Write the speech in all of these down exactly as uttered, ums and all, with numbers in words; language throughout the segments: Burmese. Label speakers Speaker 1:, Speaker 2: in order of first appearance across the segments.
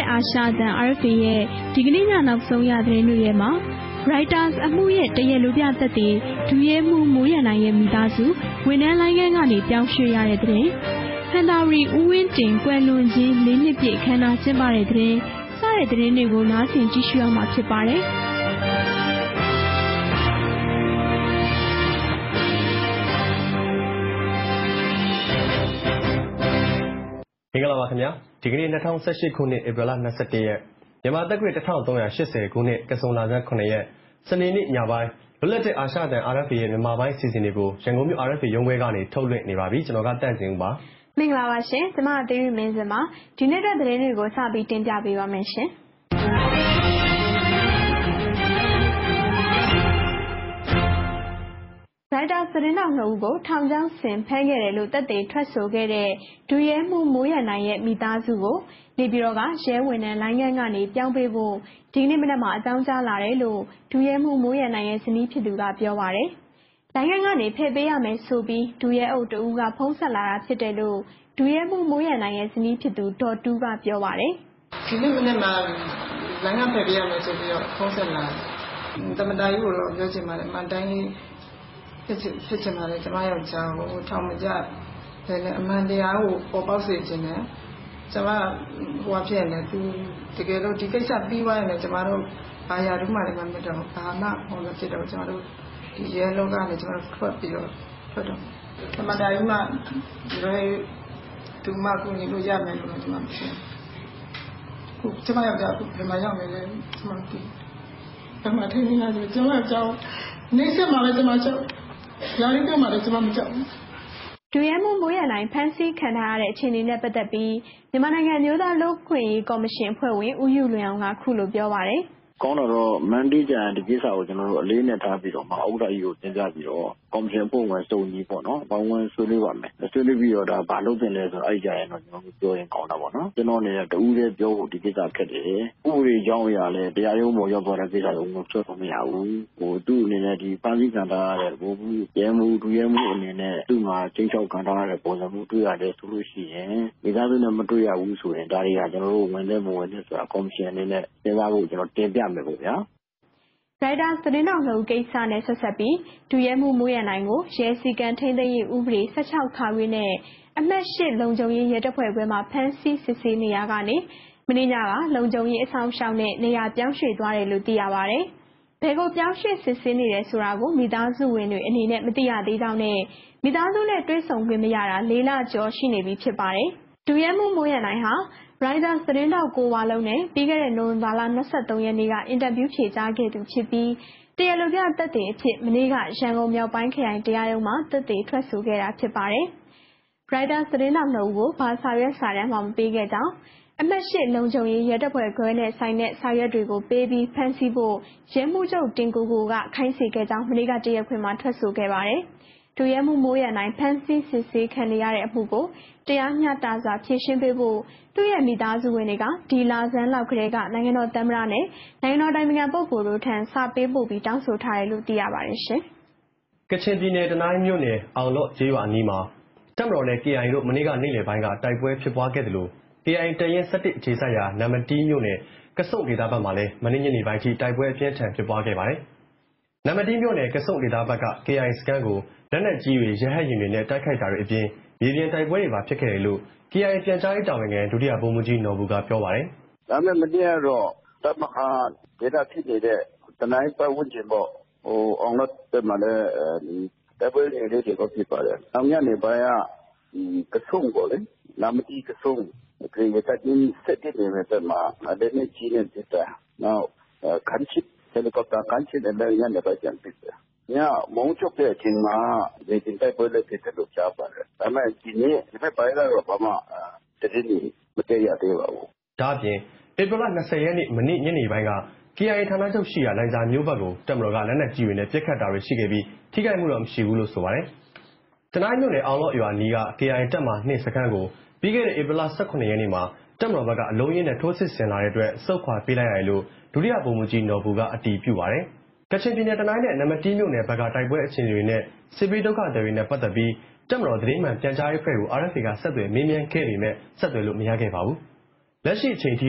Speaker 1: အာရှတန် R F A ရဲ့ဒီကနေ့ညနောက်ဆုံးရသတင်းတွေရဲ့မှာ Writers အမှုရဲ့တရလူပြသက်တည်ဒူရဲမှုမိုးရနိုင်ရဲ့မိသားစုဝန်ထမ်းလိုင်းခန်းကနေပြောင်းရွှေ့ရတဲ့သတင်းဟန်တာရီဦးဝင်းတင်ကွယ်လွန်ခြင်းလေးနှစ်ပြည့်အခမ်းအနားကျင်းပတဲ့သတင်းစတဲ့သတင်းတွေကိုနားဆင်ကြည့်ရှုရမှာဖြစ်ပါတယ်။
Speaker 2: မင်္ဂလာပါခင်ဗျာဒီကနေ့၂၀၁၈ခုနှစ်ဧပြီလ၂၁ရက်မြန်မာတက္ကရာ၁၃၈၀ခုနှစ်ကစုံလာဇန်ခုနှစ်ရက်စနေနေ့ညပိုင်းလွတ်လပ်တဲ့အာရှတန် R F A ရဲ့မြန်မာပိုင်းစီစဉ်တွေကိုရန်ကုန်မြို့ R F A ရုံးခွဲကနေထုတ်လွှင့်နေပါပြီကျွန်တော်ကတန့်စင်ဦးပါ
Speaker 1: မင်္ဂလာပါရှင်ကျွန်မအသေးရမင်းစင်ပါဒီနေ့တဲ့သတင်းတွေကိုစပြီးတင်ပြပေးပါမယ်ရှင်ရိုက်တာသတင်းတော်နှစ်ဦးကိုထောင်ချောင်းဆင်ဖမ်းခဲ့တယ်လို့တပ်တွေထွက်ဆိုခဲ့တဲ့ဒူရဲမှုမိုးရနိုင်ရဲ့မိသားစုကိုနေပြည်တော်ကရဲဝင်တဲ့လိုင်းခန်းကနေပြောင်းပေးဖို့ဒီနေ့မနက်မှာအကြောင်းကြားလာတယ်လို့ဒူရဲမှုမိုးရနိုင်ရဲ့ဇနီးဖြစ်သူကပြောပါတယ်။လိုင်းခန်းကနေဖယ်ပေးရမယ်ဆိုပြီးဒူရဲအုပ်တဦးကဖုံးဆက်လာတာဖြစ်တယ်လို့ဒူရဲမှုမိုးရနိုင်ရဲ့ဇနီးဖြစ်သူဒေါ်တူးကပြောပါတယ်
Speaker 3: ။ဒီနေ့မနက်မှာလိုင်းခန်းဖယ်ပေးရမယ်ဆိုပြီးတော့ဖုံးဆက်လာတယ်။တမတာကြီးကိုတော့ပြောချင်ပါတယ်မန်တိုင်းဖြစ်ဖြစ်ချင်ပါတယ်ကျမယောက်ျားကိုထောင်မကြတယ်နဲ့အမှန်တရားကိုပေါ်ပေါက်စေချင်တယ်ကျမဟိုအဖြစ်နဲ့သူတကယ်လို့ဒီကိစ္စပြီးသွားရင်လည်းကျမတို့ဘာရာတို့မှလည်းမမြတ်တော့ဘာမှဟိုလိုဖြစ်တော့ကျမတို့ဒီရဲလောကနဲ့ကျမတို့ထွက်ပြီးတော့ထွက်တော့တမန်တော်ကြီးမှဒီလိုတူမကူညီလို့ရမယ်လို့ကျမမရှိဘူးခုကျမယောက်ျားကဘယ်မှာရောက်နေလဲကျမသိဘယ်မှာထင်းနေလဲကျမယောက်ျားနေဆက်မှာလည်းကျမချက်ရာရင်းပြောမှလည်းကျမမကြောက်ဘူး
Speaker 1: ဒူရဲမှုမိုးရနိုင်ဖမ်းဆီးခံထားရတဲ့အခြေအနေနဲ့ပတ်သက်ပြီးမြန်မာနိုင်ငံမျိုးသားလူ့ခွင့်ရေးကော်မရှင်အဖွဲ့ဝင်ဦးယူလွင်အောင်ကခုလိုပြောပါတယ်
Speaker 4: ကောင်းတော့မန်ဒီဂျန်ဒီကိစ္စကိုကျွန်တော်တို့အလေးနဲ့ထားပြီးတော့မအုပ်လိုက်ကိုတင်ပြပြီးတော့ကော်မရှင်ပုံဝင်စုံကြီးပေါ့နော်ဘောင်းဝင်ဆွေးနွေးပါမယ်ဆွေးနွေးပြီးတော့ဒါဘာလုပ်တင်လဲဆိုတော့အဲ့ကြရင်တော့ကျွန်တော်တို့ပြောရင်ကောင်းတာပေါ့နော်ကျွန်တော်နေတူးလေးပြောဖို့ဒီကိစ္စခက်တယ်ဥပဒေကြောင်းအရာလဲတရားရုံးပေါ်ရောက်သွားတဲ့ကိစ္စကိုဆွတ်ဖို့မရဘူးဟိုသူ့အနေနဲ့ဒီပန်းစည်းခံထားရတဲ့ဘိုးဘူးရဲမှုဒူရဲမှုအနေနဲ့သူ့မှာချင်းချောက်ခံထားရတဲ့ပုံစံမျိုးတွေ့ရတယ်ဆိုလို့ရှိရင်မိသားစုနဲ့မတွေ့ရဘူးဆိုရင်ဒါတွေကကျွန်တော်တို့ဝင်တဲ့မဝင်တဲ့ဆိုတာကော်မရှင်အနေနဲ့စဉ်းစားဖို့ကျွန်တော်တင်ပြမယ်ပေါ့ဗျာ
Speaker 1: ရိုက်တာသတင်းတော်လူကိစ္စနဲ့ဆက်ဆက်ပြီးဒူရဲမှုမိုးရနိုင်ကိုရဲစီကန်ထိန်းသိမ်းရေးဥပဒေ၁၆ခါဝေးနဲ့အမှတ်၈လုံခြုံရေးရဲတပ်ဖွဲ့ခွဲမှာဖမ်းဆီးစစ်ဆေးနေရကနေမင်းညကလုံခြုံရေးအဆောင်ရှောက်နဲ့နေရာပြောင်းရွှေ့သွားတယ်လို့သိရပါတယ်။ဘယ်ကိုပြောင်းရွှေ့စစ်ဆေးနေတယ်ဆိုတာကိုမိသားစုဝင်တွေအနေနဲ့မသိရသေးကြောင်းနဲ့မိသားစုနဲ့တွေ့ဆုံခွင့်မရတာလေးလကျော်ရှိနေပြီဖြစ်ပါတယ်။ဒူရဲမှုမိုးရနိုင်ဟာရိုက်တာသတင်းတော်ကိုဝါလုံးနဲ့ပြီးခဲ့တဲ့နိုဝင်ဘာလ၂၃ရက်နေ့ကအင်တာဗျူးဖြေကြားခဲ့သူဖြစ်ပြီးတရားလိုပြသက်သေအဖြစ်မနေ့ကရန်ကုန်မြောက်ပိုင်းခရိုင်တရားရုံးမှာသက်သေထွက်ဆိုခဲ့တာဖြစ်ပါတယ်။ရိုက်တာသတင်းတော်နှုတ်ကိုဘာစာရွက်စာတမ်းမှမပေးခဲ့ကြောင်းအမှတ်၈လုံခြုံရေးရဲတပ်ဖွဲ့ခွဲနဲ့ဆိုင်တဲ့စာရွက်တွေကိုပေးပြီးဖမ်းဆီးဖို့ရဲမှုချုပ်တင်ကိုကိုကခိုင်းစေခဲ့ကြောင်းမနေ့ကတရက်ခွင်မှာထွက်ဆိုခဲ့ပါတယ်။ဒူရဲမှုမိုးရနိုင်ဖမ်းဆီးစစ်ဆေးခံရတဲ့အမှုကိုတရားမျှတစွာဖြေရှင်းပေးဖို့သူ့ရဲ့မိသားစုဝင်တွေကဒီလာဇန်လောက်ကလေးကနိုင်ငံတော်သမ္မတနဲ့နိုင်ငံတော်တိုင်ပင်ခံပုဂ္ဂိုလ်တို့ထံစာပေးပို့ပြီးတောင်းဆိုထားတယ်လို့သိရပါတယ်ရှင်
Speaker 2: ။ကချင်ပြည်နယ်တနိုင်းမြို့နယ်အောင်လော့ကျေးရွာအနီးမှာတပ်မတော်နဲ့ K I A တို့မနေ့ကနေ့လယ်ပိုင်းကတိုက်ပွဲဖြစ်ပွားခဲ့တယ်လို့ K I A တရင်၁၁အခြေစိုက်ရာနံပါတ်တီးမြို့နယ်ကစုံဒေသဘက်မှာလည်းမနေ့ညနေပိုင်းထိတိုက်ပွဲအပြင်းထန်ဖြစ်ပွားခဲ့ပါတယ်။နံပါတ်တီးမြို့နယ်ကစုံဒေသဘက်က K I A စခန်းကိုလက်နက်ကြီးတွေရဟတ်ယာဉ်တွေနဲ့တိုက်ခိုက်တာတွေအပြင်မြေပြင်တိုက်ပွဲတွေပါဖြစ်ခဲ့တယ်လို့ K I A ပြန်ကြားရေးတာဝန်ခံဒုတိယဗိုလ်မှူးကြီးနော်ဘူကပြောပါတယ်
Speaker 4: ။ဒါပေမဲ့မနေ့ကတော့တပ်မဟာဒေသဖြစ်နေတဲ့တနိုင်းပတ်ဝန်းကျင်ပေါ့ဟိုအောင်လို့တက်မှာလည်းဒီတပ်ပွဲတွေလေးတွေဖြစ်ပါတယ်။အောင်ညနေပိုင်းကဒီကဆုံပေါ့လေနာမတီကဆုံခရီးတက်င်းစက်တဲ့နေရာမှာလက်နက်ကြီးနဲ့တက်တာနောက်ခန်းချစ်ဟယ်လီကော်ပတာခန်းချစ်နဲ့လည်းညနေပိုင်းကျန်ဖြစ်တယ်။ညမုံချုပ်တဲ့အချိန်မှာဒီတင်တိုက်ပွဲလေးဖြစ်တယ်လို့ကြားပါတယ်။ဒါပေမဲ့ဒီနေ့ဒီဘက်ပိုင်းကတော့ဘာမှတည်နေမတည့်ရသေးပါဘူး
Speaker 2: ။ဒါ့အပြင်ဧပြီလ၂၀ရက်နေ့မနေ့ညနေပိုင်းက K I A ဌာနချုပ်ရှိရာလိုင်ဇာမြို့ဘက်ကိုတပ်မတော်ကလက်နက်ကြီးတွေနဲ့ပစ်ခတ်တာတွေရှိခဲ့ပြီးထိခိုက်မှုတော့မရှိဘူးလို့ဆိုပါတယ်။တနိုင်းမြို့နယ်အောင်လော့ရွာနီးက K I A တပ်မဟာ၂စခန်းကိုပြီးခဲ့တဲ့ဧပြီလ၁၇ရက်နေ့မှာတပ်မတော်ဘက်ကအလုံးရင်းနဲ့ထိုးစစ်ဆင်လာတဲ့အတွက်စုခွာပေးလိုက်ရတယ်လို့ဒုတိယဗိုလ်မှူးကြီးနော်ဘူကအတည်ပြုပါတယ်။ကချင်ပြည်နယ်တနိုင်းနဲ့နံပါတ်တီးမြို့နယ်ဘက်ကတိုက်ပွဲအခြေအနေတွေနဲ့စစ်ပေးဒုက္ခတွေနဲ့ပတ်သက်ပြီးတပ်မတော်သတင်းမှန်ပြန်ကြားရေးဖွဲ့ကို R F A ကဆက်သွယ်မေးမြန်းခဲ့ပေမဲ့ဆက်သွယ်လို့မရခဲ့ပါဘူး။လက်ရှိအချိန်ထိတော့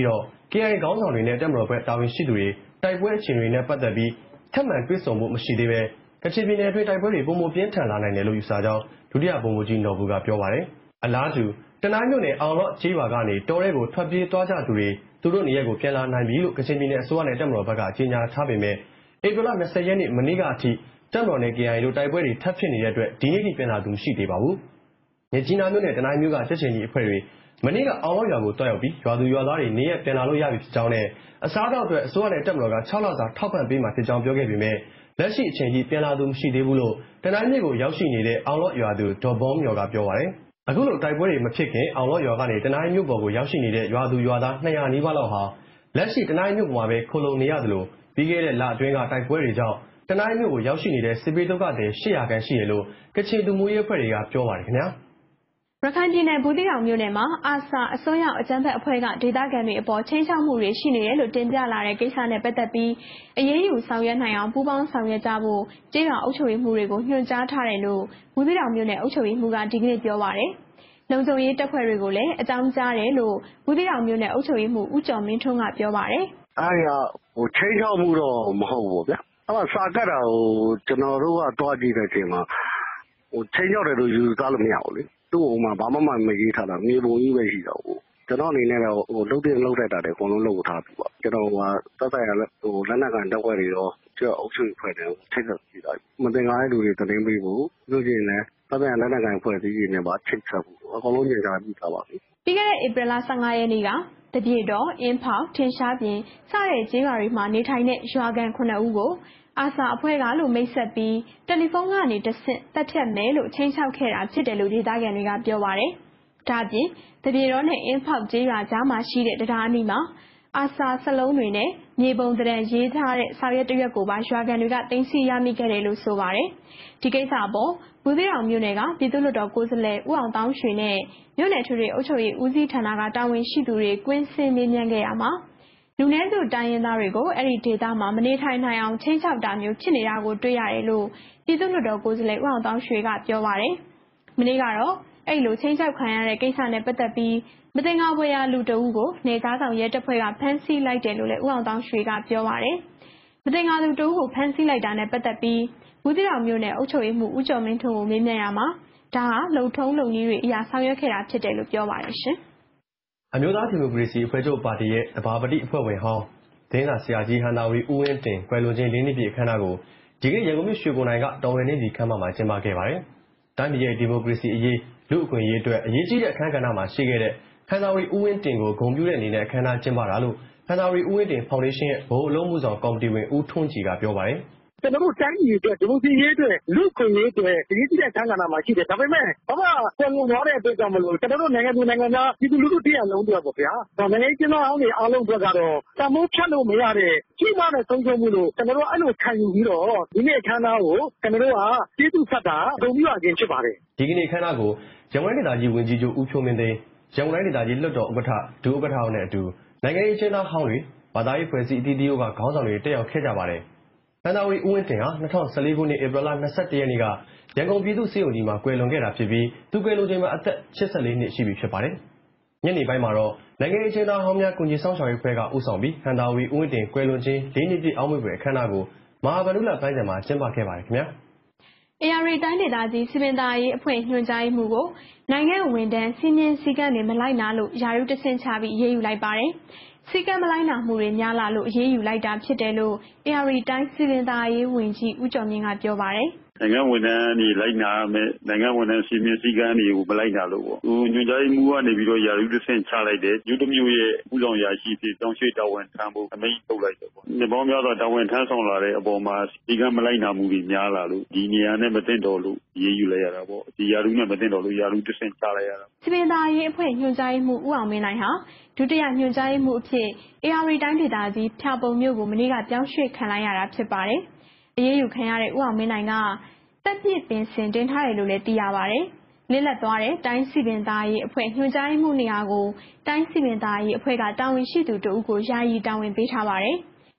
Speaker 2: K I A ခေါင်းဆောင်တွေနဲ့တက်မတော်ဘက်တာဝန်ရှိသူတွေတိုက်ပွဲအခြေအနေတွေနဲ့ပတ်သက်ပြီးထပ်မံတွေ့ဆုံမှုမရှိသေးပဲကချင်ပြည်နယ်အတွင်းတိုက်ပွဲတွေပုံမပြင်းထန်လာနိုင်တယ်လို့ယူဆကြောင်းဒုတိယဗိုလ်မှူးကြီးနော်ဘူကပြောပါတယ်။အလားတူတနိုင်းမြို့နယ်အောင်လော့ကျေးရွာကနေတော်ရဲကိုထွက်ပြေးသွားကြသူတွေသူတို့နေရက်ကိုပြန်လာနိုင်ပြီလို့ကချင်ပြည်နယ်အစိုးရနဲ့တက်မတော်ဘက်ကကြေညာထားပေမဲ့ဧပြီလ၂၀ရက်နေ့မနေ့ကအထိတက်မတော်နဲ့ K I A တို့တိုက်ပွဲတွေထပ်ဖြစ်နေတဲ့အတွက်ဒီနေ့ထိပြန်လာသူမရှိသေးပါဘူး။မြကြီးနားမြို့နယ်တနိုင်းမြို့ကချက်ချင်းကြီးအဖွဲ့တွေမနေ့ကအောင်လော့ရွာကိုတွားရောက်ပြီးရွာသူရွာသားတွေနေရက်ပြန်လာလို့ရပြီဖြစ်ကြောင်းနဲ့အစားအသောက်အတွက်အစိုးရနဲ့တက်မတော်က၆လစာထောက်ပံ့ပေးမှဖြစ်ကြောင်းပြောခဲ့ပေမဲ့လက်ရှိအချိန်ကြီးပြန်လာသူမရှိသေးဘူးလို့တနိုင်းမြို့ကိုရောက်ရှိနေတဲ့အောင်လော့ရွာသူဒေါ်ဘောမြော်ကပြောပါတယ်။အခုလိုတိုက်ပွဲတွေမဖြစ်ခင်အောင်လော့ရွာကနေတနိုင်းမြို့ပေါ်ကိုရောက်ရှိနေတဲ့ရွာသူရွာသား၂၀၀နီးပါးလောက်ဟာလက်ရှိတနိုင်းမြို့ပေါ်မှာပဲခိုလုံနေရသလိုပြီးခဲ့တဲ့လအတွင်းကတိုက်ပွဲတွေကြောင့်တနိုင်းမြို့ကိုရောက်ရှိနေတဲ့စစ်ပေးဒုက္ခသည်၈ရာခန့်ရှိတယ်လို့ကချင်လူမျိုးရေးအဖွဲ့တွေကပြောပါတယ်ခင်ဗျာ။
Speaker 1: ရခိုင်ပြည်နယ်ဘူးသီးတောင်မြို့နယ်မှာအာဆာအစွန်းရောက်အကြမ်းဖက်အဖွဲ့ကဒေသခံတွေအပေါ်ချင်းချောက်မှုတွေရှိနေတယ်လို့တင်ပြလာတဲ့ကိစ္စနဲ့ပတ်သက်ပြီးအရေးယူဆောင်ရွက်နိုင်အောင်ပူးပေါင်းဆောင်ရွက်ကြဖို့ကျေးရွာအုပ်ချုပ်ရေးမှုတွေကိုညွှန်ကြားထားတယ်လို့ဘူးသီးတောင်မြို့နယ်အုပ်ချုပ်ရေးမှုကဒီကနေ့ပြောပါတယ်။လုံခြုံရေးတပ်ဖွဲ့တွေကိုလည်းအကြောင်းကြားတယ်လို့ဘူးသီးတောင်မြို့နယ်အုပ်ချုပ်ရေးမှုဦးကျော်မင်းထွန်းကပြောပါတယ်
Speaker 5: ။အားရဟိုချင်းချောက်မှုတော့မဟုတ်ဘူးဗျာ။အဲ့ဒါစာကတ်တာဟိုကျွန်တော်တို့ကတွားကြည့်တဲ့အချိန်မှာဟိုချင်းချောက်တယ်လို့ယူဆလို့မရဘူးလေ။သူ့ဟိုမှာဘာမှမမရေးထားတာမြေပုံကြီးပဲရှိတော့ဟိုကျွန်တော်အနေနဲ့တော့ဟိုလှုပ်တဲ့လှုပ်တတ်တာတွေအကုန်လုံးလှုပ်ထားပြီပေါ့ကျွန်တော်ဟိုသက်ဆိုင်ရာဟိုလက်နက်ကန်တပ်ဖွဲ့တွေရောကျွန်တော်အုပ်ချုပ်ဖွဲ့တယ်ထိတ်ဆက်ကြည့်တာမတင်ကားတဲ့လူတွေတင်ပေးဖို့လို့ချင်းလည်းသက်ဆိုင်ရာလက်နက်ကန်ဖွဲ့စည်းရေးနဲ့ပါထိတ်ဆက်ဖို့အကုန်လုံးညှိနှိုင်းပြီးသားပါပြီ
Speaker 1: ပြီးခဲ့တဲ့ဧပြီလ၁၅ရက်နေ့ကတပြေတော်အင်းဖောက်ထင်ရှားပြင်စတဲ့ကျေးရွာတွေမှာနေထိုင်တဲ့ရွာကန်ခုနှစ်ဦးကိုအာဆာအဖွဲ့ကလို့မိတ်ဆက်ပြီးတယ်လီဖုန်းကနေတဆင့်တက်ဖြတ်မယ်လို့ချိန်ချောက်ခဲ့တာဖြစ်တယ်လို့ဒေသခံတွေကပြောပါတယ်။ဒါပြင်တပြေတော်နဲ့အင်းဖောက်ကျေးရွာကြားမှာရှိတဲ့တရားအနီးမှာအာဆာစလုံးတွေနဲ့မြေပုံတရံရေးထားတဲ့စာရွက်တရွက်ကိုပါရွာကန်တွေကတင်စီရမိခဲ့တယ်လို့ဆိုပါတယ်။ဒီကိစ္စအပေါ်ဘူးသီးတောင်မြို့နယ်ကပြည်သူ့လွှတ်တော်ကိုယ်စားလှယ်ဦးအောင်တောင်းရွှေနဲ့မြို့နယ်ထွေထွေအုပ်ချုပ်ရေးဦးစီးဌာနကတာဝန်ရှိသူတွေကွင်းဆင်းမေးမြန်းခဲ့ရမှာလူနည်းစုတိုင်းရင်းသားတွေကိုအဲ့ဒီဒေသမှာမနေထိုင်နိုင်အောင်ချင်းချောက်တာမျိုးဖြစ်နေတာကိုတွေ့ရတယ်လို့ပြည်သူ့လွှတ်တော်ကိုယ်စားလှယ်ဦးအောင်တောင်းရွှေကပြောပါတယ်။မနေ့ကတော့အဲ့လိုချင်းချောက်ခံရတဲ့ကိစ္စနဲ့ပတ်သက်ပြီးမတင်ငါဘွေရလူတအုပ်ကိုနေသားဆောင်ရဲတပ်ဖွဲ့ကဖမ်းဆီးလိုက်တယ်လို့လည်းဦးအောင်တောင်းရွှေကပြောပါတယ်။မတင်ငါလူတအုပ်ကိုဖမ်းဆီးလိုက်တာနဲ့ပတ်သက်ပြီးဘူးသီးတောင်မြို့နယ်အုပ်ချုပ်ရေးမှူးဦးကျော်မင်းထွန်းကိုမေးမြန်းရမှာဒါဟာလုံထုံးလုံနည်းတွေအရာဆောင်ရွက်ခဲ့တာဖြစ်တယ်လို့ပြောပါတယ်ရှင်
Speaker 2: ။အမျိုးသားဒီမိုကရေစီအဖွဲ့ချုပ်ပါတီရဲ့တဘာပတိအဖွဲ့ဝင်ဟောင်းဒင်းသာဆရာကြီးဟန်နာဝီဦးဝင်းတင်ကွယ်လွန်ခြင်းလေးနှစ်ပြည့်အခမ်းအနားကိုဒီကနေ့ရန်ကုန်မြို့ရွှေဘုံနိုင်ကတော်ဝင်နေစီခမ်းမမှာကျင်းပခဲ့ပါတယ်။တိုင်းပြည်ရဲ့ဒီမိုကရေစီအရေးလူ့အခွင့်အရေးအတွက်အရေးကြီးတဲ့အခမ်းကဏ္ဍမှာရှိခဲ့တဲ့ဟန်နာဝီဦးဝင်းတင်ကိုဂုဏ်ပြုတဲ့အနေနဲ့အခမ်းအနားကျင်းပတာလို့ဟန်နာဝီဦးဝင်းတင်ဖောင်ဒေးရှင်းရဲ့ဘိုးအလုံးမှုဆောင်ကော်မတီဝင်ဦးထွန်းကြည်ကပြောပါတယ်။
Speaker 5: ကျွန်တော်တို့တိုင်းပြည်အတွက်ဒီမိုကရေစီရေးအတွက်လူ့ခွင့်ရေးအတွက်ဒီကြီးတဲ့အခမ်းကဏ္ဍမှာရှိတယ်ဒါပေမဲ့ဘာမှပြန်လို့သွားတဲ့အတွက်ကြောင့်မလို့ကျွန်တော်တို့နိုင်ငံသူနိုင်ငံသားပြည်သူလူထုတရားလုံးတွေပေါ့ဗျာနိုင်ငံရေးကျင်းတော်အောင်တွေအားလုံးအတွက်ကတော့တမိုးဖြတ်လို့မရတဲ့ကြီးမားတဲ့ဆုံးရှုံးမှုလို့ကျွန်တော်တို့အဲ့လိုခံယူပြီးတော့ဒီနေ့အခမ်းအနားကိုကျွန်တော်တို့ကကျေးဇူးဆက်တာဂုဏ်ပြုရခြင်းဖြစ်ပါတယ်
Speaker 2: ဒီကနေ့အခမ်းအနားကိုရန်ကုန်ဒေသကြီးဝန်ကြီးချုပ်ဦးဖြိုးမင်းသိန်းရန်ကုန်ဒေသကြီးလွှတ်တော်ဥက္ကဋ္ဌဒုဥက္ကဋ္ဌအောင်နဲ့အတူနိုင်ငံရေးကျင်းတော်ဟောင်းတွေဘာသာရေးဖွဲ့စည်းအသီးသီးကခေါင်းဆောင်တွေတက်ရောက်ခဲ့ကြပါတယ်ဟန်နာဝီဦးဝင်းတင်ဟာ၂၀၁၄ခုနှစ်ဧပြီလ၂၁ရက်နေ့ကရန်ကုန်ပြည်သူ့စေယုံကြီးမှာကွယ်လွန်ခဲ့တာဖြစ်ပြီးသူကွယ်လွန်ချိန်မှာအသက်၈၄နှစ်ရှိပြီဖြစ်ပါတယ်။ညနေပိုင်းမှာတော့နိုင်ငံရေးကျင်းသားဟောင်းများကုညီဆောင်ဆောင်ရေးဖွဲ့ကဦးဆောင်ပြီးဟန်နာဝီဦးဝင်းတင်ကွယ်လွန်ခြင်းလေးနှစ်ပြည့်အောက်မေ့ပွဲအခမ်းအနားကိုမဟာဗန္ဓုလပန်းခြံမှာကျင်းပခဲ့ပါတယ်ခင်ဗျာ
Speaker 1: ။အေရရီတိုင်းဒေသကြီးစီမံသားရေးအဖွဲ့ညွှန်ကြားရေးမှူးကိုနိုင်ငံဝန်ထမ်းစီမင်းစည်းကမ်းတွေမလိုက်နာလို့ယာရုတဆင့်ချပြီးအရေးယူလိုက်ပါတယ်။စီကံမလိုက်နာမှုတွေများလာလို့အရေးယူလိုက်တာဖြစ်တယ်လို့အေရရီတိုင်းစီမံသားရေးဝန်ကြီးဦးကျော်မြင့်ကပြောပါတယ်
Speaker 6: ။နိုင်ငံဝန်ထမ်းတွေလိုက်နာမယ်နိုင်ငံဝန်ထမ်းစီမင်းစည်းကမ်းတွေကိုမလိုက်နာလို့ပေါ့ဟိုညွှန်ကြားရေးမှူးကနေပြီးတော့ယာရုတဆင့်ချလိုက်တယ်မြို့တစ်မြို့ရဲ့ဥဆောင်ရာရှိဖြစ်တောင်းရွှေ့တာဝန်ထမ်းဖို့အမိန့်ထုတ်လိုက်တယ်ပေါ့ဒီပေါင်းများစွာတာဝန်ထမ်းဆောင်လာတဲ့အပေါ်မှာစည်းကမ်းမလိုက်နာမှုတွေများလာလို့ဒီနေရာနဲ့မတင်တော်လို့ရေးယူလိုက်ရတာပေါ့ဒီယာရုနဲ့မတင်တော်လို့ယာရုတဆင့်ချလိုက်ရတာ
Speaker 1: စီမံသားရေးအဖွဲ့ညွှန်ကြားရေးမှူးဦးအောင်မင်းနိုင်ဟာဒုတိယညွှန်ကြားရေးမှူးအဖြစ်အေရရီတိုင်းဒေသကြီးဖျာပုံမြို့ကိုမနေ့ကပြောင်းရွှေ့ခံလိုက်ရတာဖြစ်ပါတယ်အရေးယူခံရတဲ့ဦးအောင်မင်းနိုင်ကတက်ပြစ်ပင်စင်တင်ထားတယ်လို့လည်းသိရပါတယ်။လစ်လက်သွားတဲ့တိုင်းစီပင်သားရေးအဖွဲ့ညွှန်ကြားရေးမှူးနေရာကိုတိုင်းစီပင်သားရေးအဖွဲ့ကတာဝန်ရှိသူတို့ကိုယာယီတာဝန်ပေးထားပါတယ်။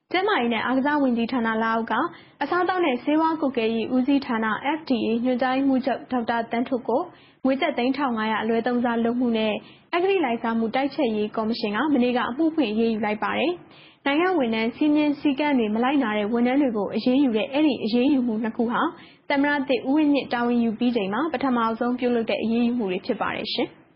Speaker 1: ကျန်းမာရေးနဲ့အားကစားဝန်ကြီးဌာနလက်အောက်ကအစားအသောက်နဲ့ဆေးဝါးကွပ်ကဲရေးဦးစီးဌာန F D A ညွှန်ကြားရေးမှူးချုပ်ဒေါက်တာတန်းထွဋ်ကိုငွေကျပ်သိန်းတစ်ထောင်ငါးရာအလွဲသုံးစားလုပ်မှုနဲ့အဂတိလိုက်စားမှုတိုက်ဖျက်ရေးကော်မရှင်ကမနေ့ကအမှုဖွင့်အရေးယူလိုက်ပါတယ်။နိုင်ငံဝန်ထမ်းစီမင်းစည်းကမ်းတွေမလိုက်နာတဲ့ဝန်ထမ်းတွေကိုအရေးယူတဲ့အဲ့ဒီအရေးယူမှုနှစ်ခုဟာသမ္မတသစ်ဦးဝင်းမြင့်တာဝန်ယူပြီးချိန်မှာပထမဆုံးပြုလုပ်တဲ့အရေးယူမှုတွေဖြစ်ပါတယ်ရှင်။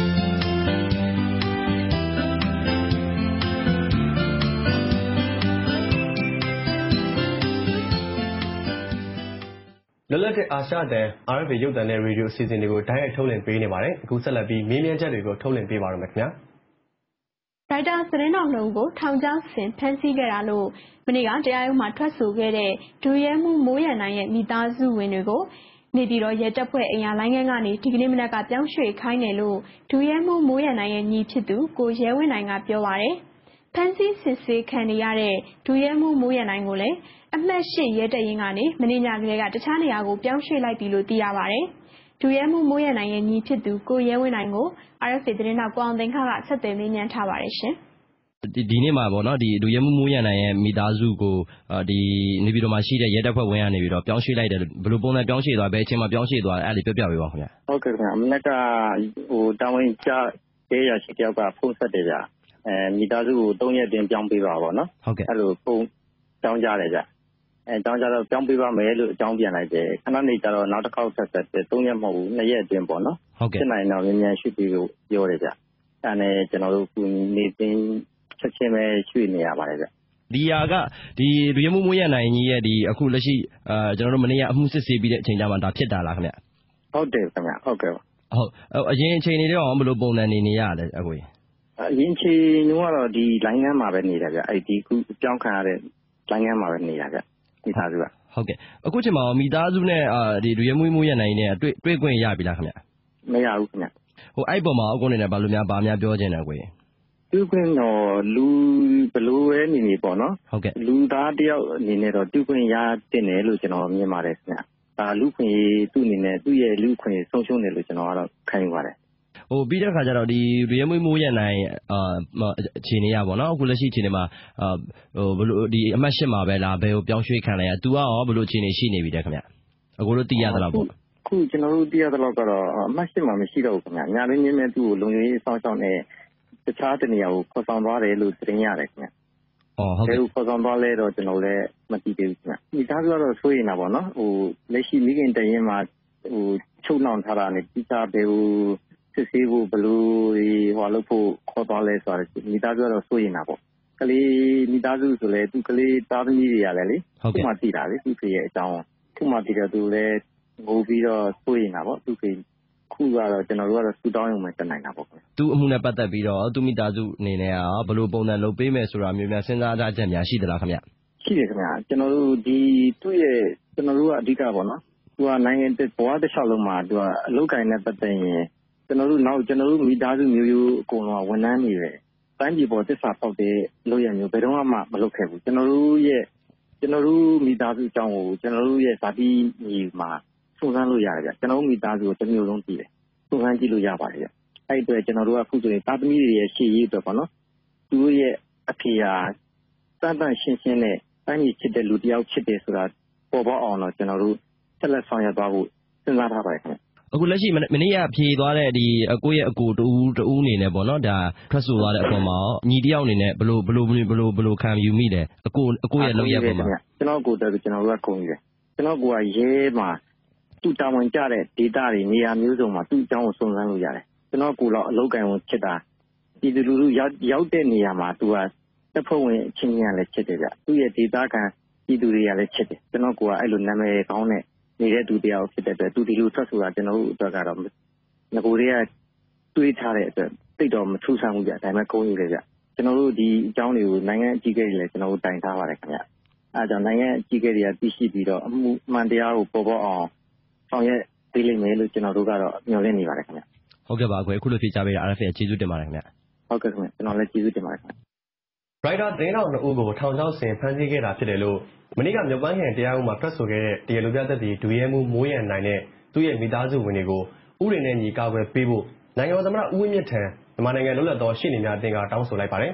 Speaker 2: လွတ်လပ်တဲ့အာရှတန် R F A ရုပ်သံနဲ့ရေဒီယိုအစီအစဉ်တွေကိုတိုက်ရိုက်ထုတ်လွှင့်ပေးနေပါတယ်။အခုဆက်လက်ပြီးမေးမြန်းချက်တွေကိုထုတ်လွှင့်ပေးပါရမယ်ခင်ဗျာ။
Speaker 1: ရိုက်တာသတင်းတော်နှုတ်ကိုထောင်ချဆင်ဖမ်းဆီးခဲ့တာလို့မနေ့ကတရားရုံးမှာထွက်ဆိုခဲ့တဲ့ဒူရဲမှုမိုးရန်နိုင်ရဲ့မိသားစုဝင်တွေကိုနေပြည်တော်ရဲတပ်ဖွဲ့အင်အားလိုင်းငန်းကနေဒီကနေ့မနက်ကပြောင်းရွှေ့ခိုင်းတယ်လို့ဒူရဲမှုမိုးရန်နိုင်ရဲ့ညီဖြစ်သူကိုရဲဝင်းနိုင်ကပြောပါတယ်။ဖမ်းဆီးစစ်ဆေးခံနေရတဲ့ဒူရဲမှုမိုးရန်နိုင်ကိုလည်းအမှတ်၈ရဲတပ်ရင်းကနေမနေ့ညကလေးကတခြားနေရာကိုပြောင်းရွှေ့လိုက်ပြီလို့သိရပါတယ်။ဒူရဲမှုမိုးရန်နိုင်ရဲ့ညီဖြစ်သူကိုရဲဝင်းနိုင်ကို R F A သတင်းတောက်ကိုအောင်သိန်းခါကဆက်သွယ်မေးမြန်းထားပါတယ်ရှင်။
Speaker 7: ဒီဒီနေ့မှာပေါ့နော်ဒီဒူရဲမှုမိုးရန်နိုင်ရဲ့မိသားစုကိုဒီနေပြည်တော်မှာရှိတဲ့ရဲတပ်ဖွဲ့ဝင်ကနေပြီးတော့ပြောင်းရွှေ့လိုက်တယ်ဘယ်လိုပုံစံပြောင်းရွှေ့သွားဘယ်အချိန်မှာပြောင်းရွှေ့သွားအဲ့ဒါလေးပြောပြပေးပါခင်ဗျာ
Speaker 4: ။ဟုတ်ကဲ့ခင်ဗျာမနေ့ကဟိုတာဝန်ကျရဲရရှိတယောက်ကဖုန်းဆက်တယ်ဗျာအဲမိသားစုကို၃ရက်တင်ပြောင်းပေးပါပေါ့နော်
Speaker 7: ဟုတ်ကဲ့
Speaker 4: အဲ့လိုဖုန်းကြောင်းကြတယ်ဗျာအဲကြောင်းကြတော့ပြောင်းပေးပါမယ်လို့အကြောင်းပြန်လိုက်တယ်ခဏနေကြတော့နောက်တစ်ခေါက်ဆက်ဆက်တယ်၃ရက်မဟုတ်ဘူး၂ရက်အတွင်းပေါ့နော်
Speaker 7: ဟုတ်ကဲ့
Speaker 4: ဖြစ်နိုင်တော့မြန်မြန်ရွှေ့ပြီးလို့ပြောတယ်ဗျာအဲ့နဲ့ကျွန်တော်တို့ခုနေသိချက်ချင်းပဲရွှေ့နေရပါတယ်ဗျ
Speaker 7: ဒီဟာကဒီဒူရဲမှုမိုးရန်နိုင်ကြီးရဲ့ဒီအခုလက်ရှိအာကျွန်တော်တို့မနေ့ကအမှုစစ်ဆေးပြီးတဲ့အချိန်ကျမှဒါဖြစ်တာလားခင်ဗျ
Speaker 4: ဟုတ်တယ်ခင်ဗျဟုတ်ကဲ့
Speaker 7: ဟုတ်အရင်အချိန်တွေတော့ဘယ်လိုပုံစံနေနေရလဲအကို
Speaker 4: အရင်ချိန်ကတော့ဒီလိုင်းငန်းမှာပဲနေတာဗျအဲ့ဒီခုကြောင်းခံရတဲ့လိုင်းငန်းမှာပဲနေတာဗျမိသားစုက
Speaker 7: ဟုတ်ကဲ့အခုချိန်မှာမိသားစုနဲ့အာဒီဒူရဲမှုမိုးရန်နိုင်နဲ့တွေ့တွေ့ခွင့်ရပြီလားခင်ဗျ
Speaker 4: မရဘူးခင်ဗျ
Speaker 7: ဟိုအဲ့ပေါ်မှာအကိုအနေနဲ့ဘာလို့များဘာများပြောချင်တယ်ကို
Speaker 4: တူခွင့်တော့လူဘလို့ပဲနေနေပေါ့နော်
Speaker 7: ဟုတ်ကဲ့
Speaker 4: လူသားတယောက်အနေနဲ့တော့တူခွင့်ရတင်တယ်လို့ကျွန်တော်မြင်ပါတယ်ခင်ဗျဒါလူခွင့်သူ့အနေနဲ့သူ့ရဲ့လူခွင့်ဆုံးရှုံးတယ်လို့ကျွန်တော်ကတော့ခံယူပါတယ်
Speaker 7: ဟိုပြီးတဲ့ခါကျတော့ဒီဒူရဲမှုမိုးရန်နိုင်အာအခြေအနေရပါတော့အခုလက်ရှိအခြေအနေမှာအာဟိုဘလို့ဒီအမှတ်၈မှာပဲလားဘယ်ကိုပြောင်းရွှေ့ခံလိုက်ရ तू ကရောဘလို့အခြေအနေရှိနေပြီတဲ့ခင်ဗျအခုလို့သိရသလားပေါ့
Speaker 4: ခုကျွန်တော်တို့သိရသလောက်ကတော့အမှတ်၈မှာမရှိတော့ဘူးခင်ဗျညာရင်းနဲ့သူ့ကိုလုံခြုံရေးစောင့်ရှောက်နေတခြားတနေရာကိုခေါ်ဆောင်သွားတယ်လို့သတင်းရတယ်ခင်ဗျ
Speaker 7: အော်ဟုတ်ကဲ့
Speaker 4: ခေါ်ဆောင်သွားလဲတော့ကျွန်တော်လည်းမသိသေးဘူးခင်ဗျမိသားစုကတော့စိုးရိမ်တာပေါ့နော်ဟိုလက်ရှိမိခင်တရင်မှာဟိုချုပ်နှောင်ထားတာနဲ့တိကျဘယ်ဟိုစစ်ဆေးဖို့ဘလို့ဟိုလုပ်ဖို့ခေါ်သွားလဲဆိုတော့မိသားစုကတော့စိုးရိမ်တာပေါ့ကလေးမိသားစုဆိုလဲသူကလေးသားသမီးတွေရတယ်လေ
Speaker 7: ဟုတ်ကဲ့
Speaker 4: မှသိတာလေသူ့ရဲ့အကြောင်းခုမှသိတော့သူလည်းငိုပြီးတော့စိုးရိမ်တာပေါ့သူကခုကတော့ကျွန်တော်တို့ကတော့စူတောင်းရုံပဲတက်နိုင်တာပေါ့
Speaker 7: သူအမှုနဲ့ပတ်သက်ပြီးတော့သူမိသားစုအနေနဲ့ရောဘယ်လိုပုံစံလုပ်ပေးမယ်ဆိုတာမျိုးများစဉ်းစားထားချက်များရှိသလားခင်ဗျ
Speaker 4: ရှိတယ်ခင်ဗျကျွန်တော်တို့ဒီသူ့ရဲ့ကျွန်တော်တို့ကအဓိကပေါ့နော်သူကနိုင်ငံဘဝတစ်လျှောက်လုံးမှာသူကအလုပ်ကိုင်နဲ့ပတ်သက်ရင်ကျွန်တော်တို့နောက်ကျွန်တော်တို့မိသားစုမျိုးရိုးအကုန်လုံးကဝန်ထမ်းနေတယ်တိုင်းပြည်ပေါ်သစ္စာပေါက်တဲ့လုပ်ရမျိုးဘယ်တော့မှမလုပ်ခဲ့ဘူးကျွန်တော်တို့ရဲ့ကျွန်တော်တို့မိသားစုအကြောင်းကိုကျွန်တော်တို့ရဲ့ဇာတိမြေမှာစုံစမ်းလို့ရတယ်ဗျကျွန်တော်တို့မိသားစုကိုတစ်မျိုးလုံးကြည့်တယ်စုံစမ်းကြည့်လို့ရပါတယ်ဗျအဲ့အတွက်ကျွန်တော်တို့ကခုဆိုရင်သားသမီးတွေရဲ့ရှေ့ရေးအတွက်ပေါ့နော်သူတို့ရဲ့အဖေဟာတန်တန်ရှင်းရှင်းနဲ့တိုင်းပြည်ချစ်တဲ့လူတစ်ယောက်ချစ်တယ်ဆိုတာပေါ်ပေါက်အောင်တော့ကျွန်တော်တို့ဆက်လက်ဆောင်ရွက်သွားဖို့စဉ်းစားထားပါတယ်ခင်ဗျ
Speaker 7: အခုလက်ရှိမနေ့ကဖြေသွားတဲ့ဒီအကိုရဲ့အကိုတူတူအနေနဲ့ပေါ့နော်ဒါထွက်ဆိုသွားတဲ့အပေါ်မှာညီတယောက်အနေနဲ့ဘလို့ဘလို့ဘလို့ဘလို့ခံယူမိတယ်အကိုအကိုရဲ့လုပ်ရပုံမှာ
Speaker 4: ကျွန်တော်ကိုတက်ကျွန်တော်တို့ကခုံယူတယ်ကျွန်တော်ကိုကရဲမှာသူ့တာဝန်ကျတဲ့ဒေတာတွေနေရာမျိုးစုံမှာသူ့အကြောင်းကိုစုံစမ်းလို့ရတယ်ကျွန်တော်ကိုတော့အလုပ်ကိုင်ဝင်ချစ်တာပြည်သူလူထုရောက်ရောက်တဲ့နေရာမှာသူကတပ်ဖွဲ့ဝင်အချင်းချင်းလည်းချစ်တယ်ဗျသူ့ရဲ့ဒေတာခံပြည်သူတွေကလည်းချစ်တယ်ကျွန်တော်ကအဲ့လိုနာမည်ကောင်းတဲ့နေတဲ့သူတရားဖြစ်တဲ့အတွက်သူဒီလိုထွက်ဆိုတာကျွန်တော်တို့အတွက်ကတော့ငကိုတွေကတွေးထားတဲ့အတွက်တိတ်တော့မထူးဆန်းဘူးဗျဒါပေမဲ့ကုန်းယူတယ်ဗျကျွန်တော်တို့ဒီအကြောင်းတွေကိုနိုင်ငံအကြီးအကဲတွေလည်းကျွန်တော်တို့တိုင်ထားပါတယ်ခင်ဗျအဲဒါကြောင့်နိုင်ငံအကြီးအကဲတွေကသိရှိပြီးတော့အမှုမှန်တရားကိုပေါ်ပေါက်အောင်ဆောင်ရွက်ပေးလိမ့်မယ်လို့ကျွန်တော်တို့ကတော့မျှော်လင့်နေပါတယ်ခင်ဗျ
Speaker 7: ဟုတ်ကဲ့ပါအကွယ်အခုလိုဖြေချပေးတာ R F A ကျေးဇူးတင်ပါတယ်ခင်ဗျ
Speaker 4: ဟုတ်ကဲ့ခင်ဗျကျွန်တော်လည်းကျေးဇူးတင်ပါတယ်ခင်ဗျ
Speaker 2: ရိုက်တာသတင်းတော်နှစ်ဦးကိုထောင်ချောက်ဆင်ဖမ်းဆီးခဲ့တာဖြစ်တယ်လို့မနေ့ကမြပန်းခရိုင်တရားရုံးမှာထွက်ဆိုခဲ့တဲ့တရားလိုပြသက်သေဒူရဲမှုမိုးရန်နိုင်နဲ့သူ့ရဲ့မိသားစုဝင်တွေကိုဥပဒေနဲ့ညီကာကွယ်ပေးဖို့နိုင်ငံတော်သမ္မတဦးဝင်းမြင့်ထံမြန်မာနိုင်ငံလွတ်လပ်သောရှေ့နေများအသင်းကတောင်းဆိုလိုက်ပါတယ်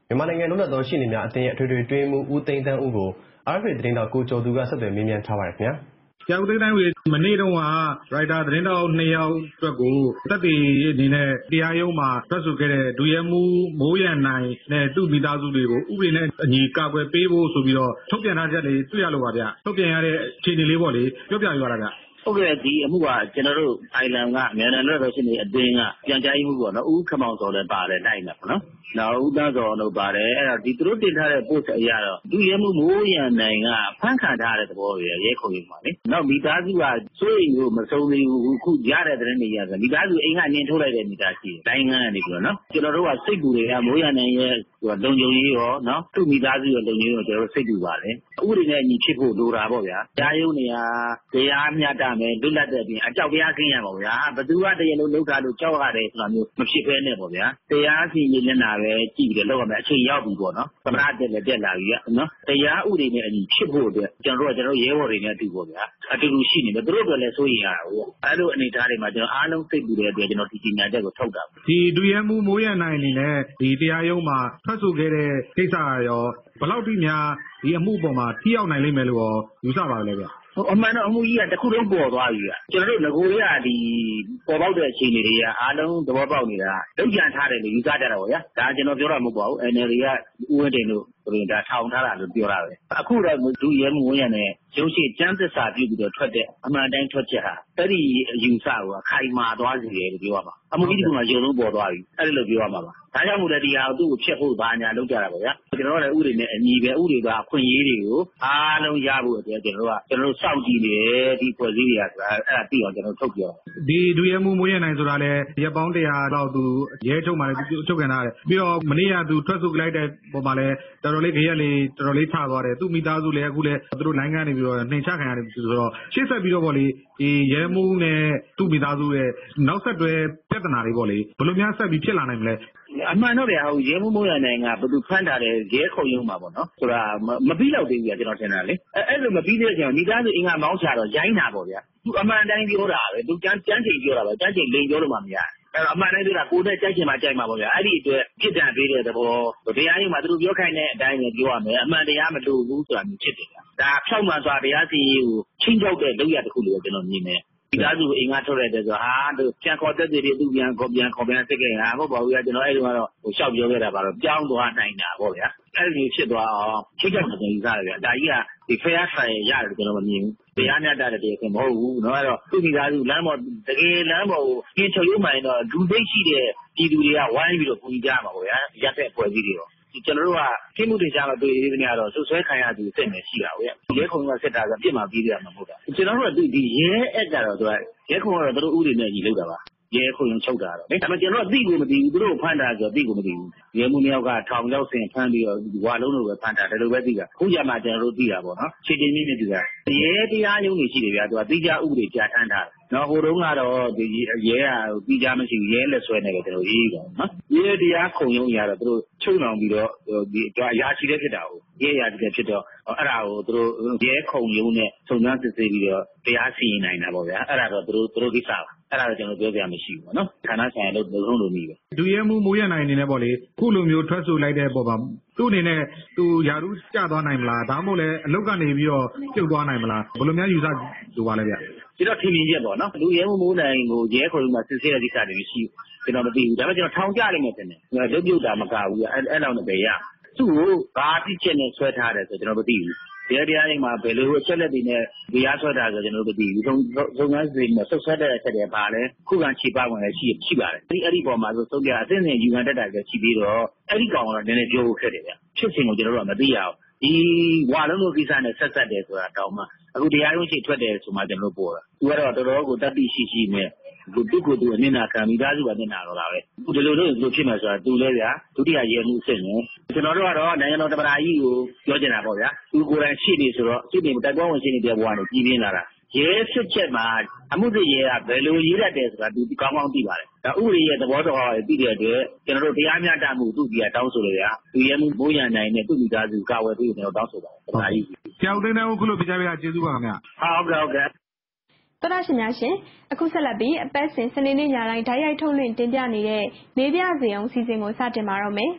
Speaker 2: မြန်မာနိုင်ငံလုံးသက်သောရှိနေများအသင်းရဲ့အထွေထွေတွင်းမှုဦးသိန်းတန်းဦးကို R F A သတင်းတောက်ကိုကျော်သူကဆက်သွယ်မေးမြန်းထားပါတယ်ခင်ဗျာ
Speaker 8: ။ကျောက်သိန်းတိုင်းဦးမနေ့တုန်းကရိုက်တာသတင်းတောက်နှစ်ယောက်အတွက်ကိုသက်သေအနေနဲ့တရားရုံးမှာထွက်ဆိုခဲ့တဲ့ဒုရဲမှူးမိုးရန်နိုင်နဲ့သူ့မိသားစုတွေကိုဥပဒေနဲ့အညီကာကွယ်ပေးဖို့ဆိုပြီးတော့ထုတ်ပြန်ထားချက်လေးတွေ့ရလို့ပါဗျ။ထုတ်ပြန်ရတဲ့အခြေအနေလေးပေါ့လေပြောပြပြရတာဗျ
Speaker 9: ။ဟုတ်ကဲ့ဒီအမှုကကျွန်တော်တို့အိုင်လန်ကမြန်မာနိုင်ငံတော်ရှင်တွေအတင်းကပြန်ကြားရေးမှုပေါ့နော်ဦးခမောင်စောလည်းပါတယ်နိုင်မှာပေါ့နော်နောက်ဦးသားစောတို့ပါတယ်အဲ့တော့ဒီသူတို့တင်ထားတဲ့ post အရာတော့ဒုရဲမှုမိုးရန်နိုင်ကဖမ်းခံထားတဲ့သဘောပဲရဲခုံရုံပါလေနောက်မိသားစုကစိုးရိမ်လို့မဆုံးသေးဘူးခုရတဲ့တဲ့နေရာဆိုမိသားစုအိမ်ကနင်းထုတ်လိုက်တဲ့မိသားစုတိုင်းငန်းကနေပြီးတော့နော်ကျွန်တော်တို့ကစိတ်ပူတွေကမိုးရန်နိုင်ရဲ့လုံခြုံရေးရောနော်သူ့မိသားစုရဲ့လုံခြုံရေးရောကျွန်တော်တို့စိတ်ပူပါတယ်ဥပဒေနဲ့အညီဖြစ်ဖို့လိုတာပေါ့ဗျာတရားရုံးနေရာတရားမျှတမယ်လွတ်လပ်တဲ့အပြင်အကြောက်တရားကင်းရပါဗျာဘသူကတရားလို့လောက်တာလို့ကြောက်ရတယ်ဆိုတာမျိုးမဖြစ်ဘဲနဲ့ပေါ့ဗျာတရားစီရင်နေတာပဲကြည့်ပြီးတော့လောက်ရမယ်အချိန်ရောက်ပြီပေါ့နော်သမရတက်လည်းတက်လာပြီနော်တရားဥပဒေနဲ့အညီဖြစ်ဖို့အတွက်ကျွန်တော်တို့ကကျွန်တော်ရဲဘော်တွေနဲ့အတူပေါ့ဗျာအတူတူရှိနေတယ်သူတို့ကလည်းစိုးရိမ်ရတာပေါ့အဲ့လိုအနေအထားတွေမှာကျွန်တော်အားလုံးစိတ်ပူတဲ့အတွက်ကျွန်တော်ဒီကြီးညာချက်ကိုထုတ်တာ
Speaker 8: ဒီဒုရဲမှုမိုးရနိုင်အနေနဲ့ဒီတရားရုံးမှာထွက်ဆိုခဲ့တဲ့ကိစ္စရောဘယ်လောက်ထိများဒီအမှုပေါ်မှာထိရောက်နိုင်လိမ့်မယ်လို့ရောယူဆပါလဲဗျ
Speaker 9: အမှန်တော့အမှုကြီးကတခုလုံးပေါ်သွားပြီကကျွန်တော်တို့ငကိုရဒီပေါ်ပေါက်တဲ့အခြေအနေတွေကအားလုံးသဘောပေါက်နေတာလုံခြံထားတယ်လို့ယူဆကြတာပေါ့ဗျာဒါကျွန်တော်ပြောတာမဟုတ်ပါဘူး N L D ကဥဝင်းတင်တို့ဆိုရင်ဒါထောင်ထားတာလို့ပြောတာပဲအခုတော့ဒုရဲမှုဝန်ရနဲ့ရုံးရှိကျန်းသစ္စာပြုပြီးတော့ထွက်တဲ့အမှန်တိုင်းထွက်ချက်ဟာအဲ့ဒီအယူဆကိုခိုင်မာသွားစေတယ်လို့ပြောရမှာအမှုကြီးကရုံလုံးပေါ်သွားပြီအဲ့လိုပြောရမှာပါဒါကြောင့်မို့လဲဒီဟာကိုသူ့ကိုဖျက်ဖို့ဘာညာလုပ်ကြတာပေါ့ဗျာကျွန်တော်တို့လည်းဥပဒေနဲ့အညီပဲဥပဒေကအခွင့်အရေးတွေကိုအားလုံးရဖို့အတွက်ကျွန်တော်တို့ကကျွန်တော်တို့စောင့်ကြည့်နေတယ်ဒီဖွဲ့စည်းတွေကဆိုတာအဲ့ဒါသိအောင်ကျွန်တော်ထုတ်ပြော
Speaker 8: ဒီဒုရဲမှုမိုးရနိုင်ဆိုတာလဲရက်ပေါင်းတရာလောက်သူရဲထုတ်မှလည်းထုတ်ခံထားတယ်ပြီးတော့မနေ့ကသူထွက်ဆိုလိုက်တဲ့ပုံမှာလဲတော်တော်လေးခရက်လေးတော်တော်လေးချသွားတယ်သူ့မိသားစုလည်းအခုလည်းသူတို့လိုင်းကနေပြီးတော့နှိမ်ချခံရတယ်ဆိုတော့ရှေ့ဆက်ပြီးတော့ဗောလေဒီရဲမှုနဲ့သူ့မိသားစုရဲ့နောက်ဆက်တွဲပြဿနာတွေဗောလေဘယ်လိုများဆက်ပြီးဖြစ်လာနိုင်မလဲ
Speaker 9: အမှန်တော့ဗျာဟိုရဲမှုမိုးရနိုင်ကဘယ်သူဖမ်းတာလဲရဲခုံရုံးမှာပေါ့နော်ဆိုတာမပြီးတော့သေးဘူးဗျာကျွန်တော်ထင်တာလေအဲအဲ့လိုမပြီးသေးတဲ့အချိန်မိသားစုအင်္ဂါမောင်းချတော့ရိုင်းတာပေါ့ဗျာသူအမှန်တိုင်းပြောတာပဲသူကျန်းကျန်းချိန်ပြောတာပဲကျန်းချိန်လိန်ပြောလို့မှမရအဲ့အမှန်တိုင်းပြောတာကိုယ်နဲ့ကြိုက်ချင်မှကြိုက်မှာပေါ့ဗျာအဲ့ဒီအတွက်ပြစ်ဒဏ်ပေးတဲ့သဘောတရားရုံးမှာသူတို့ပြောခိုင်းတဲ့အတိုင်းပဲပြောရမယ်အမှန်တရားမလို့ဘူးဆိုတာမျိုးဖြစ်တယ်ဗျာဒါဖြောက်မှန်စွာတရားစီရင်ကိုချင်းချောက်တဲ့လုပ်ရတစ်ခုလို့ကျွန်တော်မြင်တယ်ဒီကားစုအိမ်ကထုတ်လိုက်တဲ့ဆိုဟာသူပြန်ခေါ်တဲ့တွေသူပြန်ခေါ်ပြန်ခေါ်ပြန်စစ်ခဲ့ဟာမဟုတ်ပါဘူးကျွန်တော်အဲ့ဒီကတော့ဟိုရှောက်ပြောခဲ့တာပါတော့ကြောင်းသွားနိုင်တာပေါ့ဗျာအဲ့ဒီဖြစ်သွားအောင်ချိတ်ချက်မှကျွန်တော်ယူဆတယ်ဗျာဒါကြီးကဒီ fair trial ရတယ်ကျွန်တော်မမြင်ဘူးတရားမျှတတဲ့တရားမဟုတ်ဘူးเนาะအဲ့တော့သူ့မိသားစုလမ်းပေါ်တကယ်လမ်းပေါ်ကိုပြင်ချုပ်ရုံးမှရင်တော့ဒူသိရှိတဲ့ပြည်သူတွေကဝိုင်းပြီးတော့ပူကြမှာပေါ့ဗျာရက်တဲ့ဖွဲ့စည်းတွေတော့ကျွန်တော်တို့ကခင်းမှုတွေကြားမှာတွေ့ရတဲ့နေရာတော့ဆွဆွဲခံရသူစိတ်နဲ့ရှိတာဗျ။ရဲခုံကစစ်တာဆိုပြစ်မှာပြီးရမှာမဟုတ်တာ။ကျွန်တော်တို့ကဒီရဲအက်ကတော့သူကရဲခုံကတော့သူတို့ဥပဒေနဲ့ညီလုပ်တာပါ။ရဲခုံချုပ်တာတော့။ဒါပေမဲ့ကျွန်တော်တို့သိကိုမသိဘူးသူတို့ဖမ်းတာဆိုတော့သိကိုမသိဘူး။ရဲမှုမြောက်ကထောင်ရောက်စင်ဖမ်းပြီးတော့ဝါလုံးလိုပဲဖမ်းတာဒါလိုပဲသိတာ။ခုကြမှာကျွန်တော်တို့သိတာပေါ့နော်။ချိန်ချင်းမြင့်မြင့်သိတာ။ရဲတရားရုံးတွေရှိတယ်ဗျာသူကသိကြဥပဒေကြားထမ်းတာ။နော်ဟိုတုန်းကတော့ဒီရဲကပြီးကြမရှိဘူးရဲလက်ဆွဲနေတယ်ကျွန်တော်ရေးပါနော်ရဲတရားခုံရုံးရတော့သူတို့ချုပ်လောင်ပြီးတော့ဒီအရာရှိတဲ့ဖြစ်တာကိုရဲအရာရှိတဲ့ဖြစ်တော့အဲ့ဒါကိုသူတို့ရဲခုံရုံးနဲ့စုံစမ်းစစ်ဆေးပြီးတော့တရားစီရင်နိုင်တာပေါ့ဗျာအဲ့ဒါတော့သူတို့သူတို့ကိစ္စပါအဲ့ဒါတော့ကျွန်တော်ပြောပြရမရှိဘူးပေါ့နော်ဌာနဆိုင်ရာလို့လုံးလုံးလို့နေပဲ
Speaker 8: ဒုရဲမှုမိုးရနိုင်အနေနဲ့ပေါ့လေခုလိုမျိုးထွက်ဆိုလိုက်တဲ့ပုံမှာသူ့အနေနဲ့သူယာရုကျသွားနိုင်မလားဒါမှမဟုတ်လည်းအလုတ်ကနေပြီးတော့ပြုတ်သွားနိုင်မလားဘယ်လိုများယူဆလိုပါလဲဗျ
Speaker 9: ကျွန်တော်ထင်မြင်ချက်ပေါ့နော်လူရဲမှုမိုးနိုင်ကိုရဲခုံမှာစစ်ဆေးတဲ့ကိစ္စတွေရှိကျွန်တော်မသိဘူးဒါပေမဲ့ကျွန်တော်ထောင်ကြလိမ့်မယ်တင်တယ်ရုပ်ပြုတ်တာမကဘူးအဲ့အဲ့လောက်နဲ့ပဲရသူ့ကိုဘာပြစ်ချက်နဲ့ဆွဲထားတယ်ဆိုကျွန်တော်မသိဘူးတရားတရားတွေမှာဘယ်လိုအချက်လက်တွေနဲ့တရားဆွဲတာဆိုကျွန်တော်တို့မသိဘူးသုံးသုံးငန်းစီမှာဆက်ဆက်တဲ့အချက်တွေပါလဲခုခံခြေပဝင်လည်းရှိရှိပါတယ်အဲ့ဒီအဲ့ဒီပေါ်မှာဆိုသုံးပြအစင်းစင်ယူခံတတ်တာလည်းရှိပြီးတော့အဲ့ဒီကောင်ကတော့နည်းနည်းပြောဖို့ခက်တယ်ဗျဖြစ်စဉ်ကိုကျွန်တော်တို့ကမသိရအောင်ဒီဝါလုံးတို့ကိစ္စနဲ့ဆက်ဆက်တယ်ဆိုတာတောင်းမှအခုတရားရုံးရှိထွက်တယ်ဆိုမှကျွန်တော်တို့ပေါ်တာသူကတော့တော်တော်ကိုတတ်သိရှိရှိနဲ့သူသူ့ကိုယ်သူအနစ်နာခံမိသားစုကအနစ်နာတော့တာပဲသူဒီလိုလိုလိုဖြစ်မှာဆိုတာသူလဲဗျာဒုတိယရဲမှုစစ်နေကျွန်တော်တို့ကတော့နိုင်ငံတော်သမ္မတကြီးကိုပြောချင်တာပေါ့ဗျာသူကိုယ်တိုင်ရှိနေဆိုတော့ရှိနေတိုက်ပွဲဝင်ရှိနေတဲ့ဘဝနဲ့ပြည်ပြင်းလာတာရဲစစ်ချက်မှာအမှုစစ်ရဲကဘယ်လိုရေးတတ်တယ်ဆိုတာသူကောင်းကောင်းသိပါတယ်ဒါဥပဒေရဲ့သဘောတော်ကိုသိတဲ့အတွက်ကျွန်တော်တို့တရားမျှတမှုသူ့ကြီးကတောင်းဆိုလို့ရသူရဲမှုမိုးရန်နိုင်နဲ့သူ့မိသားစုကာဝယ်ပေးတယ်တောင်းဆိုပါတယ်သမ္မတကြီး
Speaker 8: ကျောက်သိန်းတဲ့ခုလိုပြကြပြကျေးဇူးပါခင်ဗျ
Speaker 9: ဟုတ်ကဲ့ဟုတ်ကဲ့
Speaker 1: တော်ရရှင်များရှင်အခုဆက်လက်ပြီးအပတ်စဉ်စနေနေ့ညတိုင်းဓာတ်ရိုက်ထုတ်လွှင့်တင်ပြနေတဲ့မေးပြစေအောင်စီစဉ်ကိုစတင်ပါတော့မယ်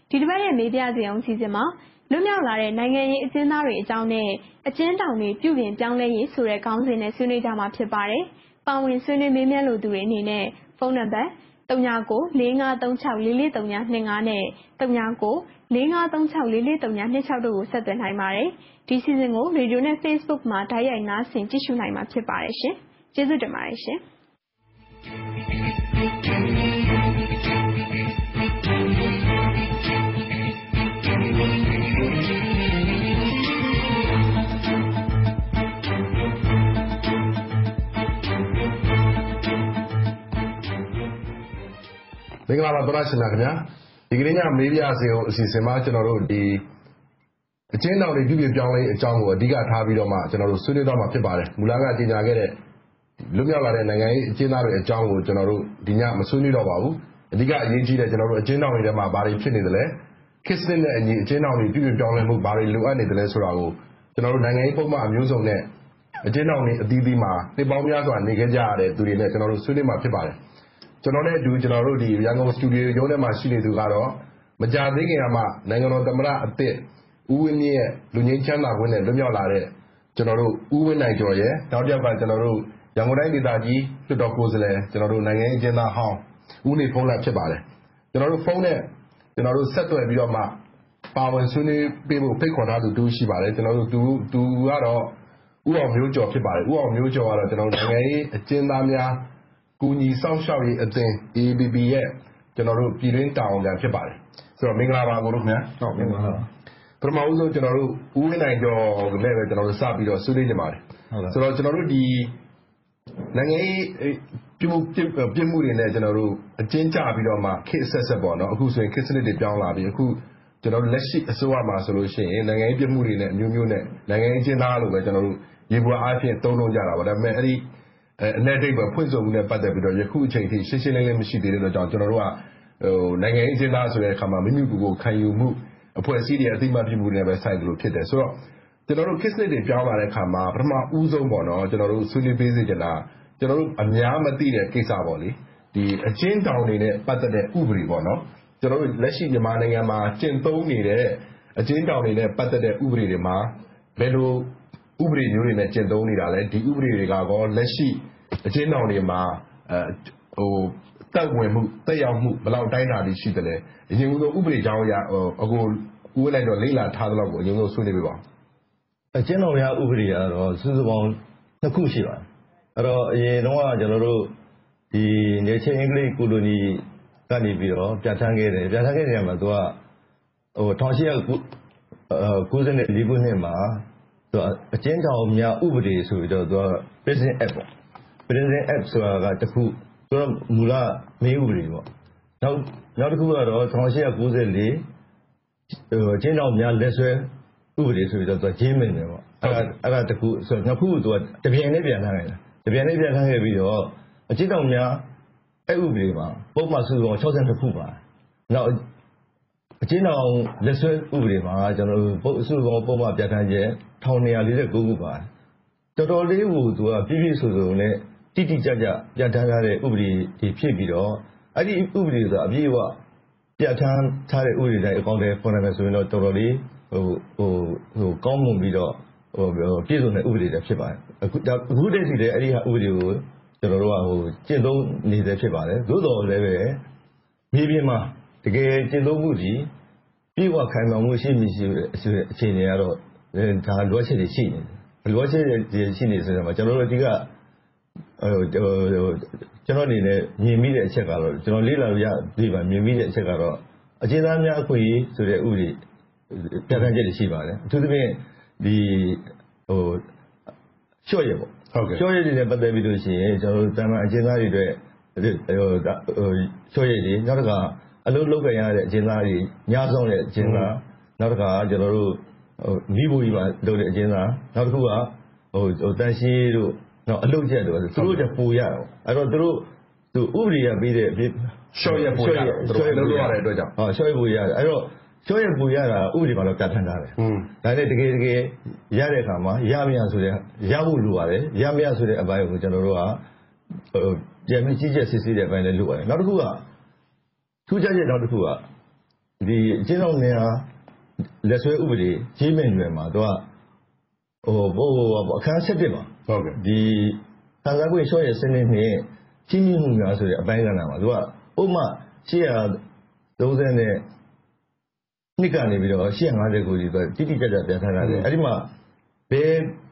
Speaker 1: ဒီတစ်ပတ်ရဲ့မေးပြစရာအစီအစဉ်မှာလွတ်မြောက်လာတဲ့နိုင်ငံရေးအကျဉ်းသားတွေအကြောင်းနဲ့အကျဉ်းထောင်တွေပြုပြင်ပြောင်းလဲရေးဆိုတဲ့ခေါင်းစဉ်နဲ့ဆွေးနွေးကြမှာဖြစ်ပါတယ်။ပါဝင်ဆွေးနွေးမေးမြန်းလိုသူတွေအနေနဲ့ဖုန်းနံပါတ်သုံး၉ကို လေး၅သုံး၆ လေးလေးသုံး၂၅နဲ့သုံး၉ကို လေး၅သုံး၆ လေးလေးသုံး၂၆တို့ကိုဆက်သွယ်နိုင်ပါတယ်။ဒီစီစဉ်ကိုရေဒီယိုနဲ့ Facebook မှာဓာတ်ရိုက်နားဆင်ကြည့်ရှုနိုင်မှာဖြစ်ပါတယ်ရှင်။ကျေးဇူးတင်ပါတယ်ရှင်။
Speaker 10: မင်္ဂလာပါသောရရှင်များခင်ဗျာဒီကနေ့ညမေးပြစေအောင်အစီအစဉ်မှာကျွန်တော်တို့ဒီအကျဉ်းထောင်တွေပြုပြင်ပြောင်းလဲအကြောင်းကိုအဓိကထားပြီးတော့မှကျွန်တော်တို့ဆွေးနွေးတော့မှာဖြစ်ပါတယ်မူလကကြေညာခဲ့တဲ့လွတ်မြောက်လာတဲ့နိုင်ငံရေးအကျဉ်းသားတွေအကြောင်းကိုကျွန်တော်တို့ဒီညမဆွေးနွေးတော့ပါဘူးအဓိကအရေးကြီးတဲ့ကျွန်တော်တို့အကျဉ်းထောင်တွေထဲမှာဘာတွေဖြစ်နေသလဲခစ်စနစ်နဲ့အညီအကျဉ်းထောင်တွေပြုပြင်ပြောင်းလဲမှုဘာတွေလိုအပ်နေသလဲဆိုတာကိုကျွန်တော်တို့နိုင်ငံရေးပုံမှန်အမျိုးစုံနဲ့အကျဉ်းထောင်တွေအသီးသီးမှာနှစ်ပေါင်းများစွာနေခဲ့ကြရတဲ့သူတွေနဲ့ကျွန်တော်တို့ဆွေးနွေးမှာဖြစ်ပါတယ်ကျွန်တော်နဲ့အတူကျွန်တော်တို့ဒီရန်ကုန်စတူဒီယိုရုံးထဲမှာရှိနေသူကတော့မကြာသေးခင်ကမှနိုင်ငံတော်သမ္မတအသစ်ဦးဝင်းမြင့်ရဲ့လူငင်းချမ်းသာခွင့်နဲ့လွတ်မြောက်လာတဲ့ကျွန်တော်တို့ဦးဝင်းနိုင်ကျော်ရဲ့နောက်တစ်ယောက်ကကျွန်တော်တို့ရန်ကုန်တိုင်းဒေသကြီးလွှတ်တော်ကိုယ်စားလှယ်ကျွန်တော်တို့နိုင်ငံရေးအကျဉ်းသားဟောင်းဦးနေဖုန်းလက်ဖြစ်ပါတယ်ကျွန်တော်တို့ဖုန်းနဲ့ကျွန်တော်တို့ဆက်သွယ်ပြီးတော့မှပါဝင်ဆွေးနွေးပေးဖို့ဖိတ်ခေါ်ထားသူတူရှိပါတယ်ကျွန်တော်တို့သူသူကတော့ဦးအောင်မျိုးကျော်ဖြစ်ပါတယ်ဦးအောင်မျိုးကျော်ကတော့ကျွန်တော်တို့နိုင်ငံရေးအကျဉ်းသားများကူညီစောင့်ရှောက်ရေးအသင်း A A B B ရဲ့ကျွန်တော်တို့ပြည်တွင်းတာဝန်ခံဖြစ်ပါတယ်ဆိုတော့မင်္ဂလာပါကိုတို့ခင်ဗျာဟုတ်မင်္ဂလာပါပထမဦးဆုံးကျွန်တော်တို့ဦးဝင်းနိုင်ကျော်လည်းပဲကျွန်တော်တို့စပြီးတော့ဆွေးနွေးနေပါတယ်ဆိုတော့ကျွန်တော်တို့ဒီနိုင်ငံရေးပြုမှုပြမှုတွေနဲ့ကျွန်တော်တို့အကျဉ်းချပြီးတော့မှခေတ်ဆက်ဆက်ပေါ့နော်အခုဆိုရင်ခေတ်စနစ်တွေပြောင်းလာပြီအခုကျွန်တော်တို့လက်ရှိအစိုးရမှာဆိုလို့ရှိရင်နိုင်ငံရေးပြမှုတွေနဲ့အမျိုးမျိုးနဲ့နိုင်ငံရေးအကျဉ်းသားလို့ပဲကျွန်တော်တို့ရေပေါ်အားဖြင့်သုံးလုံးကြတာပါဒါပေမဲ့အဲ့ဒီအနေနဲ့ပဲဖွင့်ဆိုမှုနဲ့ပတ်သက်ပြီးတော့ယခုအချိန်ထိရှင်းရှင်းလင်းလင်းမရှိသေးတဲ့အတွက်ကြောင့်ကျွန်တော်တို့ကဟိုနိုင်ငံရေးအကျဉ်းသားဆိုတဲ့အခါမှာမိမိကိုယ်ကိုခံယူမှုအဖွဲ့အစည်းတွေအသိမှတ်ပြုမှုတွေနဲ့ပဲဆိုင်လို့ဖြစ်တယ်ဆိုတော့ကျွန်တော်တို့ case တွေပြောင်းလာတဲ့အခါမှာပထမဦးဆုံးပေါ့နော်ကျွန်တော်တို့ဆွေးနွေးပေးစေချင်တာကျွန်တော်တို့အများမသိတဲ့ကိစ္စပေါ့လေဒီအကျဉ်းထောင်တွေနဲ့ပတ်သက်တဲ့ဥပဒေပေါ့နော်ကျွန်တော်တို့လက်ရှိမြန်မာနိုင်ငံမှာကျင့်သုံးနေတဲ့အကျဉ်းထောင်တွေနဲ့ပတ်သက်တဲ့ဥပဒေတွေမှာဘယ်လိုဥပဒေမျိုးတွေနဲ့ကျင့်သုံးနေတာလဲဒီဥပဒေတွေကကောလက်ရှိအကျဉ်းထောင်တွေမှာအဲဟိုတက်ဝင်မှုတက်ရောက်မှုဘယ်လောက်တိုင်းတာတွေရှိတယ်လဲအရင်ကဥပဒေကြောင်းအရအခုဦးဝင်းလိုက်တော့လိမ့်လာထားသလောက်ကိုအရင်ကဆွေးနွေးပြပါ
Speaker 11: အကျဉ်းထောင်များဥပဒေကတော့စုစုပေါင်းနှစ်ခုရှိပါတယ်အဲ့တော့အရင်တော့ကျွန်တော်တို့ဒီနေချင်းအင်္ဂလိပ်ကိုလိုနီကနေပြီးတော့ပြဋ္ဌာန်းခဲ့တယ်ပြဋ္ဌာန်းခဲ့တဲ့နေရာမှာသူကဟို၁၈၉၄ခုနှစ်မှာသူအကျဉ်းထောင်များဥပဒေဆိုပြီးတော့သူက Prison Act ပေါ့ Prison Act ဆိုတာကတစ်ခုသူကမူလမင်းဥပဒေပေါ့နောက်နောက်တစ်ခုကတော့၁၈၉၄ဟိုအကျဉ်းထောင်များလက်ဆွဲဥပဒေဆိုပြီးတော့သူကဂျင်းမင်တယ်ပေါ့အဲ့ဒါအဲ့ဒါတစ်ခုဆိုနှစ်ခုသူကတပြိုင်တည်းပြန်ထားခဲ့တယ်တပြိုင်တည်းပြန်ထားခဲ့ပြီးတော့အကျဉ်းထောင်များအဲ့ဥပဒေမှာပုံမှန်စုစုပေါင်း၆၂ခုပါနောက်အကျဉ်းထောင်လက်ဆွဲဥပဒေမှာကျွန်တော်တို့စုစုပေါင်းပုံမှန်ပြဋ္ဌာန်းချက်၁၂၄၉ခုပါတော်တော်လေးကိုသူကပြည့်ပြည့်စုံစုံနဲ့တိတိကျကျပြဋ္ဌာန်းထားတဲ့ဥပဒေတွေဖြစ်ပြီးတော့အဲ့ဒီဥပဒေဆိုတာအပြည့်အဝပြဋ္ဌာန်းထားတဲ့ဥပဒေတိုင်းအကောင့်တွေပေါ်နေမယ်ဆိုရင်တော့တော်တော်လေးဟိုဟိုဟိုကောင်းမွန်ပြီးတော့ဟိုပြည့်စုံတဲ့ဥပဒေတွေဖြစ်ပါတယ်အခုအခုတည်းစီလည်းအဲ့ဒီဟာဥပဒေကိုကျွန်တော်တို့ကဟိုကျင့်သုံးနေသေးဖြစ်ပါတယ်သို့တော်လည်းပဲမြေပြင်မှာတကယ်ကျင့်သုံးမှုကြီးပြေဝခိုင်မာမှုရှိမရှိဆိုတဲ့အခြေအနေကတော့ဒါလိုအပ်ချက်တွေရှိနေတယ်လိုအပ်ချက်တွေရှိနေဆိုတော့ကျွန်တော်တို့ဒီကဟိုကျွန်တော်အနေနဲ့မြင်မိတဲ့အချက်ကတော့ကျွန်တော်လေးလာလို့ရဒီပါမြင်မိတဲ့အချက်ကတော့အကျဉ်းသားများအခွင့်အရေးဆိုတဲ့ဥပဒေပြဋ္ဌာန်းချက်တွေရှိပါတယ်အထူးသဖြင့်ဒီဟိုလျှော့ရပေါ့ဟုတ်ကဲ့လျှော့ရတွေနဲ့ပတ်သက်ပြီးလို့ရှိရင်ကျွန်တော်တို့တာမန်အကျဉ်းသားတွေအတွက်ဟိုလျှော့ရတွေနောက်တစ်ခါအလုပ်လုပ်ကြရတဲ့အကျဉ်းသားတွေညဆောင်တဲ့အကျဉ်းသားနောက်တစ်ခါကျွန်တော်တို့ဟိုမိဖို့ကြီးပါလုပ်တဲ့အကျဉ်းသားနောက်တစ်ခုကဟိုဟိုတန်ရှင်းတို့နော်အလုပ်ချက်တို့သူတို့จะပို့ရတော့အဲ့တော့သူတို့သူဥပဒေကပြီးတဲ့အဖြစ်ရှော့ရပို့ရသူတို့လုပ်ရတဲ့အတွက်ကြောင့်ဟောရှော့ရပို့ရအဲ့တော့ရှော့ရပို့ရတာဥပဒေမှာတော့ပြဋ္ဌာန်းထားတယ်อืมဒါနဲ့တကယ်တကယ်ရတဲ့အခါမှာရမရဆိုတဲ့ရဖို့လိုပါတယ်ရမရဆိုတဲ့အပိုင်းကိုကျွန်တော်တို့ကဟိုပြန်ပြီးကြီးကျယ်စစ်ဆေးတဲ့အပိုင်းလည်းလိုပါတယ်နောက်တစ်ခုကထူးခြားချက်နောက်တစ်ခုကဒီကျင်းတော်နေရာလက်ဆွဲဥပဒေကြီးမင်းရွယ်မှာသူကဟိုဘိုးအခန်းဆက်တစ်ပါဟုတ်ကဲ့ဒီခံစား권ရှော့ရဲ့စနစ်နဲ့ကြီးမြင့်မှုများဆိုတဲ့အပိုင်းကဏ္ဍမှာသူကဥပမာရှေ့ရသုံးဆယ်နဲ့နှစ်ကနေပြီးတော့ရှေ့ရငါးဆယ်ကိုကြီးတိတိကျကျပြန်ထားတယ်အဲ့ဒီမှာဘယ်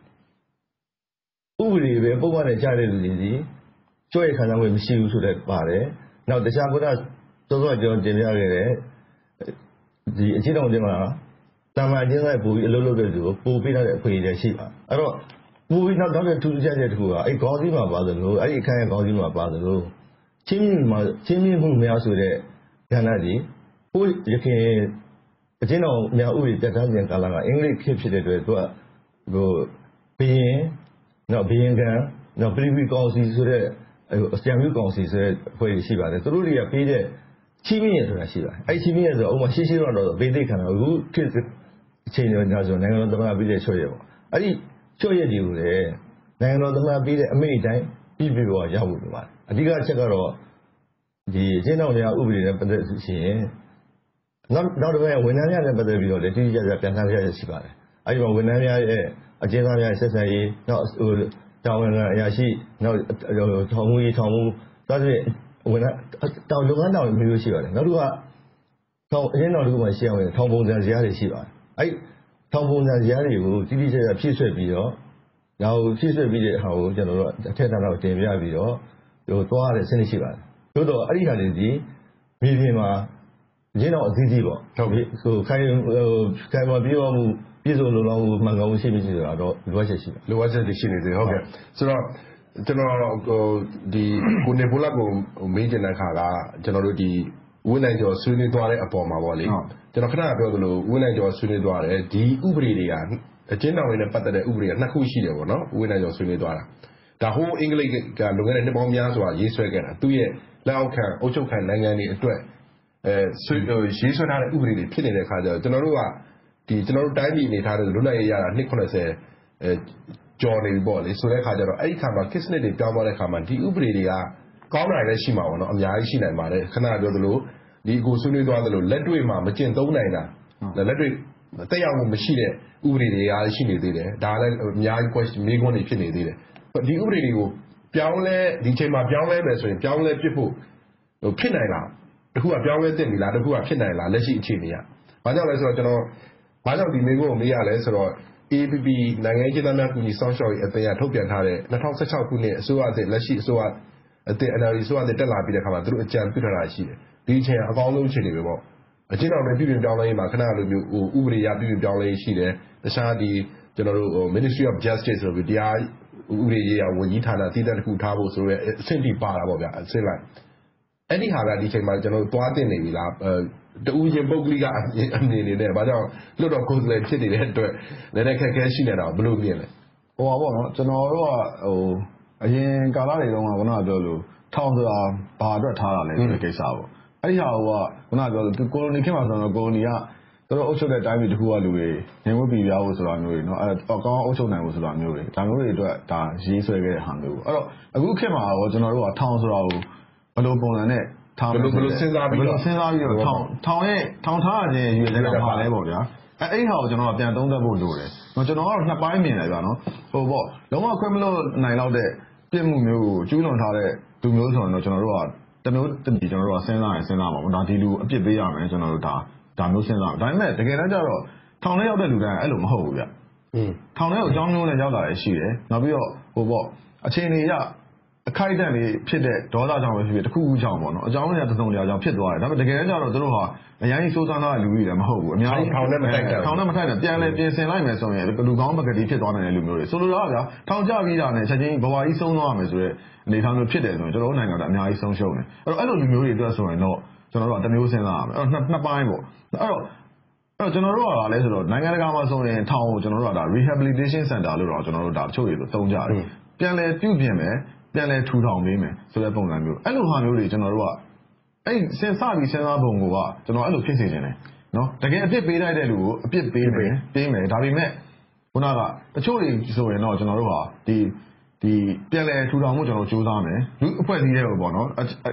Speaker 11: ဥပဒေပဲပုံမှန်နဲ့ကြားတဲ့လူတွေစီရှော့ရဲ့ခံစား권မရှိဘူးဆိုတဲ့ပါတယ်နောက်တခြားကစောစောကျွန်တော်တင်ပြခဲ့တဲ့ဒီအချင်းတော်တွေမှာတာမန်အချင်းဆိုင်ပို့ပြီးအလုပ်လုပ်တဲ့သူကိုပို့ပေးထားတဲ့အခွင့်အရေးရှိပါအဲ့တော့ပို့ပြီးနောက်နောက်တဲ့ထူးခြားချက်တစ်ခုကအဲ့ခေါင်းစည်းမှာပါသလိုအဲ့ဒီအခန်းရဲ့ခေါင်းစည်းမှာပါသလိုချင်းမြင့်မှာချင်းမြင့်မှုများဆိုတဲ့ကဏ္ဍကြီးဟိုရခင်အချင်းတော်များဥပဒေပြဋ္ဌာန်းခြင်းကာလကအင်္ဂလိပ်ခေတ်ဖြစ်တဲ့အတွက်သူကဟိုဘီရင်နောက်ဘီရင်ကံနောက်ပရိဝီကောင်စီဆိုတဲ့ဟိုဆရာမျိုးကောင်စီဆိုတဲ့အဖွဲ့ရှိပါတယ်သူတို့တွေကပေးတဲ့ချီးမြှင့်ရဆိုတာရှိပါတယ်အဲ့ချီးမြှင့်ရဆိုတော့ဥပမာရှေ့ရှေ့တော့ဘေးသိက်ခံတာအခုခေတ်အချိန်တွေညဆိုနိုင်ငံတော်သမ္မတပြီးတဲ့ချော့ရပေါ့အဲ့ဒီချော့ရတွေကိုလည်းနိုင်ငံတော်သမ္မတပြီးတဲ့အမိန့်အတိုင်းပြည်ပြပေါ်ရဖို့လိုပါတယ်အဓိကအချက်ကတော့ဒီအကျဉ်းထောင်များဥပဒေနဲ့ပတ်သက်ရှင်နောက်နောက်တစ်ပိုင်းဝန်ထမ်းများနဲ့ပတ်သက်ပြီးတော့လည်းတိတိကျကျပြန်ထားရရှိပါတယ်အဲ့ဒီမှာဝန်ထမ်းများရဲ့အကျဉ်းသားများဆက်ဆံရေးနောက်ဟိုတာဝန်ခံအရာရှိနောက်ထောင်မှုရေးထောင်မှုဒါဆိုရင်ဝန်ထမ်းတောင်လုပ်ငန်းတောင်မျိုးရှိပါတယ်နောက်တစ်ခုကထောင်အကျဉ်းတော်တစ်ခုမှရှိအောင်ထောင်ပုံစံဇယားတွေရှိပါတယ်အဲ့ထောင်ပုံစံဇယားတွေကိုတိတိကျကျဖြည့်ဆွက်ပြီးတော့ဒါကိုဖြည့်ဆွက်ပြီးတဲ့ဟာကိုကျွန်တော်တို့အထက်ဌာနကိုတင်ပြပြီးတော့ဟိုသွားရတဲ့စနစ်ရှိပါတယ်သို့တော့အဲ့ဒီဟာတွေဒီမြေပြင်မှာအကျဉ်းတော်အသီးသီးပေါ့ဟုတ်ပြီဟိုခိုင်ဟိုခိုင်မှာပြောမှုပြည့်စုံလုံလောက်မှုမှန်ကန်မှုရှိမရှိဆိုတာတော့လိုအပ်ချက်ရှိတယ်
Speaker 10: လိုအပ်ချက်တွေရှိနေသေးဟုတ်ကဲ့ဆိုတော့ကျွန်တော်ဟိုဒီကိုနေပိုလာကိုမေးချင်တဲ့ခါကကျွန်တော်တို့ဒီဝင်းနိုင်ကျော်ဆွေးနွေးသွားတဲ့အပေါ်မှာပေါ့လေကျွန်တော်ခဏပြောသလိုဝင်းနိုင်ကျော်ဆွေးနွေးသွားတယ်ဒီဥပဒေတွေကအကျဉ်းတော်တွေနဲ့ပတ်သက်တဲ့ဥပဒေကနှစ်ခုရှိတယ်ပေါ့နော်ဝင်းနိုင်ကျော်ဆွေးနွေးသွားတာဒါဟိုအင်္ဂလိပ်ကလွန်ခဲ့တဲ့နှစ်ပေါင်းများစွာရေးဆွဲခဲ့တာသူရဲ့လက်အောက်ခံအုပ်ချုပ်ခံနိုင်ငံတွေအတွက်အဲဆွေးရေးဆွဲထားတဲ့ဥပဒေတွေဖြစ်နေတဲ့ခါကျတော့ကျွန်တော်တို့ကဒီကျွန်တော်တို့တိုင်းပြည်အနေထားတဲ့လွတ်လပ်ရေးရတာနှစ်၇၀အဲကြော်နေပြီပေါ့လေဆိုတဲ့ခါကျတော့အဲ့ဒီခါမှာ kiss နဲ့တွေပြောင်းသွားတဲ့ခါမှာဒီဥပဒေတွေကကောင်းတာလည်းရှိမှာပေါ့နော်အများကြီးရှိနိုင်ပါတယ်ခဏပြောသလိုဒီကိုဆွေးနွေးသွားသလိုလက်တွေ့မှာမကျင့်သုံးနိုင်တာလက်တွေ့တက်ရောက်မှုမရှိတဲ့ဥပဒေတွေအားရှိနေသေးတယ်ဒါလည်းအများကြီး question မေးခွန်းတွေဖြစ်နေသေးတယ်ဒီဥပဒေတွေကိုပြောင်းလဲဒီချိန်မှာပြောင်းလဲမယ်ဆိုရင်ပြောင်းလဲပြစ်ဖို့ဟိုဖြစ်နိုင်လားတခုကပြောင်းလဲတင်ပြီလားတခုကဖြစ်နိုင်လားလက်ရှိအခြေအနေကဘာကြောင့်လဲဆိုတော့ကျွန်တော်ဘာကြောင့်ဒီမေးခွန်းကိုမေးရလဲဆိုတော့ A P P နိုင်ငံရေးသားများကူညီစောင့်ရှောက်ရေးအသင်းကထုတ်ပြန်ထားတဲ့၂၀၁၆ခုနှစ်အစိုးရအသစ်လက်ရှိအစိုးရအသင်း N L D အစိုးရအသစ်တက်လာပြီးတဲ့အခါမှာသူတို့အကြံပြုထားတာရှိတယ်ဒီအချိန်အကောင်းဆုံးအခြေအနေပဲပေါ့အကျဉ်းတော်တွေပြည်ပြင်ပြောင်းလဲရေးမှာခဏလိုမျိုးဟိုဥပဒေရပြည်ပြင်ပြောင်းလဲရေးရှိတယ်တခြားဒီကျွန်တော်တို့ Ministry of Justice ဆိုပြီးတရားဥပဒေရေးရာဝန်ကြီးဌာနတည်တဲ့တစ်ခုထားဖို့ဆိုရဲအဆင့်ထိပါတာပေါ့ဗျာအဆင့်လိုက်အဲ့ဒီဟာကဒီချိန်မှာကျွန်တော်တို့သွားတင်နေပြီလားတူရင်ပုတ်ကလေးအနေနဲ့ဘာကြောင့်လွတ်တော်ကိုယ်စားလှယ်ဖြစ်နေတဲ့အတွက်လည်းလည်းခက်ခဲရှိနေတာဘယ်လိုမြင်လဲ
Speaker 12: ဟိုပါပေါ့နော်ကျွန်တော်တို့ကဟိုအရင်ကာလတွေတုန်းကခုနကပြောလို့ထောင်ဆိုတာဘာအတွက်ထားတာလဲဆိုတဲ့ကိစ္စပေါ့အဲ့ဒီဟာကခုနကပြောလို့ကိုလိုနီခေတ်မှာဆိုတော့ကိုလိုနီကတို့အုပ်ချုပ်တဲ့တိုင်းပြည်တစ်ခုကလူတွေငြိမ်ဝှက်ပြည်ပြားဖို့ဆိုတာမျိုးတွေနော်အဲကောင်းအုပ်ချုပ်နိုင်ဖို့ဆိုတာမျိုးတွေဒါမျိုးတွေအတွက်ဒါရေးဆွဲခဲ့တဲ့ဟာမျိုးပေါ့အဲ့တော့အခုခေတ်မှာရောကျွန်တော်တို့ကထောင်ဆိုတာကိုဘယ်လိုပုံစံနဲ့ထောင်ဘယ်လိုဘယ်လိုစဉ်းစားပြီးတော့စဉ်းစားပြီးတော့ထောင်ထောင်ရဲ့ထောင်ထားခြင်းရွေလဲတော့ပါလဲပေါ့ဗျာအဲအဲ့ဒီဟာကိုကျွန်တော်ကပြန်သုံးသပ်ဖို့လိုတယ်။ကျွန်တော်ကတော့နှစ်ပိုင်းမြင်တယ်ဗျာနော်။ဟိုပေါ့လုံးဝခွင့်မလို့နိုင်တော့တဲ့ပြစ်မှုမျိုးကိုကျူးလွန်ထားတဲ့လူမျိုးဆိုရင်တော့ကျွန်တော်တို့ကတမျိုးတည်းကျွန်တော်တို့ကစဉ်းစားရင်စဉ်းစားပါဘူး။ဒါဒီလူအပြစ်ပေးရမယ်ကျွန်တော်တို့ဒါဒါမျိုးစဉ်းစား။ဒါပေမဲ့တကယ်တမ်းကျတော့ထောင်ထဲရောက်တဲ့လူတိုင်းအဲ့လိုမဟုတ်ဘူးဗျ။อืมထောင်ထဲကိုအကြောင်းမျိုးနဲ့ရောက်လာရရှိတယ်။နောက်ပြီးတော့ဟိုပေါ့အချိန်တွေရအခိုက်အတန့်လေးဖြစ်တဲ့ဒေါသကြောင့်ပဲဖြစ်ဖြစ်တစ်ခုခုကြောင့်ပေါ့နော်အကြောင်းတရားတစ်စုံတရားကြောင့်ဖြစ်သွားတယ်ဒါပေမဲ့တကယ်ကျတော့တို့ဟာအရင်စိုးစမ်းထားတဲ့လူတွေလည်းမဟုတ်ဘူးအများကြီးထောင်နဲ့မထိုက်တယ်ထောင်နဲ့မထိုက်တယ်ပြန်လဲပြင်ဆင်လိုက်မယ်ဆိုရင်လူကောင်းပကတိဖြစ်သွားနိုင်တဲ့လူမျိုးတွေဆိုလိုတာကဗျာထောင်ကြပြီးတာနဲ့ချက်ချင်းဘဝကြီးဆုံးသွားရမယ်ဆိုတဲ့အနေအထားမျိုးဖြစ်တယ်ဆိုရင်ကျွန်တော်တို့နိုင်ငံကအများကြီးဆုံးရှုံးတယ်အဲ့တော့အဲ့လိုလူမျိုးတွေအတွက်ဆိုရင်တော့ကျွန်တော်တို့ကတစ်မျိုးစဉ်းစားရမယ်အဲ့တော့နှစ်နှစ်ပိုင်းပေါ့အဲ့တော့အဲ့တော့ကျွန်တော်တို့ကလည်းဆိုတော့နိုင်ငံတကာမှာဆိုရင်ထောင်ကိုကျွန်တော်တို့ကဒါ rehabilitation center လို့တော့ကျွန်တော်တို့ဒါတချို့တွေသုံးကြတယ်ပြန်လဲပြုပြင်မယ်ပြန်လဲထူထောင်ပေးမယ်ဆိုတဲ့ပုံစံမျိုးအဲ့လိုဟာမျိုးတွေကျွန်တော်တို့ကအဲ့စဉ်းစားပြီးစဉ်းစားပုံကကျွန်တော်အဲ့လိုဖြစ်စေချင်တယ်နော်တကယ်အပြစ်ပေးလိုက်တဲ့လူကိုအပြစ်ပေးမယ်ပေးမယ်ဒါပေမဲ့ခုနကတချို့တွေဆိုရင်တော့ကျွန်တော်တို့ဟာဒီဒီပြန်လဲထူထောင်မှုကျွန်တော်စူးစမ်းမယ်လူအဖွဲ့အစည်းတွေကိုပေါ့နော်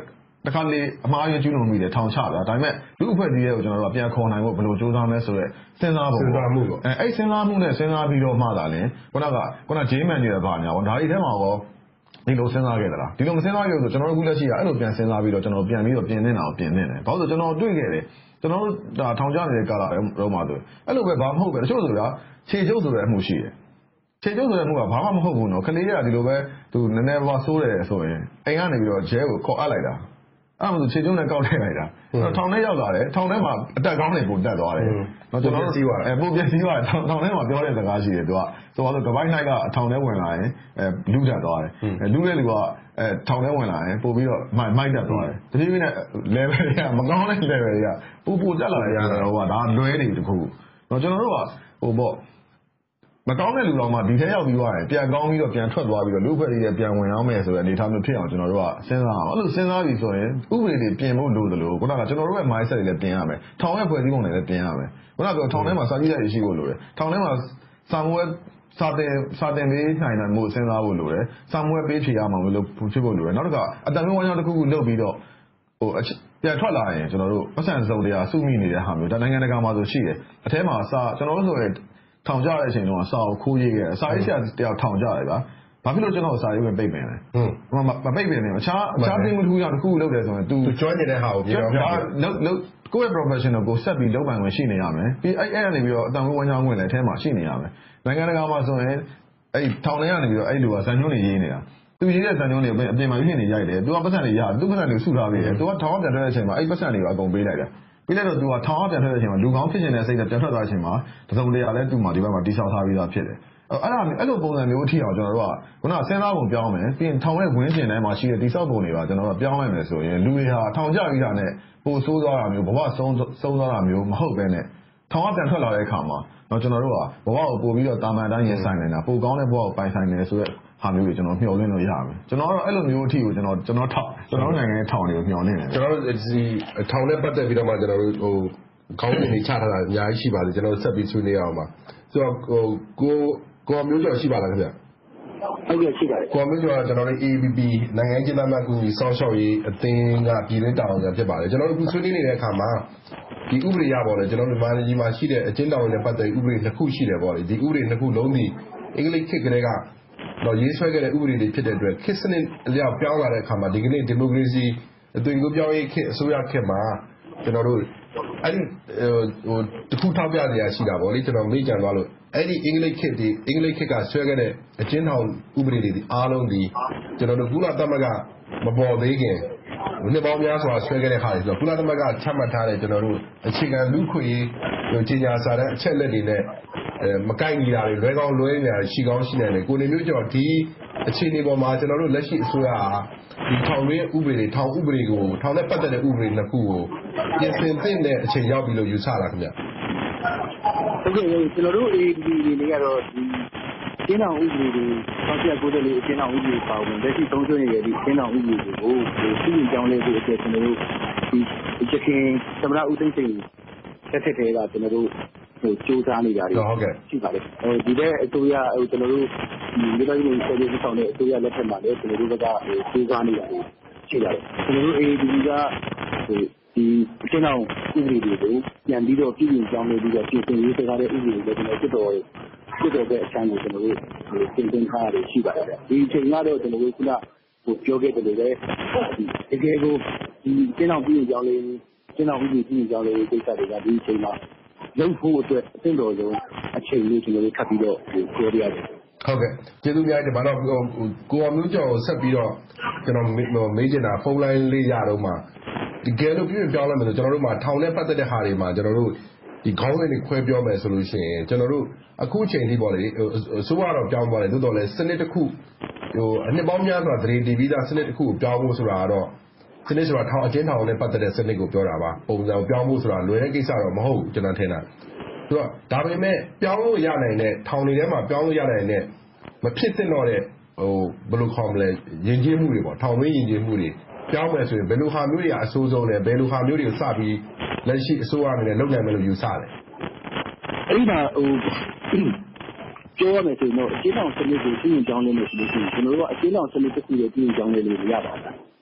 Speaker 12: တခါလေအမှားယွင်းကျူးလွန်မိတယ်ထောင်ချတာဒါပေမဲ့လူအဖွဲ့အစည်းရဲ့ကိုကျွန်တော်တို့ကပြန်ခေါ်နိုင်ဖို့ဘယ်လိုကြိုးစားမလဲဆိုတော့စဉ်းစားဖို့စဉ်းစားမှုပေါ့အဲအဲ့စဉ်းစားမှုနဲ့စဉ်းစားပြီးတော့မှသာလင်ခုနကခုနဂျေးမန်ကြီးရဲ့ဘာညာပေါ့ဒါဒီထဲမှာရောဒီလိုစဉ်းစားခဲ့သလားဒီလိုမစဉ်းစားခဲ့လို့ဆိုကျွန်တော်တို့အခုလက်ရှိကအဲ့လိုပြန်စဉ်းစားပြီးတော့ကျွန်တော်ပြန်ပြီးတော့ပြင်နေတာကိုပြင်နေတယ်ဘာလို့ဆိုကျွန်တော်တွေ့ခဲ့တယ်ကျွန်တော်တို့ဒါထောင်ချနေတဲ့ကာလတော့မှဆိုအဲ့လိုပဲဘာမဟုတ်ပဲတချို့ဆိုတာခြေကျုပ်ဆိုတဲ့အမှုရှိတယ်ခြေကျုပ်ဆိုတဲ့အမှုကဘာမှမဟုတ်ဘူးနော်ခလေးကဒီလိုပဲသူနည်းနည်းပါဆိုးတယ်ဆိုရင်အိမ်ကနေပြီးတော့ဂျဲကိုခေါ်အပ်လိုက်တာအဲ့မှာဆိုခြေကျုံးနဲ့ကောက်ထည့်လိုက်တာထောင်ထဲရောက်လာတယ်ထောင်ထဲမှာအတက်ကောင်းတွေပိုတက်သွားတယ်နော်ကျွန်တော်တို့အဲပိုပြည့်စည်သွားတယ်ထောင်ထဲမှာပြောတဲ့စကားရှိတယ်သူကဆိုတော့ကပိုင်းနိုင်ကအထောင်ထဲဝင်လာရင်အဲလူတက်သွားတယ်အဲလူတဲ့လူကအဲထောင်ထဲဝင်လာရင်ပို့ပြီးတော့မိုက်မိုက်တက်သွားတယ်တဖြည်းဖြည်းနဲ့ level တွေကမကောင်းတဲ့ level တွေကပူပူတက်လာတယ်ဆိုတော့ဟိုကဒါလွဲနေပြီတခုနော်ကျွန်တော်တို့ကဟိုပေါ့မကောင်းတဲ့လူတော်မှဒီထဲရောက်ပြီးသွားရင်ပြန်ကောင်းပြီးတော့ပြန်ထွက်သွားပြီးတော့လူ့အဖွဲ့အစည်းရဲ့ပြန်ဝင်အောင်မယ်ဆိုတဲ့အနေအထားမျိုးဖြစ်အောင်ကျွန်တော်တို့ကစဉ်းစားအောင်အဲ့လိုစဉ်းစားပြီးဆိုရင်ဥပဒေတွေပြင်ဖို့လိုသလိုခုနကကျွန်တော်တို့ရဲ့ mindset တွေလည်းပြင်ရမယ်ထောင်ရဲ့ဖွဲ့စည်းပုံတွေလည်းပြင်ရမယ်ခုနကပြောထောင်ထဲမှာစာကြည့်ရရှိဖို့လိုတယ်ထောင်ထဲမှာစာမွေးစာတင်စာတင်ပေးနိုင်တယ်မို့စဉ်းစားဖို့လိုတယ်စာမွေးပေးဖြေရမှာမလို့ဖြစ်ဖို့လိုတယ်နောက်တစ်ခါအတန်မျိုးဝမ်းကြောင်းတစ်ခုခုလုပ်ပြီးတော့ဟိုပြန်ထွက်လာရင်ကျွန်တော်တို့ပတ်စံစုံတရားစုမိနေတဲ့ဟာမျိုးဒါနိုင်ငံတကာမှာဆိုရှိတယ်အထဲမှာစာကျွန်တော်တို့ဆိုရင်ထောင်ကြတဲ့အချိန်တုန်းကစာကိုခိုးရေးခဲ့တယ်စာရေးဆရာတယောက်ထောင်ကြတယ်ဗျာဘာဖြစ်လို့ကျွန်တော်စာရေးဝင်ပိတ်ပင်လဲဟုတ်မပိတ်ပင်နေအခြားအခြားသိမှုတစ်ခုရောက်တစ်ခုလုပ်တယ်ဆိုရင် तू ကျွမ်းနေတဲ့ဟာကိုပြောပြတယ်လုံးလုံးကိုယ့်ရဲ့ professional ကိုဆက်ပြီးလုပ်ပိုင်ဝင်ရှိနေရမယ်ပြီးအဲ့အဲ့ကနေပြီးတော့အတန်ဝန်းချောင်းဝင်လည်းအဲထဲမှာရှိနေရမယ်နိုင်ငံတကာမှာဆိုရင်အဲ့ထောင်ထဲကနေပြီးတော့အဲ့လူကဇန်ညွှန်းတွေရေးနေတာသူရေးတဲ့ဇန်ညွှန်းတွေအပြင်မှာရေးနေရိုက်တယ် तू ကပတ်စံတွေရ तू ပတ်စံတွေစုထားပြီးတယ် तू ကထောင်ပြန်ထွက်တဲ့အချိန်မှာအဲ့ပတ်စံတွေကအကုန်ပေးလိုက်တယ်ပြီးလိုက်တော့ तू ကထောင်အောင်ပြန်ထွက်တဲ့အချိန်မှာလူကောင်းဖြစ်နေတဲ့စိတ်နဲ့ပြန်ထွက်သွားတဲ့အချိန်မှာတစုံတရာလဲ तू မှာဒီဘက်မှာတိဆောက်ထားပြီးသားဖြစ်တယ်အဲ့ဒါအဲ့လိုပုံစံမျိုးအထိအောင်ကျွန်တော်တို့ကခုနစဉ်းစားပုံပြောင်းမယ်ပြီးရင်ထောင်ရဲ့ဝင်းကျင်ထဲမှာရှိတဲ့တိဆောက်ပုံတွေပါကျွန်တော်တို့ပြောင်းလိုက်မယ်ဆိုရင်လူတွေဟာထောင်ကြပြီးတာနဲ့ပိုဆိုးသွားတာမျိုးဘဝဆုံးဆုံးသွားတာမျိုးမဟုတ်ဘဲနဲ့ထောင်ကပြန်ထွက်လာတဲ့အခါမှာတော့ကျွန်တော်တို့ကဘဝကိုပို့ပြီးတော့တာမန်တိုင်းရင်ဆိုင်နေတာပိုကောင်းတဲ့ဘဝကိုပိုင်ဆိုင်နေဆိုတဲ့ဟာမျိုးတွေကျွန်တော်မျှော်လင့်လို့ရမယ်ကျွန်တော်ကတော့အဲ့လိုမျိုးအထိကိုကျွန်တော်ကျွန်တော်ထောက်ကျွန်တော်နိုင်ငံရဲ့ထောင်တွေကိုမျှော်လင့်နေတယ်ကျွန်တော်တို့ဒီထောင်နဲ့ပတ်သက်ပြီးတော့မှကျွန်တော်တို့ဟိုခေါင်းစဉ်တွေချထားတာအများကြီးရှိပါတယ်ကျွန်တော်တို့ဆက်ပြီးဆွေးနွေးအောင်ပါဆိုတော့ဟိုကိုကိုမျိုးကျော်ရှိပါလားခင်ဗျဟုတ်ကဲ့ရှိပါတယ်ကိုမျိုးကျော်ကကျွန်တော်တို့ A B P နိုင်ငံရေးသားမှကူညီစောင့်ရှောက်ရေးအသင်းကပြည်တွင်းတာဝန်ခံဖြစ်ပါတယ်ကျွန်တော်တို့အခုဆွေးနွေးနေတဲ့အခါမှာဒီဥပဒေရပေါ်လေကျွန်တော်တို့မြန်မာနိုင်ငံမှာရှိတဲ့အကျဉ်းတော်နဲ့ပတ်သက်ဥပဒေနှစ်ခုရှိတယ်ပေါ့လေဒီဥပဒေနှစ်ခုလုံးဒီအင်္ဂလိပ်ခေတ်ကလေးကတော့ရေးဆွဲခဲ့တဲ့ဥပဒေတွေဖြစ်တဲ့အတွက်ခေတ်စနစ်အလျောက်ပြောင်းလာတဲ့အခါမှာဒီကနေ့ဒီမိုကရေစီအသွင်ကူးပြောင်းရေးခေတ်အစိုးရခေတ်မှာကျွန်တော်တို့အဲ့ဒီဟိုတခုထောက်ပြနေရရှိတာပေါ့လေကျွန်တော်မေ့ကြံသွားလို့အဲ့ဒီအင်္ဂလိပ်ခေတ်ဒီအင်္ဂလိပ်ခေတ်ကဆွဲခဲ့တဲ့အကျဉ်းထောင်ဥပဒေတွေဒီအားလုံးဒီကျွန်တော်တို့ကုလသမဂ္ဂမပေါ်သေးခင်နှစ်ပေါင်းများစွာဆွဲခဲ့တဲ့ခါတွေဆိုတော့ကုလသမဂ္ဂချမှတ်ထားတဲ့ကျွန်တော်တို့အခြေခံလူ့ခွင့်ရေးကြီးညာစာတမ်းအချက်လက်တွေနဲ့အဲမကိုက်ညီတာတွေလွဲကောင်းလွဲနေတာရှိကောင်းရှိနိုင်တယ်ကိုနေမျိုးကျော်ဒီအခြေအနေပေါ်မှာကျွန်တော်တို့လက်ရှိအစိုးရဟာဒီထောင်ရင်းဥပဒေတွေထောင်ဥပဒေကိုထောင်နဲ့ပတ်သက်တဲ့ဥပဒေနှစ်ခုကိုပြင်ဆင်သင့်တဲ့အချိန်ရောက်ပြီလို့ယူဆတာခင်ဗျဟုတ်ကဲ့ကျွန်တော်တို့ A B P တွေကတော့ဒီကျင်းတော်ဥပဒေတွေဆောက်ပြကိုယ်တည်းအကျဉ်းတော်ဥပဒေပါဝင်လက်ရှိသုံးဆွနေတဲ့ဒီကျင်းတော်ဥပဒေတွေကိုဒီပြည်ပြင်ကြောင်းလေးကိုအတွက်ကျွန်တော်တို့ဒီချက်ခင်သမရဦးသိန်းစိန်ဆက်ဆက်တွေကကျွန်တော်တို့ဟိုစူးစမ်းနေတာတွေဟုတ်ကဲ့ရှိပါတယ်ဟိုဒီတဲ့အစိုးရဟိုကျွန်တော်တို့ဒီလူတိုင်းမျိုးဆက်ပြီးဆောင်တဲ့အစိုးရလက်ထက်မှာလည်းကျွန်တော်တို့ကဟိုစူးစမ်းနေတာတွေရှိပါတယ်ကျွန်တော်တို့ A B P ကဟိုဒီကျင်းတော်ဥပဒေတွေကိုပြန်ပြီးတော့ပြည်ပြင်ကြောင်းလေးပြီးတော့ပြင်ဆင်ရေးစကားတဲ့ဥပဒေတွေကျွန်တော်ဖြစ်တော်ဖြစ်တော်တဲ့အချမ်းကိုကျွန်တော်တို့ပြင်ဆင်ထားရရှိပါတယ်ဒီအချိန်ကတော့ကျွန်တော်တို့ခုနဟိုပြောခဲ့တယ်လို့လည်းတကယ်ကိုဒီကျင်းတော်ပြည်ပြင်ကြောင်းလေးကျင်းတော်ဥပဒေပြည်ပြင်ကြောင်းလေးကိစ္စတွေကဒီအချိန်မှာလုံးဖို့အတွက်အသင့်တော်ဆုံးအချိန်လေးကျွန်တော်တို့ထပ်ပြီးတော့ပြောရရတယ်ဟုတ်ကဲ့ကျေးဇူးများတယ်ဘာလို့ကိုအောင်မျိုးကျော်ဆက်ပြီးတော့ကျွန်တော်မေးချင်တာဖုန်းလိုင်းလေးရတော့မှတကယ်လို့ပြည်ပြောင်းလဲမယ်ဆိုကျွန်တော်တို့မှာထောင်နဲ့ပတ်သက်တဲ့ဟာတွေမှာကျွန်တော်တို့ဒီခေါင်းစဉ်တွေခွဲပြောမယ်ဆိုလို့ရှိရင်ကျွန်တော်တို့အခုချိန်ထိပေါ့လေစိုးရတော့ပြောင်းသွားတယ်သို့တော်လည်းစနစ်တစ်ခုဟိုအနှစ်ပေါင်းများစွာသတိတည်ပြီးသားစနစ်တစ်ခုကိုပြောင်းဖို့ဆိုတာကတော့စနစ်ဆိုတာထောင်အကျဉ်းထောင်နဲ့ပတ်သက်တဲ့စနစ်ကိုပြောတာပါပုံစံပြောင်းဖို့ဆိုတာလွယ်တဲ့ကိစ္စတော့မဟုတ်ဘူးကျွန်တော်ထင်တာဆိုတော့ဒါပေမဲ့ပြောင်းလို့ရနိုင်တဲ့ထောင်တွေထဲမှာပြောင်းလို့ရနိုင်တဲ့မဖြစ်သင့်တော့တဲ့ဟိုဘယ်လိုခေါ်မလဲယဉ်ကျေးမှုတွေပေါ့ထောင်တွင်းယဉ်ကျေးမှုတွေပြောင်းမယ်ဆိုရင်ဘယ်လိုဟာမျိုးတွေကအဆိုးဆုံးလဲဘယ်လိုဟာမျိုးတွေကိုစပြီးလက်ရှိအစိုးရအနေနဲ့လုပ်နိုင်မယ်လို့ယူဆတယ်အဲ့ဒီမှာဟိုပြောရမယ်ဆိုရင်တော့အကျဉ်းထောင်စနစ်ကိုပြည်ပြင်ကြောင်းလေးလို့ဆိုလို့ရှိရင်ကျွန်တော်တို့ကအကျဉ်းထောင်စနစ်တစ်ခုရဲ့ပြည်ပြင်ကြောင်းလေးလို့ရပါလား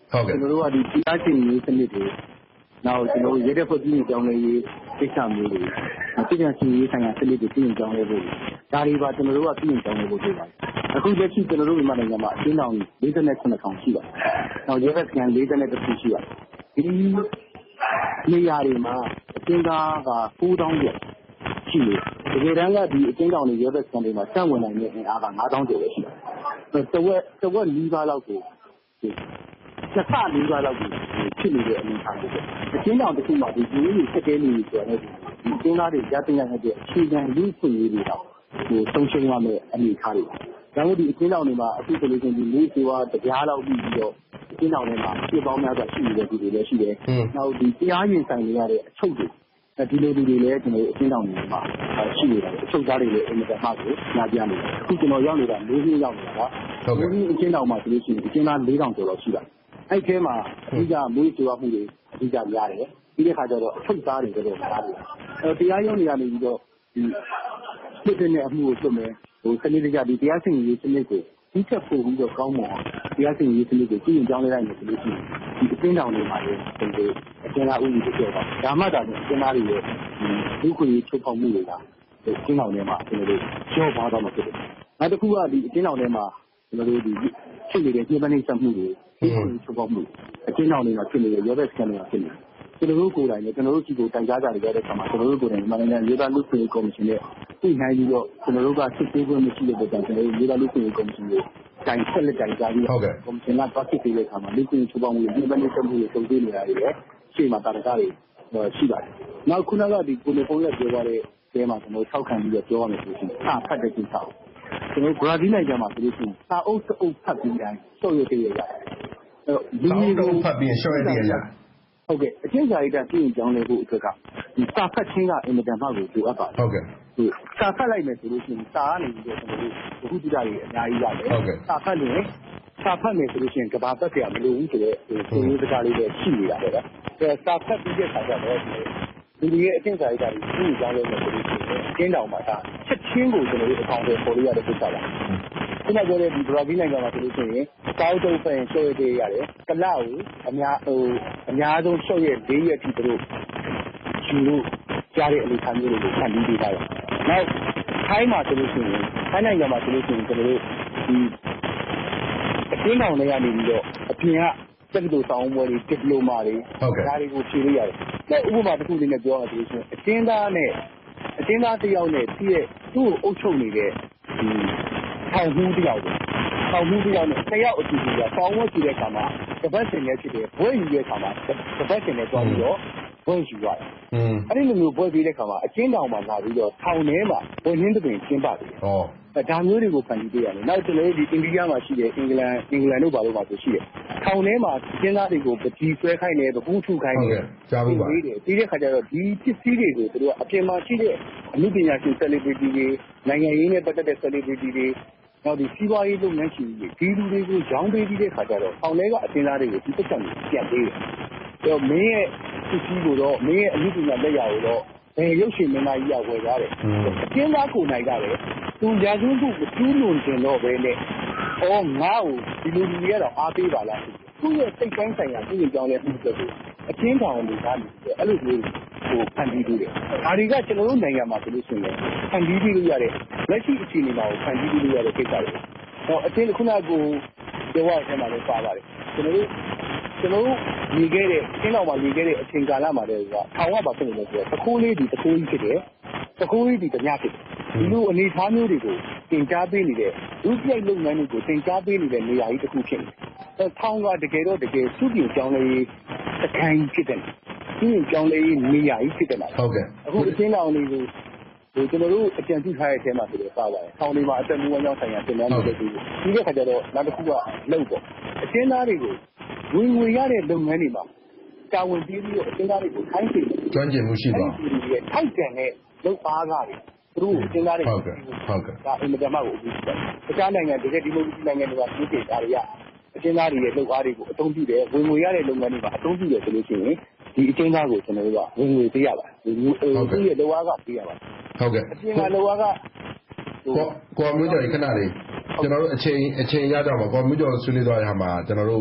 Speaker 10: ဟုတ်ကဲ့
Speaker 4: ကျွန်တော်တို့ကဒီတရားစီရင်ရေးစနစ်တွေနောက်ကျွန်တော်တို့ရဲတပ်ဖွဲ့ပြည်ကြောင်းလေးကိစ္စမျိုးတွေပြည်နယ်စီရေးဆိုင်ရာစနစ်တွေပြည်ကြောင်းလေးဖို့ဒါတွေပါကျွန်တော်တို့ကပြည်ကြောင်းလေးဖို့တွေ့ပါတယ်အခုလက်ရှိကျွန်တော်တို့မြန်မာနိုင်ငံမှာအကျဉ်းထောင်၄၇ထောင်ရှိပါတယ်နောက်ရဲဘက်စကန်၄၁ခုရှိပါတယ်ဒီနေရာတွေမှာအကျဉ်းသားက၉သောင်းကျော်ရှိတယ်တကယ်တမ်းကဒီအကျဉ်းထောင်တွေရဲဘက်စကန်တွေမှာစံဝင်နိုင်တဲ့အင်အားက၅သောင်းကျော်ပဲရှိတယ်တဝက်တဝက်၄ပါးလောက်ကိုတစ်ဆလေးပါးလောက်ကိုဖြစ်နေတဲ့အနေအထားတွေအကျဉ်းထောင်တစ်ခုမှာဒီလူတွေဆက်တဲနေပြီဆိုတော့ဒီအကျဉ်းသားတွေရတဲ့ရတဲ့အခြေခံလူ့ဖွံ့ဖြိုးရေးတွေတော့ဟိုဆုံးရှုံးရမယ့်အနေအထားတွေဒါမှမဟုတ်ဒီအကျဉ်းထောင်တွေမှာအခုဆိုလို့ရှိရင်ဒီလူတွေว่าတရားလောက်ပြီးပြီးတော့အကျဉ်းထောင်တွေမှာပြည်ပေါင်းများစွာရှိနေတဲ့လူတွေလည်းရှိတယ်နောက်ဒီတရားရင်ဆိုင်နေရတဲ့အချုပ်တွေဒီလိုလူတွေလည်းကျွန်တော်အကျဉ်းထောင်တွေမှာရှိနေတယ်အချုပ်သားတွေလည်းအင်မတန်မှကိုနာပြနေတယ်အခုကျွန်တော်ရောက်နေတာလေးနှစ်ရောက်နေတာဟုတ်ကဲ့ဒီအကျဉ်းထောင်မှာဆိုလို့ရှိရင်အကျဉ်းသား၄ထောင်ကျော်လောက်ရှိတာအဲ့ထဲမှာအဓိကမွေးကြွားမှုတွေအဓိကများတယ်ပြီးတဲ့ခါကျတော့အထုတ်သားတွေတော့များတယ်အဲတရားရုံးတွေကနေပြီးတော့ဒီစစ်တဲ့နဲ့အမှုကိုလွတ်မယ်ဟိုစနစ်တကျဒီတရားစီရင်ရေးစနစ်ကိုဒီချက်ပို့ပြီးတော့ကောင်းမွန်အောင်တရားစီရင်ရေးစနစ်ကိုကြည့်ရင်ကြောင်းလဲလိုက်မယ်ဆိုလို့ရှိရင်ဒီအကျဉ်းထောင်တွေမှာလည်းဒီလိုအကျဉ်းသားဥပဒေတွေပြောတာဒါမှသာအကျဉ်းသားတွေရဲ့ဒီလူ့ခွင့်ရေးချုပ်ဖောက်မှုတွေကဒီအကျဉ်းထောင်ထဲမှာကျွန်တော်တို့ကြောပါတော့မှာဖြစ်တယ်နောက်တစ်ခုကဒီအကျဉ်းထောင်ထဲမှာကျွန်တော်တို့ဒီဖြစ်နေတဲ့ညှိနှိုင်းဆက်မှုတွေဒီလိုချုပ်ပေါက်မှုအကျဉ်းထောင်တွေမှာဖြစ်နေတဲ့ရောဘက်စကန်တွေမှာဖြစ်နေကျွန်တော်တို့ကိုယ်တိုင်နဲ့ကျွန်တော်တို့ကြည့်ကိုတိုင်ကြားကြရတဲ့အခါမှာကျွန်တော်တို့ကိုယ်တိုင်မြန်မာနိုင်ငံရေးသားလူ့ခွင့်ရေးကော်မရှင်နဲ့ပြည်နိုင်ပြီးတော့ကျွန်တော်တို့ကစစ်ဆေးခွင့်မရှိတဲ့အတွက်ကြောင့်ကျွန်တော်တို့ရေးသားလူ့ခွင့်ရေးကော်မရှင်ကိုတိုင်ဆက်လက်တိုင်ကြားပြီးတော့ကော်မရှင်ကပတ်သက်တဲ့အခါမှာလူ့ခွင့်ရေးချုပ်ပေါက်မှုတွေဒီဘက်နဲ့ဆက်မှုတွေစုံစမ်းနေတာတွေလည်းရှေ့မှာတာရကတွေရှိပါတယ်နောက်ခုနကဒီကိုနေဖုန်းနဲ့ပြောသွားတဲ့အဲမှာကျွန်တော်ထောက်ခံပြီးတော့ပြောရမယ်ဆိုရင်စာဖတ်တဲ့ကိစ္စကျွန်တော်ဘရာဇီးနိုင်ငံမှာဆိုလို့ရှိရင်စာအုပ်တအုပ်ဖတ်ပြီးတိုင်းစော့ရတဲ့ရရတယ်လူမျိုးဖတ်ပြီးရှော့ရတဲ့ရဟုတ်ကဲ့အချင်းစာရိတ္တပြည်ရင်ကြောင်းလဲဖို့အတွက်ကဒီစာဖတ်ခြင်းကအင်မတန်မှကိုလိုအပ်ပါတယ်ဟုတ်ကဲ့ဒီစာဖတ်လိုက်မယ်ဆိုလို့ရှိရင်စာကနေပြီးတော့ကျွန်တော်တို့ဘုဟုတ္တတွေအများကြီးရတယ်ဟုတ်ကဲ့စာဖတ်ရင်စာဖတ်မယ်ဆိုလို့ရှိရင်ကဘာပတ်ပြမလို့ဘူးဆိုတော့ဒီလိုစကားလေးတွေရှိနေတာပဲဗျအဲစာဖတ်ပြီးတဲ့အခါကျတော့လူတွေရဲ့အချင်းစာရိတ္တတွေပြည်ရင်ကြောင်းလဲမယ်ဆိုလို့ရှိရင်အင်းတောင်မှာဒါချက်ချင်းကိုကျွန်တော်တို့အကောင်တွေပေါ်လို့ရတဲ့ကိစ္စပါခုနကပြောတဲ့ဒီဘရာဇီးနိုင်ငံမှာဆိုလို့ရှိရင်ကောက်တုပ်ဖန်ရှော့ရတဲ့ရတယ်ကလကိုအများဟိုအများဆုံးရှော့ရ၄ရက်ထိသူတို့ယူလို့ကြားတဲ့အနေအထားမျိုးတွေကိုဖန်တီးပေးထားတယ်နောက်ထိုင်းမှာဆိုလို့ရှိရင်ထိုင်းနိုင်ငံမှာဆိုလို့ရှိရင်ကျွန်တော်တို့ဒီအကျဉ်းထောင်တွေကနေပြီးတော့အပြင်ကစက်တိုဆောင်ပွဲတွေဒီပလိုမာတွေဒါတွေကိုဖြေလို့ရတယ်နောက်ဥပမာတစ်ခုလေးနဲ့ပြောရအောင်ဆိုလို့ရှိရင်အကျဉ်းသားနဲ့အကျဉ်းသားတစ်ယောက်နဲ့သူ့ရဲ့သူ့ကိုအုပ်ချုပ်နေတဲ့ဒီထောင်မှုတစ်ယောက်ပဲထောင်မှုတစ်ယောက်နဲ့တစ်ယောက်အတူတူကဆောင်းဝတ်ကြည့်တဲ့အခါမှာတပတ်စင်နဲ့ဖြစ်တယ်ဘွဲယူတဲ့အခါမှာတပတ်စင်နဲ့တွားပြီးတော့ဘွဲယူရတယ်။အဲ့ဒီလိုမျိုးဘွဲပြီးတဲ့အခါမှာအကျဉ်းထောင်မှာလာပြီးတော့ထောင်ထဲမှာဘွဲရင်းတွင်ကျင်းပတယ်။ဟောဒါမျိုးတွေကိုဖန်တီးပေးရတယ်။နောက်ကျွန်တော်တို့ဒီအိန္ဒိယမှာရှိတယ်အင်္ဂလန်အင်္ဂလန်တို့ဘာလို့ပါဆိုရှိတယ်။ထောင်ထဲမှာကျင်းသားတွေကိုပကြီးဆွဲခိုင်းတယ်ပပူးထုခိုင်းတယ်။ကြားဘူးပါ။ပြီးတဲ့ခါကျတော့ဒီပစ္စည်းတွေကိုသူတို့ကအပြင်မှာရှိတဲ့အမှုပညာရှင် celebrity တွေနိုင်ငံရေးနဲ့ပတ်သက်တဲ့ celebrity တွေနောက်ဒီစီးပွားရေးလုပ်ငန်းရှင်တွေဒီလူတွေကိုရောင်းပေးပြီးတဲ့ခါကျတော့အောင်လဲကအတင်းသားတွေကိုဒီပတ်စံကိုပြန်ပေးတယ်။အဲတော့မင်းရဲ့ပစ္စည်းကိုတော့မင်းရဲ့အမှုပညာလက်ရာကိုတော့ဘယ်ရုပ်ရှင်မင်းသားကြီးကဝယ်ရတယ်။အတင်းသားကိုနိုင်ကြတယ်။သူရာဇဝတ်မှုမကျူးလွန်ခြင်းတော့ပဲနဲ့အော်ငါ့ကိုဒီလူကြီးကတော့အားပေးပါလား။သူ့ရဲ့စိတ်ပိုင်းဆိုင်ရာသူ့ရဲ့ကြောင်းလဲမှုတွေအချင်းထောင်တွေကနေအဲ့လိုမျိုးဟိုဖန်တီးပြီးတယ်။ဒါတွေကကျွန်တော်တို့နိုင်ငံမှာဆိုလို့ရှိရင်ဖန်တီးပြီးလို့ရတဲ့လက်ရှိအခြေအနေမှာဖန်တီးပြီးလို့ရတဲ့ကိစ္စတွေ။ဟောအချင်းခုနကကိုပြောရတဲ့မှာလည်းပါပါတယ်။ကျွန်တော်တို့ကျွန်တော်တို့ညီခဲ့တဲ့အချင်းတော်မှာညီခဲ့တဲ့အချိန်ကာလမှာလည်းကထောင်ကပါဖြစ်နေလို့ဆိုတော့တခိုးလေးဒီတခိုးကြီးဖြစ်တယ်။တခိုးကြီးဒီတ냐ဖြစ်တယ်။ဒီလိုအနေအထားမျိုးတွေကိုတင်ကြားပေးနေတဲ့လူပြိုက်လုပ်ငန်းတွေကိုတင်ကြားပေးနေတဲ့နေရာကြီးတစ်ခုဖြစ်နေတယ်။ထောင်ကတကယ်တော့တကယ်စုပြင်ကြောင်းလေးအခိုင်ဖြစ်တယ်။ဒီကြောင်းလေးနေရာကြီးဖြစ်တယ်လားဟုတ်ကဲ့အခုအချင်းတော်လေးကိုဟိုကျွန်တော်တို့အကြံပြုထားတဲ့အထဲမှာဆိုတော့ပါပါတယ်ထောင်လေးမှာအသက်မွေးဝမ်းကြောင်းဆိုင်ရာသင်တန်းတွေလုပ်ပြီးဒီတဲ့ခါကျတော့နောက်တစ်ခုကလုပ်ပေါ့အချင်းသားတွေကိုဝင်ငွေရတဲ့လုပ်ငန်းတွေမှာတာဝန်ပေးပြီးတော့အချင်းသားတွေကိုခိုင်းစေ
Speaker 10: ကျွမ်းကျင်မှုရှိပါ
Speaker 4: ဘူးထိုက်တန်တဲ့လုပ်အားကတွေသူတို့အချင်းသားတွေ
Speaker 10: ဟုတ်ကဲ့ဟုတ်ကဲ့
Speaker 4: ဒါအင်မတန်မှကိုအရေးကြီးတယ်တခြားနိုင်ငံတကယ်ဒီမိုကရေစီနိုင်ငံတွေကပြည်ပြည်သားတွေကအချင်းသားတွေရဲ့လုပ်အားတွေကိုအသုံးပြုတယ်ဝင်ငွေရတဲ့လုပ်ငန်းတွေမှာအသုံးပြုတယ်ဆိုလို့ရှိရင်ဒီအချင်းသားကိုကျွန်တော်တို့ကဝင်ငွေပေးရပါတယ်ဒီသူ့ရဲ့လုပ်အားကပေးရပါတယ်
Speaker 10: ဟုတ်ကဲ့
Speaker 4: အပြင်ကလုပ်အားက
Speaker 10: ကိုကိုမျိုးကျော်ခဏလေးကျွန်တော်တို့အချိန်အချိန်ရကြမှာကိုမျိုးကျော်ဆွေးနွေးသွားတဲ့ဟာမှာကျွန်တော်တို့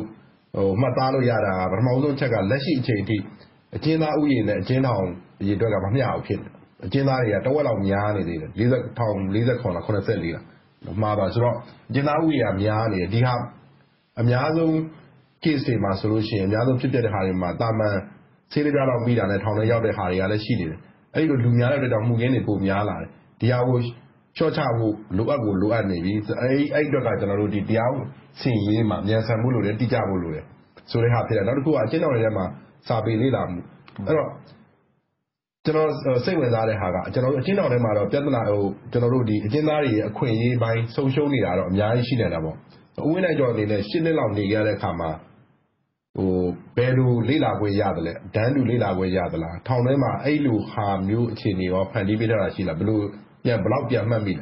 Speaker 10: ဟိုမှတ်သားလို့ရတာပထမဆုံးချက်ကလက်ရှိအချိန်ထိအကျဉ်းသားဥယျာဉ်နဲ့အကျဉ်းထောင်အရေအတွက်ကမမျှအောင်ဖြစ်နေအကျဉ်းသားတွေကတဝက်လောက်များနေသေးတယ်၄၀ထောင်၄၇လား၇၄လားမှားပါဆိုတော့အကျဉ်းသားဥယျာဉ်ကများနေတယ်ဒီဟာအများဆုံး case တွေမှာဆိုလို့ရှိရင်အများဆုံးဖြစ်ပျက်တဲ့ဟာတွေမှာတာမန်ဆေးလေးပြားတော့မိတာနဲ့ထောင်ထဲရောက်တဲ့ဟာတွေကလည်းရှိနေတယ်အဲ့ဒီလိုလူများတဲ့အတွက်ကြောင့်မှုခင်းတွေပိုများလာတယ်ဒီဟာကိုချော့ချဖို့လိုအပ်ကိုလိုအပ်နေပြီအဲ့အဲ့အတွက်ကကျွန်တော်တို့ဒီတရားစင်ရေးမှာမြန်ဆန်မှုလိုတယ်တိကျမှုလိုတယ်ဆိုတဲ့ဟာဖြစ်တယ်နောက်တစ်ခုကအကျဉ်းတော်တွေထဲမှာစာပေလေ့လာမှုအဲ့တော့ကျွန်တော်စိတ်ဝင်စားတဲ့ဟာကကျွန်တော်တို့အကျဉ်းတော်ထဲမှာတော့ပြဿနာဟိုကျွန်တော်တို့ဒီအကျဉ်းသားတွေရဲ့အခွင့်အရေးပိုင်းဆုံးရှုံးနေတာတော့အများကြီးရှိနေတာပေါ့ဦးဝင်းနိုင်ကျော်အနေနဲ့ရှစ်နှစ်လောက်နေခဲ့တဲ့အခါမှာဟိုဘယ်လိုလေ့လာခွင့်ရတယ်လဲဒန်းတူလေ့လာခွင့်ရသလားထောင်ထဲမှာအဲ့လိုဟာမျိုးအခြေအနေရောဖန်တီးပေးထားတာရှိလားဘယ်လိုပြန်ဘယ်လောက်ပြန်မှတ်မိလဲ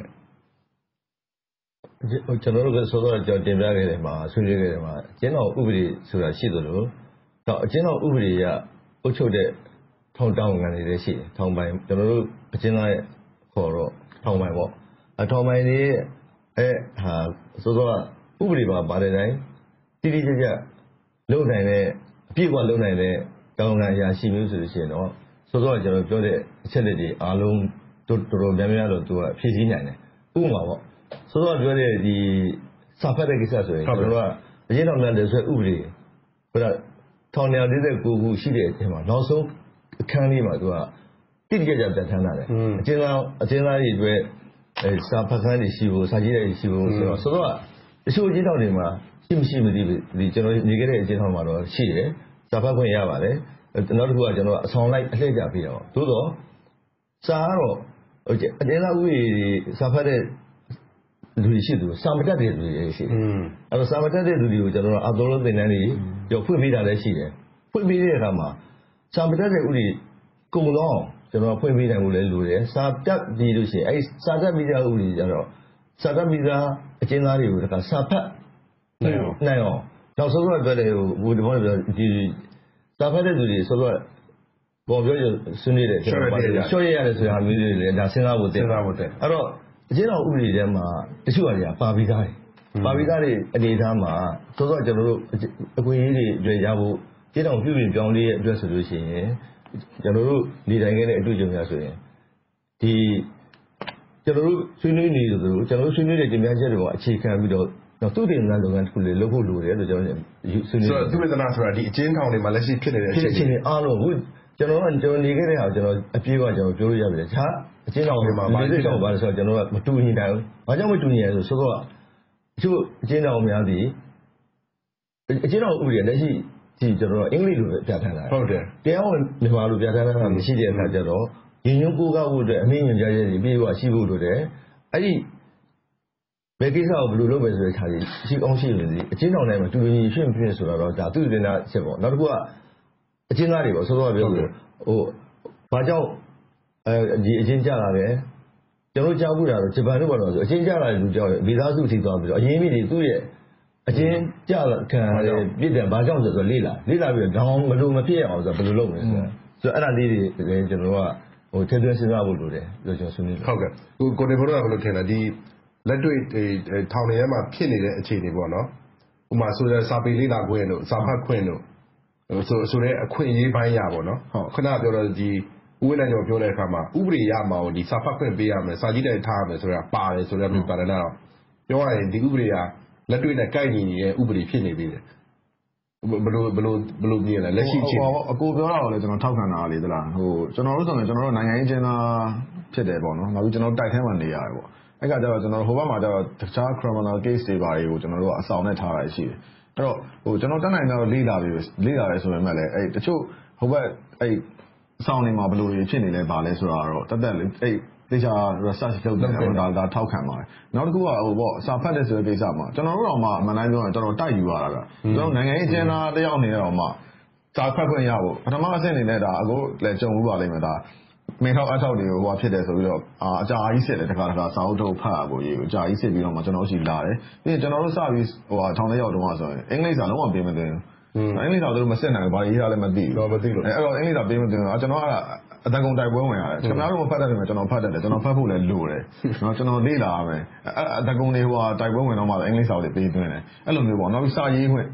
Speaker 11: ကျွန်တော်တို့ကစောစောကြောင်တင်ပြခဲ့တယ်မှာဆွေးနွေးခဲ့တယ်မှာအကျဉ်းတော်ဥပဒေဆိုတာရှိသလိုတော့အကျဉ်းတော်ဥပဒေကအုပ်ချုပ်တဲ့ထောင်တောင်းငံတွေလည်းရှိတယ်ထောင်ပိုင်းကျွန်တော်တို့အကျဉ်းသားရဲ့ခေါ်တော့ထောင်ပိုင်းပေါ့အထောင်ပိုင်းတွေအဲဟာစောစောကဥပဒေမှာပါတဲ့တိုင်းတိတိကျကျလုံနိုင်တဲ့အပြည့်အဝလုံနိုင်တဲ့တောင်းငံအရာရှိမျိုးဆိုလို့ရှိရင်တော့စောစောကကျွန်တော်ပြောတဲ့အချက်လက်တွေအားလုံးတော်တော်များများတော့သူကဖြည့်ဆည်းနိုင်တယ်ဥပမာပေါ့ဆိုတော့ပြောတဲ့ဒီစာဖတ်တဲ့ကိစ္စဆိုရင်ကျွန်တော်တို့ကအရေးတော်များတဲ့ဆိုဥပဒေဟိုထောင်နေ၄၉ခုရှိတဲ့အချိန်မှာနောက်ဆုံးအခန်းလေးမှာသူကတိတိကျကျပြန်ထမ်းလာတယ်အကျဉ်းသားအကျဉ်းသားတွေအတွက်အဲစာဖတ်ခန်းတွေရှိဖို့စာကြည့်တွေရှိဖို့ဆိုတော့ဆိုတော့တချို့အကျဉ်းထောင်တွေမှာရှိမရှိမသိဘူးဒီကျွန်တော်နေခဲ့တဲ့အကျဉ်းထောင်မှာတော့ရှိတယ်စာဖတ်ခွင့်ရပါတယ်နောက်တစ်ခုကကျွန်တော်အဆောင်လိုက်အလှည့်ကြပေးတာပေါ့သို့တော့စာကတော့အကျဉ်းသားဥပဒေစာဖတ်တဲ့လူတွေရှိသူစာမတတ်တဲ့လူတွေရှိတယ်အဲ့တော့စာမတတ်တဲ့လူတွေကိုကျွန်တော်တို့အတော်လုံးသင်တန်းတွေရောဖွင့်ပေးတာလည်းရှိတယ်ဖွင့်ပေးတဲ့အခါမှာစာမတတ်တဲ့ဥပဒေကုံတော့ကျွန်တော်ဖွင့်ပေးနိုင်ဖို့လည်းလိုတယ်စာတတ်ပြီးလို့ရှိရင်အဲ့စာတတ်ပြီးတဲ့ဥပဒေကျတော့စာတတ်ပြီးသားအကျဉ်းသားတွေကိုတခါစာဖတ်နိုင်အောင်နိုင်အောင်နောက်ဆုံးတော့ပြောတယ်ဟိုဘုရားပြောဒီစာဖတ်တဲ့လူတွေဆိုတော့ဘောပြောရဆွေးနွေးတယ်ကျွန်တော်ပါတယ်ရှော့ရရတယ်ဆိုတာမျိုးတွေလည်းဒါစဉ်းစားဖို့တင်စဉ်းစားဖို့တင်အဲ့တော့အကျဉ်းတော်ဥပဒေထဲမှာတချို့အရာပါပြီးသားတယ်ပါပြီးသားတွေအနေအထားမှာသို့တော့ကျွန်တော်တို့အခွင့်အရေးတွေကြွေရဖို့ကျင်းတော်ပြုပြင်ပြောင်းလဲရဲ့အတွက်ဆိုလို့ရှိရင်ကျွန်တော်တို့နေတိုင်းခဲ့တဲ့အတွေ့အကြုံများဆိုရင်ဒီကျွန်တော်တို့ဆွေးနွေးနေတယ်လို့ကျွန်တော်တို့ဆွေးနွေးတဲ့တင်ပြချက်တွေကိုအခြေခံပြီးတော့တော့သူ့တင်တဲ့လုပ်ငန်းတစ်ခုလေးလုပ်ဖို့လိုတယ်လို့ကျွန်တော်ဆွေးနွေးတယ်ဆိုတော့
Speaker 10: သူဝေဒနာဆိုတာဒီအကျဉ်းထောင်တွေမှာလက်ရှိဖြစ်နေတဲ့
Speaker 11: အခြေအနေအားလုံးအခုကျွန်တော်ကကျွန်တော်နေခဲ့တဲ့ဟာကျွန်တော်အပြေးကကျွန်တော်ပြောလို့ရပြီလေ။ခြားအကျဉ်းတော်တွေမှာဘာလို့တော့ဘာလို့ဆိုတော့ကျွန်တော်ကမတူညီနိုင်ဘူး။ဘာကြောင့်မတူညီလဲဆိုဆိုတော့အချို့အကျဉ်းတော်များသည်အကျဉ်းတော်ဥပဒေလက်ရှိဒီကျွန်တော်အင်္ဂလိပ်လိုပြဋ္ဌာန်းတာ
Speaker 10: ဟုတ်တယ်
Speaker 11: ။တရားဝင်မြန်မာလိုပြဋ္ဌာန်းတာမရှိတဲ့အခါကျတော့ရင်းညွှန်းကိုးကားဖို့အတွက်အမိန့်ညွှန်ကြားချက်တွေပြေးဖို့ရှိဖို့လိုတယ်။အဲ့ဒီဘယ်ကိစ္စကိုဘယ်လိုလုပ်မယ်ဆိုတဲ့ခါကြီးရှိအောင်ရှိနေသည်အကျဉ်းတော်တိုင်းမှာတူတူညီဖြစ်ဖြစ်ဆိုတော့ဒါသူ့တင်တာချက်ပေါ့။နောက်တစ်ခုကအကျဉ်းသားတွေပေါ့စောစောပြောလို့ဟိုဘာကြောင့်အဲဒီအချင်းကြလာတယ်ကျွန်တော်ကြားဘူးတာတော့ဂျပန်တို့ဘာလို့ဆိုအချင်းကြလာတဲ့လူကြောင့်မိသားစုထိသွားပြီးတော့အရင်မိတွေသူ့ရဲ့အချင်းကြလာခံရတဲ့ပြည်တယ်ဘာကြောင့်ဆိုတော့လေးလာလေးလာပြီးတော့ဒေါင်းမလို့မဖြစ်အောင်ဆိုတော့ဘယ်လိုလုပ်လဲဆိုတော့ဆိုတော့အဲ့ဒါလေးတွေလည်းကျွန်တော်ကဟိုထည့်သွင်းစဉ်းစားဖို့လိုတယ်လို့ကျွန်တော်ဆွေးနွေးတယ်
Speaker 10: ဟုတ်ကဲ့ကိုကိုတေဘောကဘယ်လိုထင်လဲဒီလက်တွေ့ထောင်ထဲမှာဖြစ်နေတဲ့အခြေအနေပေါ့နော်ဥပမာဆိုတဲ့စာပေလေးလာခွင့်တို့စာဖတ်ခွင့်တို့ဆိုဆိုတဲ့အခွင့်အရေးပိုင်းရပါတော့ခဏပြောတော့ဒီဥပဒေနဲ့ပြောတဲ့အခါမှာဥပဒေရမှာကိုဒီစာဖတ်ခွင့်ပေးရမယ်စာကြည့်တဲ့ထားရမယ်ဆိုတာပါတယ်ဆိုတော့ပါရဏတော့ပြောရရင်ဒီဥပဒေကလက်တွေ့နဲ့ကိုက်ညီနေတဲ့ဥပဒေဖြစ်နေသေးတယ်ဘယ်လိုဘယ်လိုဘယ်လိုမြင်လဲလက်ရှိချင်း
Speaker 12: အကိုပြောတာကိုလည်းကျွန်တော်ထောက်ခံတာလေသလားဟိုကျွန်တော်တို့ဆိုရင်ကျွန်တော်တို့နိုင်ငံရေးကျင်းသားဖြစ်တယ်ပေါ့နော်နောက်ပြီးကျွန်တော်တိုက်ထဲမှာနေရတယ်ပေါ့အဲ့ကကြတော့ကျွန်တော်ဟိုဘက်မှာကျတော့တခြား criminal case တွေပါတွေကိုကျွန်တော်တို့ကအဆောင်နဲ့ထားရရှိတယ်အဲ့တော့ဟိုကျွန်တော်တက်နိုင်တော့လေ့လာပြီးလေ့လာရဲဆိုပေမဲ့လည်းအဲ့တချို့ဟိုဘက်အဲ့အဆောင်တွေမှာဘယ်လိုဖြစ်နေလဲပါလဲဆိုတာတော့တက်တက်လေးအဲ့တေချာ research လုပ်တယ်ဒါဒါထောက်ခံပါတယ်နောက်တစ်ခုကဟိုပေါ့စာဖတ်တဲ့ဆိုတဲ့ကိစ္စမှာကျွန်တော်တို့တော့မှအမှန်တိုင်းပြောရင်ကျွန်တော်တိုက်ယူရတာဗျကျွန်တော်နိုင်ငံရေးကျင်းသားတယောက်အနေနဲ့တော့မှစာဖတ်ခွင့်ရဖို့ပထမအဆင့်အနေနဲ့ဒါအခုလည်းကြုံလို့ပါလိမ့်မယ်ဒါမင်းထောက်အထောက်တွေကိုဟိုဖြစ်တယ်ဆိုပြီးတော့အာအကြာကြီးစစ်တယ်တခါတခါစာအုပ်ထုတ်ဖတ်ရဖို့ရေးအကြာကြီးစစ်ပြီးတော့မှကျွန်တော်တို့ရှိလာတယ်ပြီးရင်ကျွန်တော်တို့စပြီးဟိုထောင်ထဲရောက်တော့ဆိုရင်အင်္ဂလိပ်စာလုံးဝပေးမသိဘူးအင်္ဂလိပ်စာတို့မစစ်နိုင်ဘူးဘာရေးရလဲမသိဘူး
Speaker 10: တော့မသိလို့
Speaker 12: အဲ့တော့အင်္ဂလိပ်စာပေးမသိဘူးကျွန်တော်ကအတန်ကုန်တိုက်ပွဲဝင်ရတယ်ခင်ဗျားတို့မဖတ်တတ်တယ်ကျွန်တော်ဖတ်တတ်တယ်ကျွန်တော်ဖတ်ဖို့လည်းလိုတယ်နော်ကျွန်တော်လေ့လာရမယ်အတန်ကုန်တွေဟိုတိုက်ပွဲဝင်တော့မှအင်္ဂလိပ်စာတွေပေးသွင်းတယ်အဲ့လိုမျိုးပေါ့နောက်ပြီးစာရေးခွင့်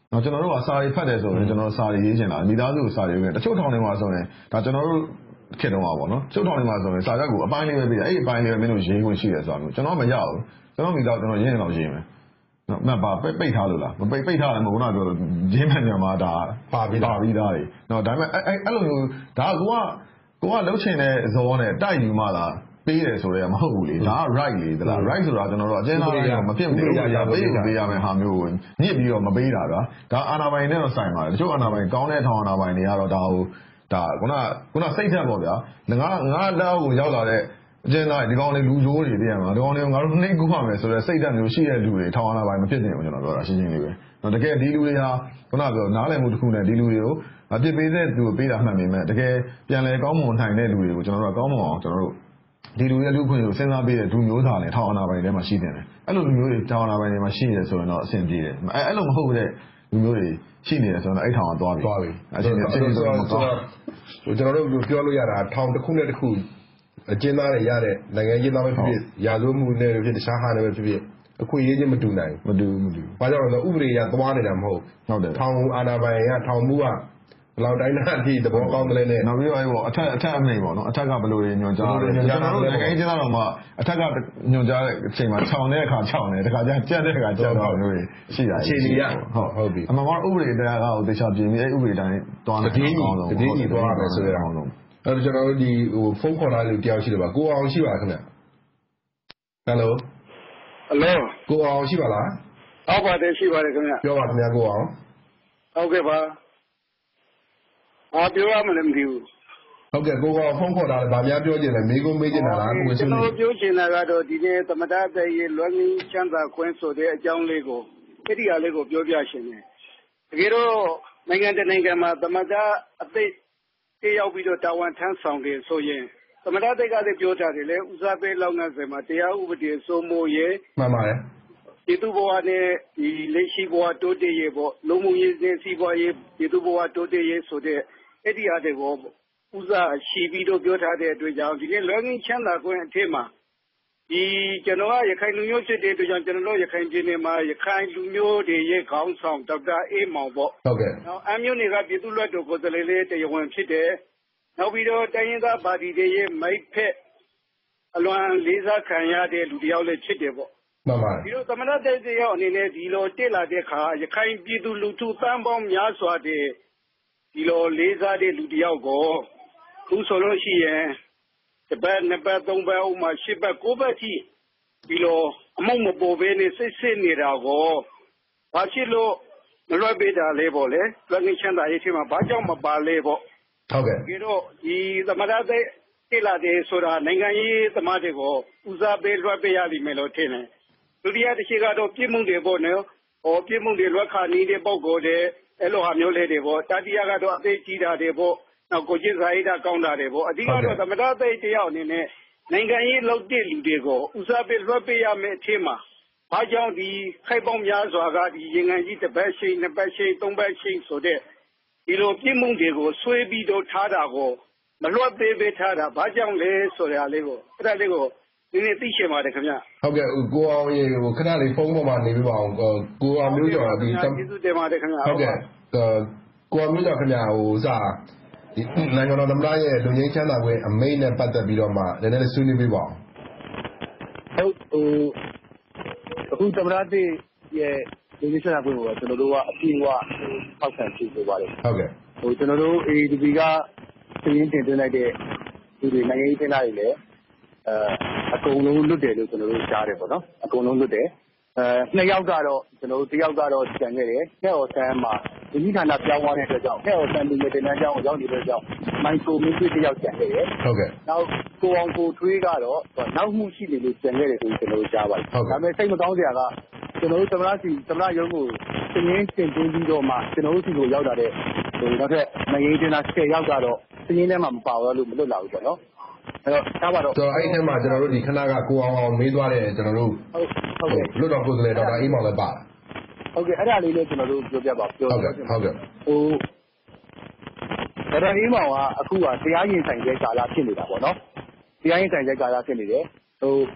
Speaker 12: နော်ကျွန်တော်တို့ကစာရီဖတ်တယ်ဆိုရင်ကျွန်တော်စာရီရေးချင်တာမိသားစုစာရီရေးတချို့ထောင်တွေမှာဆိုရင်ဒါကျွန်တော်တို့ခေတ္တတော့ပါပေါ့နော်ချို့ထောင်တွေမှာဆိုရင်စာရွက်ကိုအပိုင်းလေးပဲပြီးတယ်အဲ့ဒီအပိုင်းလေးပဲမင်းတို့ရေးခွင့်ရှိတယ်ဆိုတာမျိုးကျွန်တော်မရဘူးကျွန်တော်မိသားကျွန်တော်ရေးနေတော့ရေးမယ်နော်မပါပိတ်ထားလို့လားမပိတ်ပိတ်ထားတယ်မဟုတ်ခုနပြောလို့ရင်းမှန်ညမှာဒါပါပြီးပါပြီးသားတွေနော်ဒါပေမဲ့အဲ့အဲ့လိုမျိုးဒါကကိုကကိုကလှုပ်ချင်တဲ့ဇောနဲ့တိုက်ယူမှလားပေးတယ်ဆိုတော့မဟုတ်ဘူးလေဒါက right လေသလား right ဆိုတာကျွန်တော်တို့အကျဉ်းသားတွေမဖြစ်မနေရရပေးပေးရမယ်ဟာမျိုးကိုညစ်ပြီးတော့မပေးတာဗျာဒါအာနာပိုင်နဲ့တော့ဆိုင်ပါတယ်တချို့အာနာပိုင်ကောင်းတဲ့ထောင်အာနာပိုင်တွေကတော့ဒါဟိုဒါခုနခုနစိတ်ထက်ပေါ့ဗျာငါငါလက်ကိုရောက်လာတဲ့အကျဉ်းသားဒီကောင်လေးလူချိုးတွေသိရမှာဒီကောင်လေးငါတို့နှိပ်ကူးရမယ်ဆိုတော့စိတ်ဓာတ်မျိုးရှိတဲ့လူတွေထောင်အာနာပိုင်မဖြစ်တင်ဘူးကျွန်တော်ပြောတာရှင်းရှင်းလေးပဲနော်တကယ်ဒီလူတွေဟာခုနပြောနားလည်မှုတစ်ခုနဲ့ဒီလူတွေကိုအပြစ်ပေးတဲ့လူကိုပေးတာမှန်ပေမဲ့တကယ်ပြန်လဲကောင်းမွန်နိုင်တဲ့လူတွေကိုကျွန်တော်တို့ကကောင်းမွန်အောင်ကျွန်တော်တို့ဒီလူရဲ့လူခွင့်ကိုစဉ်းစားပေးတဲ့လူမျိုးသားနဲ့ထောင်အာနာပိုင်တွေထဲမှာရှိတယ်အဲ့လိုလူမျိုးတွေထောင်အာနာပိုင်တွေမှာရှိရဆိုရင်တော့အဆင်ပြေတယ်အဲ့အဲ့လိုမဟုတ်တဲ့လူမျိုးတွေရှိနေတယ်ဆိုတော့အဲ့ထောင်ကသွားပြီသွားပြီအဆင်ပြေတယ်ဆိုတော့ကျွန်
Speaker 10: တော်တို့ပြောလို့ရတာထောင်တစ်ခုနဲ့တစ်ခုအကျဉ်းသားတွေရတဲ့နိုင်ငံရေးသားပဲဖြစ်ဖြစ်ရာဇဝမှုနဲ့ဖြစ်တခြားဟာနဲ့ပဲဖြစ်ဖြစ်အခွင့်အရေးချင်းမတူနိုင်
Speaker 12: မတူမတူ
Speaker 10: ဘာကြောင့်လဲဆိုဥပဒေရသွားနေတာမဟုတ်
Speaker 12: ဟုတ်တယ်
Speaker 10: ထောင်အာဏာပိုင်ကထောင်မှုကဘယ်လောက်တိုင်းအထိသဘောကောင်းတယ်လဲနဲ့
Speaker 12: နောက်ပြီးတော့အဲ့ပေါ့အထက်အထက်အမိန်ပေါ့နော်အထက်ကဘယ်လိုညွှန်ကြားလဲကျွန်တော်တို့နိုင်ငံရေးကျတော့မှအထက်ကညွှန်ကြားတဲ့အချိန်မှာခြောင်တဲ့အခါခြောင်တယ်တခါကျကြက်တဲ့အခါကြက်တော့မျိုးတွေရှိတာ
Speaker 10: အခြေအနေရ
Speaker 12: ဟုတ်ဟုတ်ပြီအမှန်ကတော့ဥပဒေတရားကတေချာပြင်ပြီးအဲ့ဥပဒေတိုင်းတွား
Speaker 10: နေတယ်အောင်ဆုံးတည်ကြည်သွားရမယ်ဆိုတဲ့အအောင်ဆုံးအဲ့တော့ကျွန်တော်တို့ဒီဟိုဖုန်းခေါ်လာလို့တယောက်ရှိတယ်ပါကိုအောင်ရှိပါခင်ဗျဟယ်လို
Speaker 13: ဟယ်လို
Speaker 10: ကိုအောင်ရှိပါလား
Speaker 13: ဟုတ်ပါတယ်ရှိပါတယ်ခင်ဗျ
Speaker 10: ပြောပါခင်ဗျကိုအောင်
Speaker 13: ဟုတ်ကဲ့ပါအားပြောရမလဲမသိဘူး
Speaker 10: ဟုတ်ကဲ့ကိုကဖုန်းခေါ်တာလည်းဗာများပြောချင်တယ်မေးခွန်းမေးချင်တာလားကို
Speaker 13: ကျွန်တော်ပြောချင်တာကတော့ဒီနေ့သမတတဲ့ရေလွန်ငင်းချမ်းသာခွင့်ဆိုတဲ့အကြောင်းလေးကိုအဲ့ဒီအလေးကိုပြောပြရှင်တယ်တကယ်တော့နိုင်ငံတကာနိုင်ငံမှာသမတအသိတေးရောက်ပြီးတော့တာဝန်ထမ်းဆောင်တယ်ဆိုရင်သမတတဲ့ကလည်းပြောထားတယ်လေဦးစားပေးလောက်ငန်းစင်မှာတရားဥပဒေစိုးမိုးရေး
Speaker 10: မှန်ပါတယ်
Speaker 13: ဒီသူဘဝနဲ့ဒီလက်ရှိဘဝတိုးတက်ရေးပေါ့လုံမှုရေးစဉ်စီးပွားရေးဒီသူဘဝတိုးတက်ရေးဆိုတဲ့အဲ့ဒီအတဲ့ကိုဦးစားရှိပြီးတော့ပြောထားတဲ့အတွက်ကြောင့်ဒီနေ့လွန်ငင်းချမ်းသာခွင့်အထက်မှာဒီကျွန်တော်ကရခိုင်လူမျိုးဖြစ်တဲ့အတွက်ကြောင့်ကျွန်တော်တို့ရခိုင်ပြည်နယ်မှာရခိုင်လူမျိုးတွေရဲ့ခေါင်းဆောင်ဒေါက်တာအေးမောင်ပေါ့
Speaker 10: ဟုတ်ကဲ့
Speaker 13: နောက်အမျိုးတွေကပြည်သူ့လွှတ်တော်ကိုယ်စားလှယ်လေးတရားဝင်ဖြစ်တယ်နောက်ပြီးတော့တိုင်းရင်းသားပါတီတွေရဲ့မိတ်ဖက်အလွန်လေးစားခံရတဲ့လူတယောက်လည်းဖြစ်တယ်ပေါ့
Speaker 10: မှန်ပါတယ်
Speaker 13: ဒီလိုသမဏတဲ့တယောက်အနေနဲ့ဒီလိုတက်လာတဲ့ခါရခိုင်ပြည်သူလူထုတန်းပေါင်းများစွာတဲ့ဒီလိုလေးစားတဲ့လူတယောက်ကိုခုဆိုလို့ရှိရင်တပတ်နှစ်ပတ်သုံးပတ်ဥမာရှစ်ပတ်ကိုးပတ်ထိဒီလိုအမုံမပေါ်ဘဲနဲ့စိတ်စစ်နေတာကိုဘာဖြစ်လို့မလွှဲပေးတာလဲပေါ့လေလွှဲငင်းချမ်းသာရေးထဲမှာဘာကြောင့်မပါလဲပေါ့
Speaker 10: ဟုတ်ကဲ့
Speaker 13: ဒီတော့ဒီသမဏတဲ့တက်လာတဲ့ဆိုတာနိုင်ငံရေးသမားတွေကိုဦးစားပေးလွှဲပေးရလိမ့်မယ်လို့ထင်တယ်ဒုတိယတစ်ချက်ကတော့ပြည်မှုတွေပေါ့နော်ဟောပြည်မှုတွေလွှဲခါနေတဲ့ပုံကိုယ်တွေအဲ့လိုဟာမျိုးလေးတွေပေါ့တတိယကတော့အသေးကြီးတာတွေပေါ့နောက်ကိုကျစ်စာရိတာကောင်းတာတွေပေါ့အဓိကတော့သမထသိတယောက်အနေနဲ့နိုင်ငံရေးလောက်တဲ့လူတွေကိုဦးစားပေးလွှဲပေးရမယ်အထင်မှာဘာကြောင့်ဒီခိုက်ပေါင်းများစွာကဒီရင်ငံကြီးတစ်ပတ်ရှိနှစ်ပတ်ရှိသုံးပတ်ရှိဆိုတဲ့ဒီလိုပြည်မှုတွေကိုဆွေးပြီးတော့ထားတာကိုမလွှဲပေးပေးထားတာဘာကြောင့်လဲဆိုရလေးကိုအဲ့ဒါလေးကိုဒီနေ့သိချင်ပါတယ်ခင်ဗျ
Speaker 10: ဟုတ်ကဲ့ကိုအောင်ရေဟိုခဏလေးဖုန်းပေါ်မှာနေပြပါအောင်ကိုအောင်မျိုးကျော်ဒီ
Speaker 13: ကျေးဇူးတင်ပါတယ်ခင်ဗျ
Speaker 10: ဟုတ်ကဲ့ကိုအောင်မျိုးကျော်ခင်ဗျဟိုစဒီနိုင်ငံတော်သမ္မတရဲ့လူငင်းချမ်းသာခွင့်အမိန့်နဲ့ပတ်သက်ပြီးတော့မှနည်းနည်းလေးဆွေးနွေးပြပါ
Speaker 13: အောင်ဟုတ်ဟိုအခုသမ္မတရဲ့လူငင်းချမ်းသာခွင့်ကိုကျွန်တော်တို့ကအပြည့်အဝထောက်ခံကြည့်ဆိုပါတယ်
Speaker 10: ဟုတ်ကဲ့
Speaker 13: ဟိုကျွန်တော်တို့ A D P ကသင်းတင်သွင်းလိုက်တဲ့ဒီတွေနိုင်ငံရေးတင်လာတွေလည်းအဲအကုန်လုံးလွတ်တယ်လို့ကျွန်တော်တို့ကြားတယ်ပေါ့နော်အကုန်လုံးလွတ်တယ်အဲနှစ်ယောက်ကတော့ကျွန်တော်တို့တယောက်ကတော့ကြံခဲ့တယ်။နဲ့ဟောဆန်းမှာဒီကြီးဌာနပြောင်းသွားတဲ့အတွက်ကြောင့်နဲ့ဟောဆန်းလူငယ်တင်တန်းကျောင်းကိုရောက်နေတဲ့အတွက်ကြောင့်မိုင်ကိုမင်းပြတယောက်ကြံခဲ့တယ်
Speaker 10: ။ဟုတ်ကဲ့
Speaker 13: ။နောက်ကိုအောင်ကိုထွေးကတော့နောက်မှုရှိနေလို့ကြံခဲ့တယ်ဆိုပြီးကျွန်တော်တို့ကြားပါတယ်။ဒါပေမဲ့စိတ်မကောင်းစရာကကျွန်တော်တို့သမရစီသမရရုံးကိုသင်းင်းတင်သွင်းပြီးတော့မှကျွန်တော်တို့စီကိုရောက်လာတဲ့ဟိုနောက်ထပ်နိုင်ငံရေးတင်တာဆယ်ယောက်ကတော့သင်းင်းထဲမှာမပါတော့လို့မလွတ်လာဘူးပေါ့နော်။အဲ့တော့ဒါပါတော့
Speaker 10: ဆိုတော့အဲ့ဒီထဲမှာကျွန်တော်တို့ဒီခဏကကိုအောင်အောင်မေးသွားတယ်ကျွန်တော်တို့
Speaker 13: ဟုတ်ကဲ့
Speaker 10: လွတ်တော်ကိုယ်စားလှယ်ဒေါက်တာအေးမောင်လည်းပါ
Speaker 13: ဟုတ်ကဲ့အဲ့ဒါလေးလည်းကျွန်တော်တို့ပြောပြပါပြော
Speaker 10: ဟုတ်ကဲ့ဟုတ်ကဲ့
Speaker 13: ဟိုဒေါက်တာအေးမောင်ကအခုကတရားရင်ဆိုင်တဲ့ကာလဖြစ်နေတာပေါ့နော်တရားရင်ဆိုင်တဲ့ကာလဖြစ်နေတယ်ဟို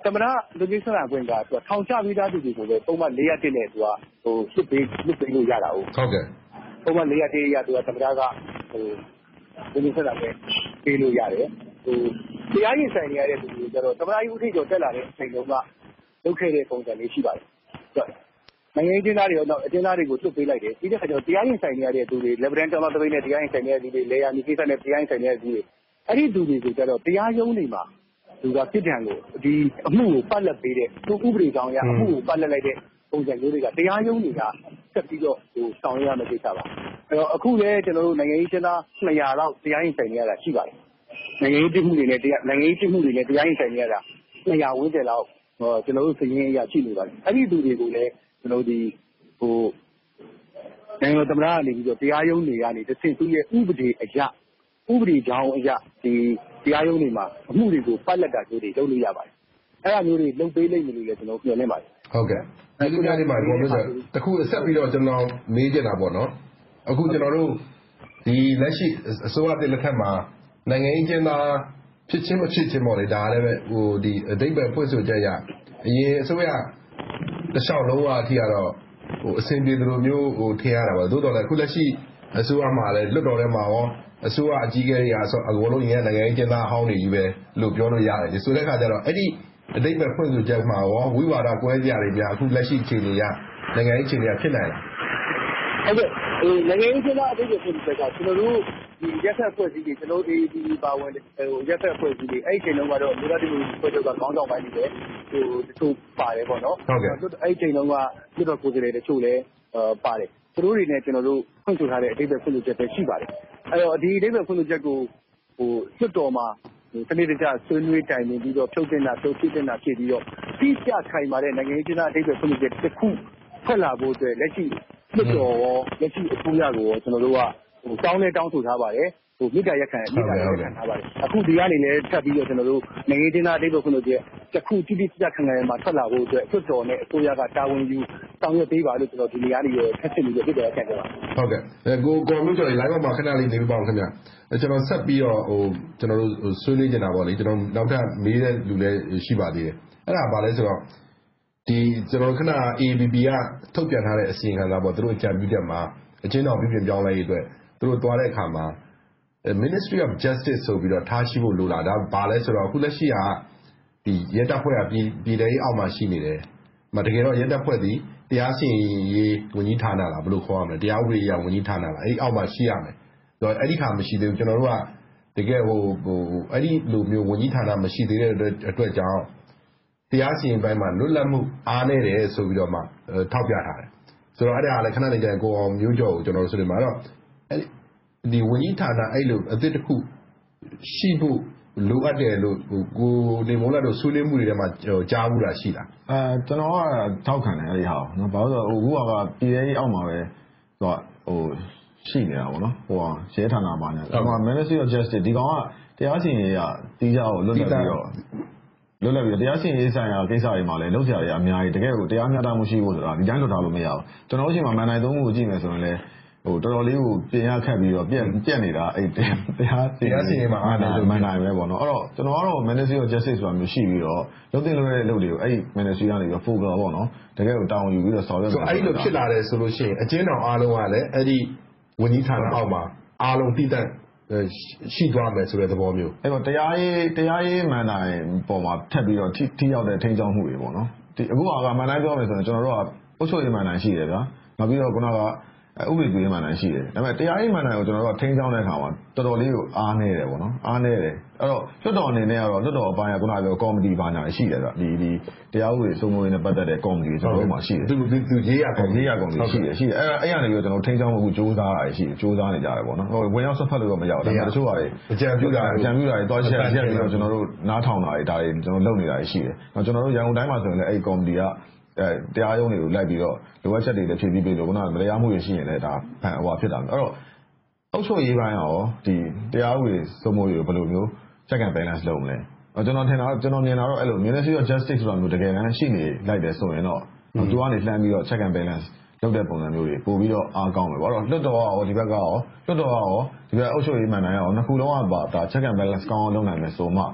Speaker 14: သမရလူကြီးဆက်လာခွင့်ကသူထောင်ချပြီးသားသူတွေကိုလည်းပုံမှန်၄ရက်တည်းနဲ့သူကဟိုစစ်ပေးစစ်ပေးလို့ရတာဟုတ်
Speaker 10: ဟုတ်ကဲ့
Speaker 14: ပုံမှန်၄ရက်တည်းရသူကသမရကဟိုလူကြီးဆက်လာခွင့်ပေးလို့ရတယ်ဟိုတရားရင်ဆိုင်နေရတဲ့သူတွေကျတော့သမရကြီးဥထိကျော်တက်လာတဲ့အချိန်တုန်းကလုပ်ခဲ့တဲ့ပုံစံလေးရှိပါတယ်နိုင်ငံရေးကျင်းသားတွေရောအကျဉ်းသားတွေကိုလွတ်ပေးလိုက်တယ်ပြီးတဲ့အခါကျတော့တရားရင်ဆိုင်နေရတဲ့သူတွေ level တောင်းတော့တပိတ်နဲ့တရားရင်ဆိုင်နေရတဲ့သူတွေလေယာဉ်ကိစ္စနဲ့တရားရင်ဆိုင်နေရတဲ့သူတွေအဲ့ဒီသူတွေကိုကျတော့တရားရုံးတွေမှာသူကပြစ်ဒဏ်ကိုဒီအမှုကိုပတ်လက်ပေးတဲ့သူဥပဒေကြောင်းအရအမှုကိုပတ်လက်လိုက်တဲ့ပုံစံမျိုးတွေကတရားရုံးတွေကဆက်ပြီးတော့ဟိုဆောင်ရွက်ရမယ့်ကိစ္စပါအဲ့တော့အခုလည်းကျွန်တော်တို့နိုင်ငံရေးကျင်းသားနှစ်ရာလောက်တရားရင်ဆိုင်နေရတာရှိပါတယ်နိုင်ငံရေးပြည်မှုတွေနဲ့တရားနိုင်ငံရေးပြည်မှုတွေနဲ့တရားရင်ဆိုင်နေရတာနှစ်ရာဝန်းကျင်လောက်ဟိုကျွန်တော်တို့စည်ရင်းအရာရှိနေပါတယ်အဲ့ဒီသူတွေကိုလည်းကျွန်တော်ဒီဟိုနိုင်ငံသမ္မတကနေပြီးတော့တရားရုံးတွေကနေတစ်ဆင့်သူ့ရဲ့ဥပဒေအရဥပဒေကြောင်းအရဒီတရားရုံးတွေမှာအမှုတွေကိုပတ်လက်တာမျိုးတွေလုပ်လို့ရပါတယ်အဲ့ဒါမျိုးတွေလုပ်ပေးလိမ့်မယ်လို့လည်းကျွန်တော်ပြောနေပါတယ်
Speaker 10: ဟုတ်ကဲ့ဒီလိုမျိုးလေးမှာပြောလို့ဆိုတခုဆက်ပြီးတော့ကျွန်တော်မေးချင်တာပေါ့နော်အခုကျွန်တော်တို့ဒီလက်ရှိအစိုးရတဲ့လက်ထက်မှာနိုင်ငံရေးကျင်းသားဖြစ်ချင်းမဖြစ်ချင်းပေါ့လေဒါလည်းပဲဟိုဒီအတိတ်ပဲဖွင့်ဆိုချက်ရအရင်အစိုးရတခြားလုံးဝအထိကတော့ဟိုအဆင်ပြေသလိုမျိုးဟိုထင်ရတာပါသို့တော်လည်းခုလက်ရှိအစိုးရမှာလည်းလွတ်တော်ထဲမှာရောအစိုးရအကြီးအကဲတွေအားဆိုအကုန်လုံးရနိုင်ငံရေးကျင်းသားအဟောင်းတွေကြီးပဲလို့ပြောလို့ရတယ်ဒီဆိုတဲ့ခါကျတော့အဲ့ဒီအတိတ်ပဲဖွင့်ဆိုချက်မှာရောဝိဝါဒကွဲပြားတွေပြအခုလက်ရှိအခြေအနေရနိုင်ငံရေးအခြေအနေဖြစ်နိုင်
Speaker 14: လားဟုတ်ကဲ့ဟိုနိုင်ငံရေးကျင်းသားအတိတ်ပဲဖွင့်ဆိုချက်ကကျွန်တော်တို့ဒီရက်ဆက်ဖွဲ့စည်းတွေကျွန်တော်တို့ဒီဒီပါဝင်ဟိုရက်ဆက်ဖွဲ့စည်းတွေအဲ့ဒီချိန်တုန်းကတော့လူသားတွေဖွဲ့ချုပ်ကခေါင်းဆောင်ပိုင်းတွေလည်းဟိုတချို့ပါတယ်ပေါ့နော်
Speaker 10: ဟုတ်ကဲ့
Speaker 14: အဲ့ဒီချိန်တုန်းကပြည်တော်ကိုယ်စားလှယ်တချို့လည်းပါတယ်သူတို့တွေနဲ့ကျွန်တော်တို့ဖွင့်ဆိုထားတဲ့အတိတ်ပဲဖွင့်ဆိုချက်ပဲရှိပါတယ်အဲ့တော့ဒီအတိတ်ပဲဖွင့်ဆိုချက်ကိုဟိုစွတ်တော်မှာစနစ်တကျဆွေးနွေးတိုင်ပင်ပြီးတော့ဖြုတ်တင်တာဖြုတ်ဖြစ်တင်တာဖြစ်ပြီးတော့ပြီးကြခိုင်မာတဲ့နိုင်ငံရေးကျင်းသားအတိတ်ပဲဖွင့်ဆိုချက်တစ်ခုထွက်လာဖို့အတွက်လက်ရှိစွတ်တော်ရောလက်ရှိအစိုးရကိုရောကျွန်တော်တို့ကဟိုတောင်းလဲတောင်းဆိုထားပါတယ်ဟိုမိတာရက်ခံမိတာရက်ခံထားပါတယ်အခုဒီကနေလည်းထပ်ပြီးတော့ကျွန်တော်တို့နိုင်ငံရေးကျင်းသားအတိတ်ပဲဖွင့်ဆိုချက်တစ်ခုတိတိကျကျခံခံမှာထွက်လာဖို့အတွက်စွတ်တော်နဲ့အစိုးရကတာဝန်ယူဆောင်ရွက်ပေးပါလို့ကျွန်တော်ဒီနေရာနေရထပ်စစ်ပြီးတော့ပြတဲ့အခါကျတော့
Speaker 10: ဟုတ်ကဲ့ကိုကိုမျိုးကျော်လေး live မှာခဏလေးနေပြပါဦးခင်ဗျကျွန်တော်ဆက်ပြီးတော့ဟိုကျွန်တော်တို့ဆွေးနွေးနေတာပေါ့လေကျွန်တော်နောက်ထပ်မေးတဲ့လူလည်းရှိပါသေးတယ်အဲ့ဒါဘာလဲဆိုတော့ဒီကျွန်တော်ခဏ A B B ကထုတ်ပြန်ထားတဲ့အစီရင်ခံစာပေါ့သူတို့အကြံပြုချက်မှာအချင်းတော်ပြည်ပြင်ပြောင်းလဲရေးအတွက်သူတို့သွားတဲ့အခါမှာ Ministry of Justice ဆိုပြီးတော့ထားရှိဖို့လိုလာဒါဘာလဲဆိုတော့အခုလက်ရှိကဒီရဲတပ်ဖွဲ့ကပြည်ပြည်ထောင်အောက်မှာရှိနေတယ်မတကယ်တော့ရဲတပ်ဖွဲ့ဒီတရားစီရင်ရေးဝန်ကြီးဌာနလားဘယ်လိုခေါ်ရမလဲတရားဥပဒေရေးဝန်ကြီးဌာနလားအဲ့ဒီအောက်မှာရှိရမယ်ဆိုတော့အဲ့ဒီခါမရှိသေးဘူးကျွန်တော်တို့ကတကယ်ဟိုဟိုအဲ့ဒီလိုမျိုးဝန်ကြီးဌာနမရှိသေးတဲ့အတွက်ကြောင့်တရားစီရင်ပိုင်းမှာလွတ်လပ်မှုအားနည်းတယ်ဆိုပြီးတော့မှထောက်ပြထားတယ်ဆိုတော့အဲ့ဒါလည်းခဏနေကြရင်ကိုအောင်မျိုးကျော်ကိုကျွန်တော်တို့ဆိုနေမှာတော့အဲ့ဒီဝန်ကြီးဌာနအဲ့လိုအသစ်တစ်ခုရှိဖို့လိုအပ်တယ်လို့ဟိုကိုနေမိုးလာတို့ဆွေးနွေးမှုတွေထဲမှာကြားဘူးတာရှိတာ
Speaker 12: အဲကျွန်တော်ကထောက်ခံတယ်အဲ့ဒီဟာကိုနော်ဘာလို့ဆိုတော့ဟိုအခုကပြည်ရေးအောက်မှာပဲသူကဟိုရှိနေတာပေါ့နော်ဟိုရဲဌာနမှာနေဟို Ministry of Justice ဒီကောင်ကတရားစီရင်ရေးကတီးကြအောင်လွတ်လပ်ပြီးတော့လွတ်လပ်ပြီးတရားစီရင်ရေးဆိုင်ရာကိစ္စတွေမှာလည်းလုပ်ကြရအများကြီးတကယ်ကိုတရားမျှတမှုရှိဖို့ဆိုတာဒီတိုင်းလွတ်ထားလို့မရဘူးကျွန်တော်တို့ရှိမှမန်နိုင်သုံးမှုကိုကြည့်မယ်ဆိုရင်လည်းဟိုတော်တော်လေးကိုပြင်ရခက်ပြီးတော့ပြက်ပြက်နေတာအဲ့တရား
Speaker 10: တရားစီရင်မှာအား
Speaker 12: နိုင်မှန်နိုင်ပဲပေါ့နော်အဲ့တော့ကျွန်တော်ကတော့ Ministry of Justice ဆိုတာမျိုးရှိပြီးတော့လုပ်တင်လုပ်ရတဲ့လုပ်တွေကိုအဲ့ Ministry ကနေပြီး focus ပေါ့နော်တကယ်ကိုတာဝန်ယူပြီးတော့ဆောင်ရွက်
Speaker 10: ဆိုအဲ့လိုဖြစ်လာတယ်ဆိုလို့ရှိရင်အကျဉ်းတော်အားလုံးကလည်းအဲ့ဒီဝန်ကြီးဌာနအောက်မှာအားလုံးတည်တံ့ရှိသွားမယ်ဆိုတဲ့သဘောမျိုး
Speaker 12: အဲ့တော့တရားရေးတရားရေးမှန်နိုင်ပေါ်မှာထပ်ပြီးတော့ထိရောက်တဲ့ထိန်းချောင်းမှုတွေပေါ့နော်ဒီအခုကမှန်တိုင်းပြောမယ်ဆိုရင်ကျွန်တော်တို့ကအုပ်ချုပ်ရေးမှန်နိုင်ရှိတယ်ဗျာနောက်ပြီးတော့ခုနကဥပဒေပြုရေးမှန်နိုင်ရှိတယ်ဒါပေမဲ့တရားရေးမှန်နိုင်ကိုကျွန်တော်တို့ကထိန်းချောင်းတဲ့အခါမှာတော်တော်လေးကိုအားနည်းတယ်ပေါ့နော်အားနည်းတယ်အဲ့တော့လွတ်တော်အနေနဲ့ကတော့လွတ်တော်အပိုင်းကခုနကပြောကော်မတီဘာညာရှိတယ်ဗျဒီဒီတရားဥပဒေစိုးမိုးရေးနဲ့ပတ်သက်တဲ့ကော်မတီကျွန်တော်တို့မှာရှိတယ်
Speaker 10: သူသူရေးရကော်မတီ
Speaker 12: ရေးရကော်မတီရှိတယ်ရှိတယ်အဲ့အဲ့ရနေပြီးတော့ကျွန်တော်ထိန်းချောင်းမှုစ조사တာရှိတယ်စ조사နေကြတယ်ပေါ့နော်ဟိုဝင်ရောက်ဆက်ဖက်လို့တော့မရဘူးဒါပေမဲ့တချို့ဟာတွေ
Speaker 10: အကြံပြုတာ
Speaker 12: အကြံပြုတာတွေတွားချက်ရက်ပြီးတော့ကျွန်တော်တို့နားထောင်တာတွေဒါတွေကျွန်တော်လုပ်နေတာရှိတယ်ကျွန်တော်တို့ရန်ကုန်တိုင်းမှာဆိုရင်လည်းအဲ့ကော်မတီကအဲတရားရုံးတွေကိုလိုက်ပြီးတော့လိုအပ်ချက်တွေလည်းဖြည့်ဆည်းပေးလို့ခုနကမတရားမှုတွေရှိရင်လည်းဒါဟန်ဟိုဖြစ်တာအဲ့တော့အုပ်ချုပ်ရေးပိုင်းရောဒီတရားဥပဒေစိုးမိုးရေးကိုဘယ်လိုမျိုး check and balance လုပ်မလဲကျွန်တော်ထင်တာကျွန်တော်မြင်တာတော့အဲ့လို Ministry of Justice ဆိုတာမျိုးတကယ်တမ်းရှိနေလိုက်တယ်ဆိုရင်တော့သူကနေလှမ်းပြီးတော့ check and balance လုပ်တဲ့ပုံစံမျိုးတွေပို့ပြီးတော့အားကောင်းမယ်ပေါ့အဲ့တော့လွတ်တော်ရောဒီဘက်ကရောလွတ်တော်ရောဒီဘက်အုပ်ချုပ်ရေးမှန်နိုင်ရောနှစ်ခုလုံးကပါဒါ check and balance ကောင်းအောင်လုပ်နိုင်မယ်ဆိုမှ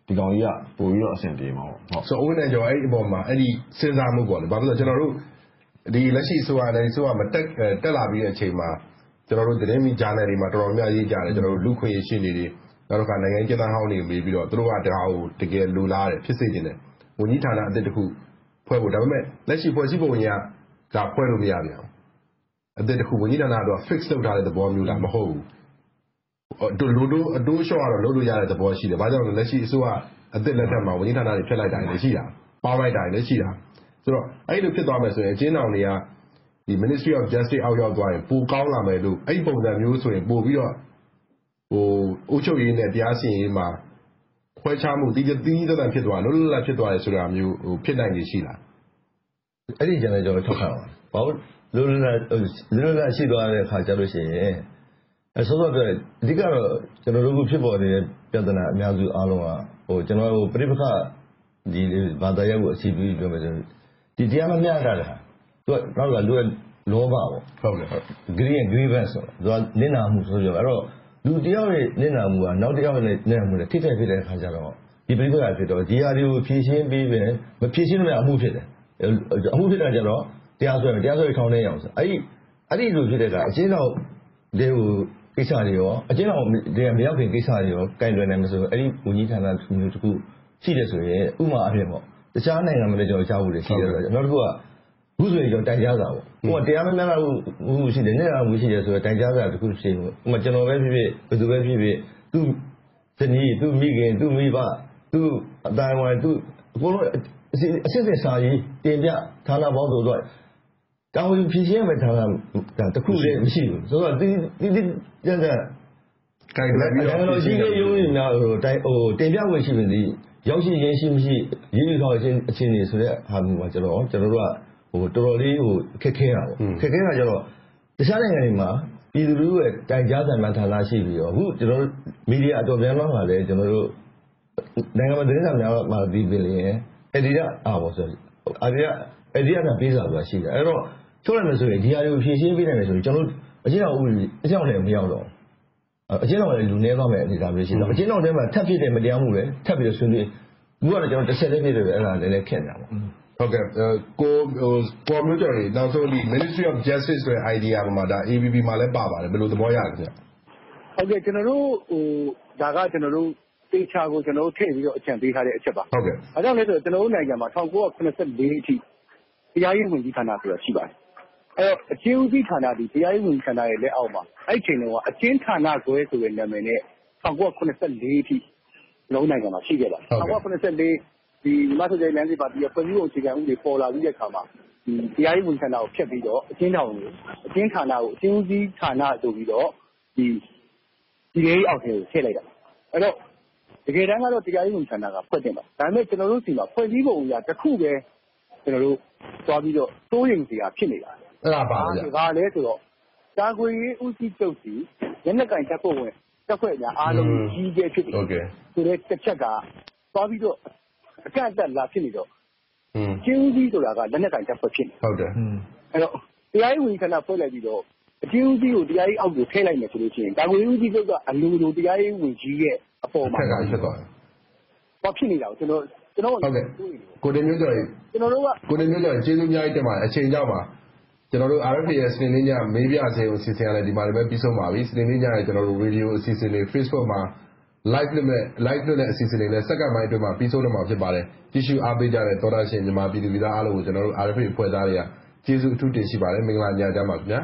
Speaker 12: ဒီကောင်ကြီးကပို့ပြီးတော့အဆင်ပြေမှာပေါ့
Speaker 10: ဆိုဦးနဲ့ကျော်အဲ့ဒီအပေါ်မှာအဲ့ဒီစဉ်းစားမှုပေါ့လေဘာလို့လဲကျွန်တော်တို့ဒီလက်ရှိဆိုရတဲ့ဆိုရမတက်တက်လာပြီးတဲ့အချိန်မှာကျွန်တော်တို့သတင်းမီဂျာနယ်တွေမှာတော်တော်များရေးကြတယ်ကျွန်တော်တို့လူခွင့်ရရှိနေတွေနောက်တစ်ခါနိုင်ငံကျန်းမာဟောင်းတွေမေးပြီးတော့သူတို့ကဒါကိုတကယ်လူလားတယ်ဖြစ်စေခြင်းတယ်ဝန်ကြီးဌာနအသစ်တစ်ခုဖွဲ့ဖို့ဒါပေမဲ့လက်ရှိဖွဲ့စည်းပုံကြီးကဒါဖွဲ့လို့မရပြန်ဘူးအသစ်တစ်ခုဝန်ကြီးဌာနကတော့ fix လုပ်ထားတဲ့သဘောမျိုးလားမဟုတ်ဘူးတို့လူတို့အတိုးလျှော့ရတော့လုပ်လို့ရတဲ့သဘောရှိတယ်ဘာကြောင့်လဲလက်ရှိအစိုးရအသစ်လက်ထက်မှာဝန်ကြီးဌာနတွေဖျက်လိုက်တာလည်းရှိတာပေါင်းလိုက်တာလည်းရှိတာဆိုတော့အဲ့လိုဖြစ်သွားမယ်ဆိုရင်အကျဉ်းထောင်တွေကဒီ Ministry of Justice အောက်ရောက်သွားရင်ပိုကောင်းလာမယ်လို့အဲ့ဒီပုံစံမျိုးဆိုရင်ပို့ပြီးတော့ဟိုအုပ်ချုပ်ရေးနဲ့တရားစီရင်ရေးမှာခွဲခြားမှုတီးတီးတီးတန်းဖြစ်သွားလို့လို့လာဖြစ်သွားတယ်ဆိုတာမျိုးဟိုဖြစ်နိုင်နေရှိလား
Speaker 11: အဲ့ဒီကျွန်တော်ကျွန်တော်ထောက်ခံပါဘာလို့လွတ်လပ်လွတ်လပ်ရှိသွားတဲ့ခါကျလို့ရှိရင်အဲဆိုတော့ပြောတယ်အဓိကတော့ကျွန်တော်တို့ခုဖြစ်ပေါ်နေတဲ့ပြဿနာအများစုအားလုံးကဟိုကျွန်တော်ဟိုပြိပခဒီဘာသာရပ်ကိုအခြေပြုပြောမယ်ဆိုဒီတရားမမျှတာဟာသူကနောက်ကလူလောဘပေါ့ဟုတ်ကဲ့ green grievance ဆိုတော့သူကနစ်နာမှုဆိုပြောအဲ့တော့လူတယောက်ရဲ့နစ်နာမှုကနောက်တစ်ယောက်ရဲ့နစ်နာမှုနဲ့ထိခိုက်ဖြစ်တဲ့အခါကျတော့ဒီပြိပခဖြစ်တော့ဒီဟာတွေကိုဖြည့်ရှင်းပြီးပဲမဖြည့်ရှင်းလို့မရအမှုဖြစ်တယ်အမှုဖြစ်တာကျတော့တရားစွဲမယ်တရားစွဲထောင်ထဲရအောင်ဆိုအဲ့ဒီအဲ့ဒီလိုဖြစ်တဲ့ကအချင်းတော်တွေကိုကိစ္စတွေရောအချင်းတော်တွေမရောက်ခင်ကိစ္စတွေရောကင်တွယ်နိုင်မှာဆိုအဲ့ဒီဝန်ကြီးဌာနမျိုးတစ်ခုရှိတယ်ဆိုရင်ဥမာအဖြစ်ပေါ့တခြားနိုင်ငံမှာလည်းကျွန်တော်ကြားဖို့ရှိတယ်ဆိုတော့နောက်တစ်ခုကခုဆိုရင်ကျွန်တော်တိုင်ကြားစာပေါ့ဟိုကတရားမမျှတဘူးရှိတယ်နဲ့အမှုရှိတယ်ဆိုတော့တိုင်ကြားစာတစ်ခုရှိတယ်ဥမာကျွန်တော်ပဲဖြစ်ဖြစ်ဘယ်သူပဲဖြစ်ဖြစ်သူ့ဇနီးသူ့မိခင်သူ့မိဘသူ့အတိုင်းဝိုင်းသူ့အကုန်လုံးအစစ်အစစ်စာရေးတင်ပြဌာနပေါင်းတို့တော့တောင်းဖြည့်ရှင်းမဲ့ဌာနတခုလည်းမရှိဘူးဆိုတော့ဒီဒီကျန်တဲ့ကိုင်လည်းပြီးတော့ရှိခဲ့ရုံးရင်တော့ဟိုတိုင်ဟိုတင်ပြဝင်ရှိပြီဒီရောက်ရှိရင်ရှိမရှိရင်းနှီးဆောင်အချင်းအချင်းတွေဆိုတဲ့ဟာမျိုးမှာကျွန်တော်ကျွန်တော်တို့ကဟိုတော်တော်လေးဟိုခက်ခဲတာပေါ့ခက်ခဲတာကျတော့တခြားနိုင်ငံတွေမှာပြည်သူလူထုရဲ့တိုင်ကြားဆိုင်မှဌာနရှိပြီးတော့အခုကျွန်တော်တို့မီဒီယာအတော်များများမှာလည်းကျွန်တော်တို့နိုင်ငံမှာသတင်းစာများမှာဒီပင်လည်းအဲ့ဒီကအာဘောဆိုအဲ့ဒီကအဲ့ဒီကပေးစာဆိုတာရှိတယ်အဲ့တော့ချုပ်လိုက်မယ်ဆိုရင်ဒီဟာတွေကိုဖြည့်ရှင်းပေးနိုင်မယ်ဆိုရင်ကျွန်တော်တို့အချင်းတော်ဥပဒေအချင်းတော်လည်းမရောက်တော့အချင်းတော်လည်းလူနေသွားမယ်အနေအထားမျိုးရှိတော့အချင်းတော်ထဲမှာထပ်ဖြစ်တဲ့မတရားမှုတွေထပ်ပြီးတော့ဆွေးနွေးဘူးကတော့ကျွန်တော်တစ်ဆက်လေးဖြစ်တယ်ပဲအဲ့ဒါလည်းလည်းခက်နေတာပေါ့
Speaker 10: ဟုတ်ကဲ့ကိုဟိုပေါ်မျိုးကြော်တွေနောက်ဆုံးဒီ Ministry of Justice ဆိုတဲ့ idea မှာဒါ A B B မှာလည်းပါပါတယ်ဘယ်လိုသဘောရလဲခင်ဗျ
Speaker 14: ဟုတ်ကဲ့ကျွန်တော်တို့ဟိုဒါကကျွန်တော်တို့တေချာကိုကျွန်တော်တို့ထည့်ပြီးတော့အကြံပေးထားတဲ့အချက်ပါ
Speaker 10: ဟုတ်ကဲ့
Speaker 14: အဲကြောင့်လဲဆိုတော့ကျွန်တော်တို့နိုင်ငံမှာ၁၉၇၄အထိတရားရေးဝန်ကြီးဌာနဆိုတာရှိပါတယ်အဲတော့အချင်းဦးစီးဌာနဒီတရားရေးဝန်ကြီးဌာနရဲ့လက်အောက်မှာအဲ့ဒီချိန်တုန်းကအချင်းဌာနခွဲဆိုတဲ့နာမည်နဲ့၁၉၇၄အထိလုံးနိုင်ငံမှာရှိခဲ့ပါတယ်၁၉၇၄ဒီမဆူဂျိုင်လန်စီပါတီရဲ့ဖွဲ့စည်းပုံအခြေခံဥပဒေပေါ်လာပြီးတဲ့အခါမှာဒီတရားရေးဝန်ကြီးဌာနကိုဖျက်ပြီးတော့အချင်းထောင်ကိုအချင်းဌာနကိုအချင်းဦးစီးဌာနဆိုပြီးတော့ဒီဒီရေးအောက်ထဲကိုထည့်လိုက်တာအဲ့တော့တကယ်တမ်းကတော့တရားရေးဝန်ကြီးဌာနကဖွဲ့တင်ပါဒါပေမဲ့ကျွန်တော်တို့စီမှာဖွဲ့စည်းပုံအရတစ်ခုပဲကျွန်တော်တို့သွားပြီးတော့တိုးရင်စီရာဖြစ်နေတာ
Speaker 10: အဲ့ဒါပါဗျာ
Speaker 14: ဒါလည်းဆိုတော့တာကွေရေးဦးစီးချုပ်စီလက်နက်ကင်တပ်ဖွဲ့ဝင်တပ်ဖွဲ့များအားလုံးကြီးကျယ်ဖြစ်တယ်
Speaker 10: ဟုတ်ကဲ့
Speaker 14: ဆိုတဲ့တစ်ချက်ကသွားပြီးတော့အကန့်အသတ်လာဖြစ်နေတော့ကျင်းဦးစီးဆိုတာကလက်နက်ကင်တပ်ဖွဲ့ဖြစ်နေ
Speaker 10: ဟုတ်တယ်
Speaker 14: အဲ့တော့တရားရေးဝန်ကြီးဌာနဖွဲ့လိုက်ပြီးတော့အကျဉ်းဦးစီးကိုတရားရေးအောက်ကိုထည့်လိုက်မယ်ဆိုလို့ရှိရင်တာကွေဦးစီးချုပ်ကအလိုလိုတရားရေးဝန်ကြီးရဲ့အပေါ်မှာ
Speaker 10: ဖြစ်သွားတယ်
Speaker 14: ဘာဖြစ်နေတာကိုကျွန်တော်ကျွန်တော်
Speaker 10: ဟုတ်ကဲ့ကိုတင်မျိုးကျော်ရေ
Speaker 14: ကျွန်တော်တို့က
Speaker 10: ကိုတင်မျိုးကျော်ကျေးဇူးအများကြီးတင်ပါတယ်အချိန်ကြောက်ပါကျွန်တော်တို့ R F A ရဲ့စနေနေ့ညမေးပြစေကိုအစီအစဉ်ရတယ်ဒီမှာလည်းပြီးဆုံးပါပြီစနေနေ့ညရဲ့ကျွန်တော်တို့ radio အစီအစဉ်တွေ Facebook မှာ live နဲ့ live နဲ့အစီအစဉ်တွေလည်းစက္ကန့်ပိုင်းအတွင်းမှာပြီးဆုံးတော့မှာဖြစ်ပါတယ်ကြည့်ရှုအားပေးကြတဲ့သောတာရှင်မြန်မာပြည်သူပြည်သားအားလုံးကိုကျွန်တော်တို့ R F A ဖွဲ့သားတွေကကျေးဇူးအထူးတင်ရှိပါတယ်မင်္ဂလာညချမ်းပါခင်ဗျာ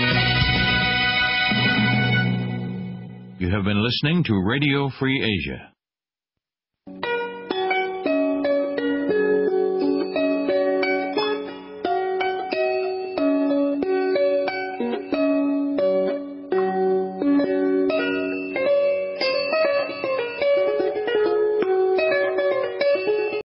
Speaker 15: You have been listening to Radio Free Asia.